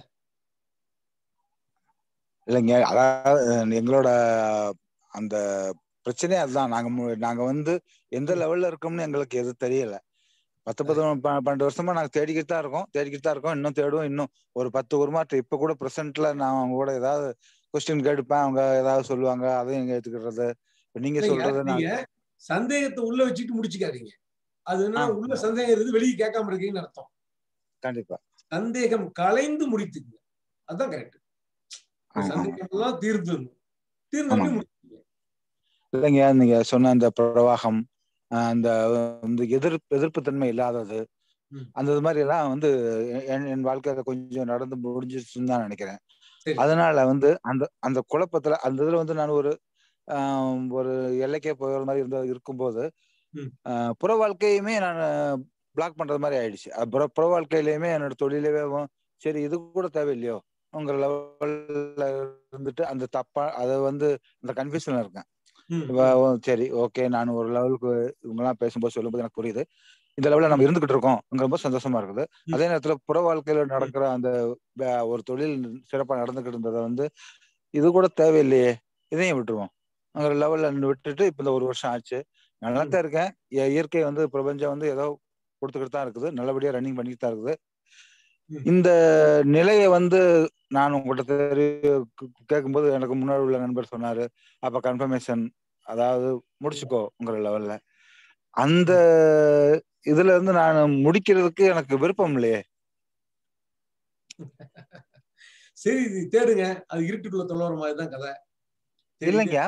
இல்லைங்க, அதாவது எங்களோட அந்த பிரச்சனையே அதுதான். நாங்க நாங்க வந்து எந்த லெவல்ல இருக்கோம்னு எங்களுக்கு எது தெரியல. பத்து பத்து பன்னெண்டு வருஷமா நாங்க தேடிக்கிட்டு தான் இருக்கோம் தேடிக்கிட்டு தான் இருக்கோம் இன்னும் தேடுவோம். இன்னும் ஒரு பத்து ஒரு மாற்று இப்ப கூட பிரசன்ட்ல நான் அவங்க கூட ஏதாவது கொஸ்டின் கேட்டுப்பேன், அவங்க ஏதாவது சொல்லுவாங்க, அதையும் எங்க எடுத்துக்கிறது. நீங்க சொல்றது நீங்க சந்தேகத்தை உள்ள வச்சுட்டு முடிச்சுக்காதீங்க. அதுனா உள்ள சந்தேகம் இருந்து வெளியே கேட்காம இருக்கீங்கன்னு அர்த்தம். கண்டிப்பா சந்தேகம் கலைந்து முடித்துங்க, அதுதான் கரெக்ட். சந்தேகம் எல்லாம் தீர்ந்து தீர்ந்து முடிச்சுங்க. இல்லைங்க, நீங்க சொன்ன அந்த பிரவாகம், அந்த வந்து எதிர்ப்பு எதிர்ப்பு தன்மை இல்லாதது, அந்த மாதிரி எல்லாம் வந்து என் வாழ்க்கையில கொஞ்சம் நடந்து முடிஞ்சிருச்சுன்னு தான் நினைக்கிறேன். அதனால வந்து அந்த அந்த குழப்பத்துல அந்த இதுல வந்து நான் ஒரு ஆஹ் ஒரு எல்லைக்கே போகிற மாதிரி இருந்த இருக்கும்போது ஆஹ் புற வாழ்க்கையுமே நான் பிளாக் பண்றது மாதிரி ஆயிடுச்சு. புற புற வாழ்க்கையிலயுமே என்னோட தொழிலவே சரி இது கூட தேவையில்லையோ உங்க லெவல்ல இருந்துட்டு அந்த தப்பா அதை வந்து அந்த கன்ஃபியூஷன்ல இருக்கேன். சரி ஓகே, நான் ஒரு லெவலுக்கு இவங்கெல்லாம் பேசும்போது சொல்லும்போது எனக்கு புரியுது, இந்த லெவலில் நம்ம இருந்துகிட்டு இருக்கோம்ங்கிறப்போ சந்தோஷமா இருக்குது. அதே நேரத்தில் புற வாழ்க்கையில நடக்கிற அந்த ஒரு தொழில் சிறப்பாக நடந்துகிட்டு இருந்ததை வந்து இது கூட தேவையில்லையே, இதையும் விட்டுருவோம் அங்கிற லெவல்ல விட்டுட்டு இப்போ இந்த ஒரு வருஷம் ஆச்சு, நல்லா தான் இருக்கேன். இயற்கை வந்து பிரபஞ்சம் வந்து ஏதோ கொடுத்துக்கிட்டு தான் இருக்குது, நல்லபடியா ரன்னிங் பண்ணிட்டு தான் இருக்குது. இந்த நிலையை வந்து நான் உங்கள்கிட்ட கேட்கும்போது எனக்கு முன்னாடி உள்ள நண்பர் சொன்னாரு, அப்ப கன்ஃபர்மேஷன் அதாவது முடிச்சுக்கோங்கிற லெவல்ல அந்த இதுல இருந்து நான் முடிக்கிறதுக்கு எனக்கு விருப்பம் இல்லையே. சரி தேடுங்க, அது இருட்டுக்குள்ள தொலைற மாதிரி தான் கதை. இல்லைங்க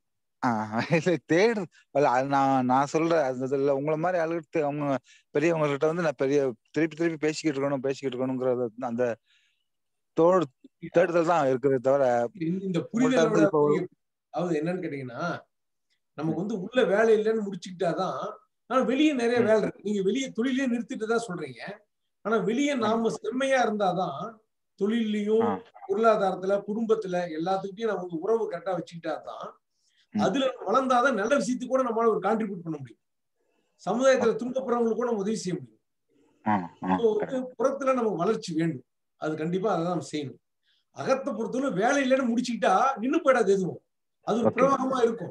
தேடு நான் நான் சொல்றேன் அதுல உங்களை மாதிரி ஆளுகிட்டு அவங்க பெரியவங்க கிட்ட வந்து நான் பெரிய திருப்பி திருப்பி பேசிக்கிட்டு இருக்கணும் பேசிக்கிட்டு இருக்கணுங்கிறது அந்த தோடு தேடுதல் தான் இருக்கிறதே தவிர இந்த புரிதலோட அதாவது என்னன்னு கேட்டீங்கன்னா, நமக்கு வந்து உள்ள வேலை இல்லைன்னு முடிச்சுக்கிட்டாதான். ஆனா வெளியே நிறைய வேலை இருக்கு. நீங்க வெளியே தொழிலே நிறுத்திட்டு தான் சொல்றீங்க. ஆனா வெளியே நாம செம்மையா இருந்தாதான் தொழிலையும் பொருளாதாரத்துல குடும்பத்துல எல்லாத்துக்கிட்டையும் நமக்கு உறவு கரெக்டா வச்சுக்கிட்டாதான் அதுல வளர்ந்தாதான் நல்ல விஷயத்துக்கு கூட நம்மளால ஒரு கான்ட்ரிபியூட் பண்ண முடியும். சமுதாயத்துல துன்பப்படுறவங்களுக்கு கூட நம்ம உதவி செய்ய முடியும். புறத்துல நமக்கு வளர்ச்சி வேண்டும், அது கண்டிப்பா அதை நம்ம செய்யணும். அகத்தை பொறுத்தவரை வேலை இல்லைன்னு முடிச்சுக்கிட்டா நின்னு போயிடாது எதுவும், அது ஒரு பிரவாகமா இருக்கும்.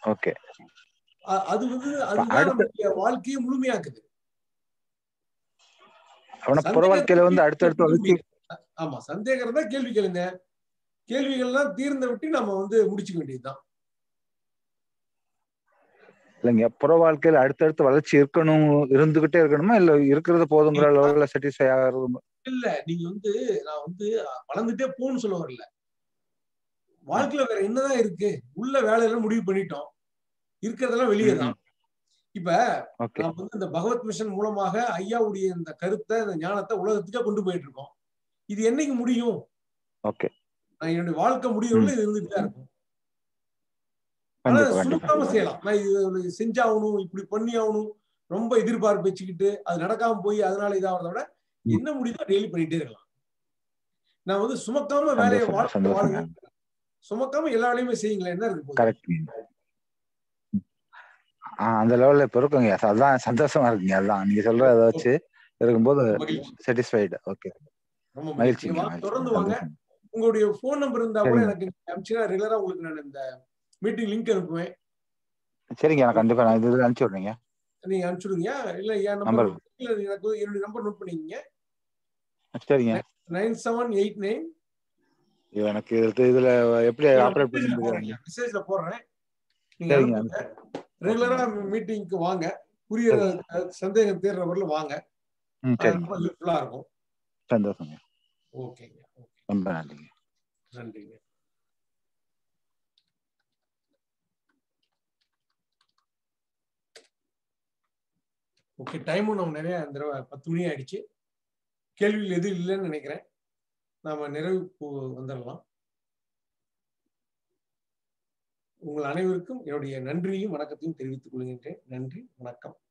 அது வந்து அதுதான் நம்மளுடைய வாழ்க்கையை முழுமையாக்குது. ஆமா, சந்தேகம் தான் கேள்வி கேளுங்க, கேள்விகள்லாம் தீர்ந்த விட்டு நம்ம வந்து முடிச்சுக்க வேண்டியதுதான். இல்லைங்க, புற வாழ்க்கையில அடுத்தடுத்து வளர்ச்சி இருக்கணும், இருந்துகிட்டே இருக்கணுமா இல்ல இருக்கிறது போதுங்கிற லெவல்ல சாட்டிஸ்ஃபை ஆகிறது? இல்ல, நீங்க வந்து நான் வந்து வளர்ந்துட்டே போன்னு சொல்ல வரல. வாழ்க்கையில வேற என்னதான் இருக்கு, உள்ள வேலையெல்லாம் முடிவு பண்ணிட்டோம், இருக்கிறதெல்லாம் வெளியே தான். இப்ப நம்ம வந்து இந்த பகவத் மிஷன் மூலமாக ஐயாவுடைய இந்த கருத்தை இந்த ஞானத்தை உலகத்துக்கே கொண்டு போயிட்டு இருக்கோம். இது என்னைக்கு முடியும்? ஓகே, நான் என்னுடைய வாழ்க்கை முடியறதுல இது இருந்துட்டு தான் இருக்கும். ஆனா சுருக்காம செய்யலாம். நான் இது செஞ்சாகணும், இப்படி பண்ணி ஆகணும், ரொம்ப எதிர்பார்ப்பு வச்சுக்கிட்டு அது நடக்காம போய் அதனால இதாகிறத விட என்ன முடியுதோ டெய்லி பண்ணிட்டே இருக்கலாம். நான் வந்து சுமக்காம வேலையை வாழ்க்கை சுமக்காம எல்லா வேலையுமே செய்யுங்களேன், என்ன இருக்கு? அந்த லெவல்ல இப்ப இருக்குங்க, அதான் சந்தோஷமா இருக்குங்க. அதான் நீங்க சொல்ற அதை வச்சு இருக்கும்போது சாட்டிஸ்ஃபைடு. ஓகே, மகிழ்ச்சி. தொடர்ந்து வாங்க. உங்களுடைய போன் நம்பர் இருந்தா கூட எனக்கு அனுப்பிச்சுனா ரெகுலரா உங்களுக்கு நான் இந்த மீட்டிங் லிங்க் அனுப்புவேன். சரிங்க, நான் கண்டிப்பா நான் இதுல அனுப்பிச்சு விடுறீங்க. நீங்க அனுப்பிச்சுடுங்க. இல்ல என் நம்பர் இல்ல, எனக்கு என்னுடைய நம்பர் நோட் பண்ணிக்கங்க. சரிங்க, நைன் செவன் எயிட் நைன். எனக்கு இதுல எப்படி ஆபரேட் பண்ணுவீங்க? மெசேஜ்ல போடுறேன், நீங்க அனுப்புங்க. ரெகுலரா மீட்டிங்க்கு வாங்க, புரிய சந்தேகம் தீர்ற வரல வாங்க, ரொம்ப ஹெல்ப்ஃபுல்லா இருக்கும். சந்தோஷங்க. ஓகேங்க, ரொம்ப நன்றிங்க. நன்றிங்க. ஓகே, டைமும் நம்ம நிறைய இந்த தடவை பத்து மணி ஆயிடுச்சு. கேள்விகள் எதுவும் இல்லைன்னு நினைக்கிறேன், நாம நிறைவுக்கு வந்துடலாம். உங்கள் அனைவருக்கும் என்னுடைய நன்றியையும் வணக்கத்தையும் தெரிவித்துக் கொள்கின்றேன். நன்றி, வணக்கம்.